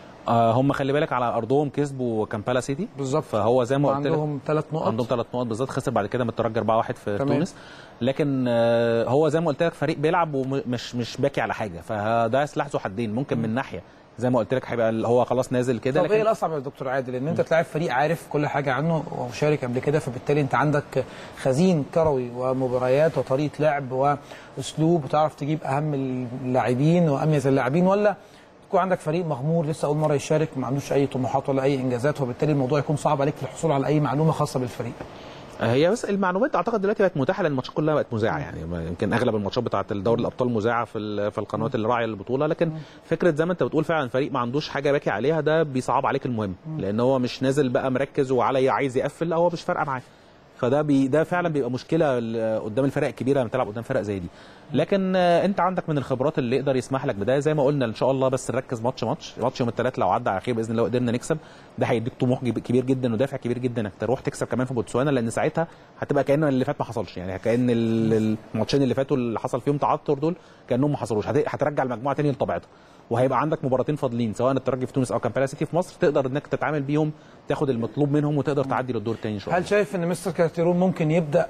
آه هم خلي بالك على ارضهم كسبوا كامبالا سيتي بالظبط، فهو زي ما قلت لك عندهم ثلاث نقط عندهم ثلاث نقط بالظبط. خسر بعد كده من الترجي أربعة واحد في تمام. تونس. لكن آه هو زي ما قلت لك فريق بيلعب ومش مش باكي على حاجه، فده سلاح ذو حدين. ممكن من ناحيه زي ما قلت لك هيبقى هو خلاص نازل كده. طب لكن ايه الاصعب يا دكتور عادل؟ ان انت تلاعب فريق عارف كل حاجه عنه وشارك قبل كده، فبالتالي انت عندك خزين كروي ومباريات وطريقه لعب واسلوب، وتعرف تجيب اهم اللاعبين واميز اللاعبين، ولا يكون عندك فريق مغمور لسه اول مره يشارك ما عندوش اي طموحات ولا اي انجازات، وبالتالي الموضوع يكون صعب عليك في الحصول على اي معلومه خاصه بالفريق؟ هي بس المعلومات اعتقد دلوقتي بقت متاحه، لان الماتشات كلها بقت مذاعه. يعني يمكن اغلب الماتشات بتاعه دوري الابطال مذاعه في في القنوات اللي راعيه البطوله. لكن فكره زي ما انت بتقول فعلا فريق ما عندوش حاجه باكي عليها، ده بيصعب عليك المهم، لان هو مش نازل بقى مركز وعلى عايز يقفل، لا هو مش فارقه معاه. فده بي ده فعلا بيبقى مشكله قدام الفرق الكبيره لما تلعب قدام فرق زي دي. لكن انت عندك من الخبرات اللي يقدر يسمح لك بده، زي ما قلنا ان شاء الله. بس نركز ماتش ماتش ماتش يوم الثلاث لو عدى على خير باذن الله وقدرنا نكسب، ده هيديك طموح كبير جدا ودافع كبير جدا انك تروح تكسب كمان في بوتسوانا، لان ساعتها هتبقى كأن اللي فات ما حصلش. يعني كأن الماتشين اللي فاتوا اللي حصل فيهم تعثر دول كأنهم ما حصلوش. هترجع المجموعه تاني لطبيعتها، وهيبقى عندك مباراتين فاضلين سواء الترجي في تونس او كامبالا سيتي في مصر، تقدر انك تتعامل بيهم، تاخد المطلوب منهم وتقدر تعدي للدور الثاني ان شاء الله. هل شايف ان مستر كارتيرون ممكن يبدا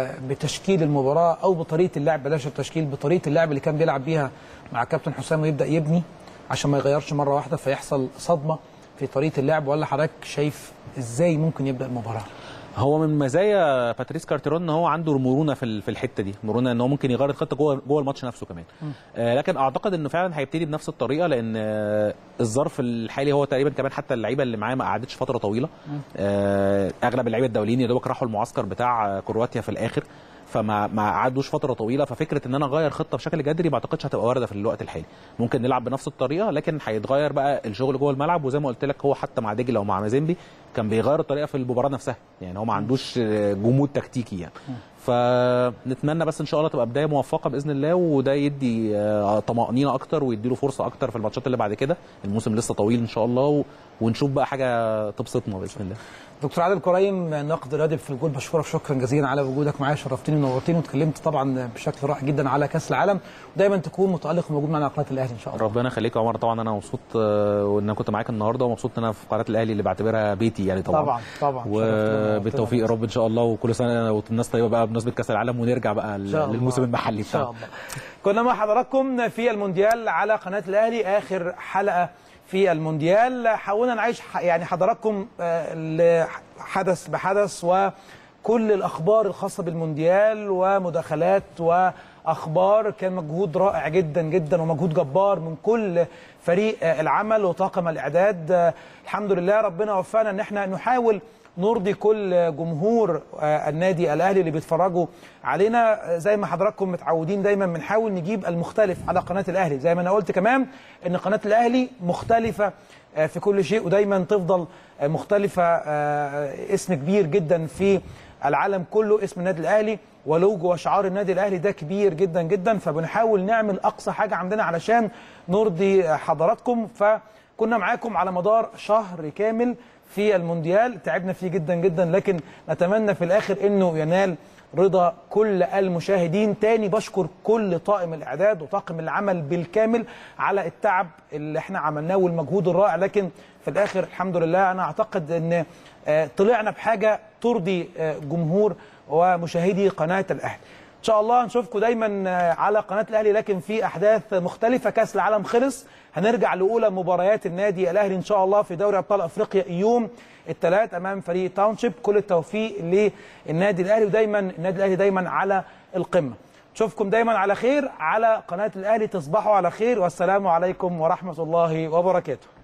بتشكيل المباراه او بطريقه اللعب، بلاش التشكيل، بطريقه اللعب اللي كان بيلعب بيها مع كابتن حسام، ويبدا يبني عشان ما يغيرش مره واحده فيحصل صدمه في طريقه اللعب، ولا حضرتك شايف ازاي ممكن يبدا المباراه؟ هو من مزايا باتريس كارتيرون ان هو عنده مرونه في في الحته دي، مرونه ان هو ممكن يغير الخطه جوه جوه الماتش نفسه كمان. آه لكن اعتقد انه فعلا هيبتدي بنفس الطريقه، لان آه الظرف الحالي هو تقريبا كمان حتى اللعيبه اللي معاه ما قعدتش فتره طويله. آه اغلب اللعيبه الدوليين يا دوبك راحوا المعسكر بتاع كرواتيا في الاخر، فما ما قعدوش فتره طويله. ففكره ان انا اغير خطه بشكل جذري ما اعتقدش هتبقى وارده في الوقت الحالي. ممكن نلعب بنفس الطريقه، لكن هيتغير بقى الشغل جوه الملعب. وزي ما قلت لك هو حتى مع دجله ومع مازيمبي كان بيغير الطريقه في المباراه نفسها، يعني هو ما عندوش جمود تكتيكي يعني. فنتمنى بس ان شاء الله تبقى بدايه موفقه باذن الله، وده يدي طمانينه اكتر ويدي له فرصه اكتر في الماتشات اللي بعد كده. الموسم لسه طويل ان شاء الله، ونشوف بقى حاجه تبسطنا باذن الله. دكتور عادل كريم، ناقد رياضي في الجول، بشكرك شكرا جزيلا على وجودك معايا، شرفتني ونورتني، واتكلمت طبعا بشكل رائع جدا على كاس العالم، ودايما تكون متالق وموجود معنا على قناه الاهلي ان شاء الله. ربنا يخليك يا عمر. طبعا انا مبسوط وان انا كنت معاك النهارده، ومبسوط ان انا في قناه الاهلي اللي بعتبرها بيتي يعني. طبعا طبعا طبعا وبالتوفيق يا رب ان شاء الله، وكل سنه والناس طيبه بقى بمناسبه كاس العالم، ونرجع بقى للموسم المحلي بتاعنا ان شاء الله. كنا مع حضراتكم في المونديال على قناه الاهلي، اخر حلقه في المونديال. حاولنا نعيش يعني حضراتكم حدث بحدث وكل الأخبار الخاصة بالمونديال ومداخلات وأخبار. كان مجهود رائع جدا جدا ومجهود جبار من كل فريق العمل وطاقم الإعداد. الحمد لله ربنا وفقنا أن احنا نحاول نرضي كل جمهور النادي الأهلي اللي بيتفرجوا علينا. زي ما حضراتكم متعودين دايما بنحاول نجيب المختلف على قناة الأهلي. زي ما أنا قلت كمان أن قناة الأهلي مختلفة في كل شيء، ودايما تفضل مختلفة، اسم كبير جدا في العالم كله اسم النادي الاهلي ولوجو وشعار النادي الاهلي ده كبير جدا جدا، فبنحاول نعمل اقصى حاجه عندنا علشان نرضي حضراتكم. فكنا معاكم على مدار شهر كامل في المونديال، تعبنا فيه جدا جدا، لكن نتمنى في الاخر انه ينال رضا كل المشاهدين. تاني بشكر كل طاقم الاعداد وطاقم العمل بالكامل على التعب اللي احنا عملناه والمجهود الرائع، لكن في الاخر الحمد لله انا اعتقد ان طلعنا بحاجه ترضي جمهور ومشاهدي قناه الاهلي. ان شاء الله نشوفكم دايما على قناه الاهلي، لكن في احداث مختلفه. كاس العالم خلص، هنرجع لاولى مباريات النادي الاهلي ان شاء الله في دوري ابطال افريقيا يوم الثلاث امام فريق تاونشيب. كل التوفيق للنادي الاهلي، ودايما النادي الاهلي دايما على القمه. نشوفكم دايما على خير على قناه الاهلي، تصبحوا على خير، والسلام عليكم ورحمه الله وبركاته.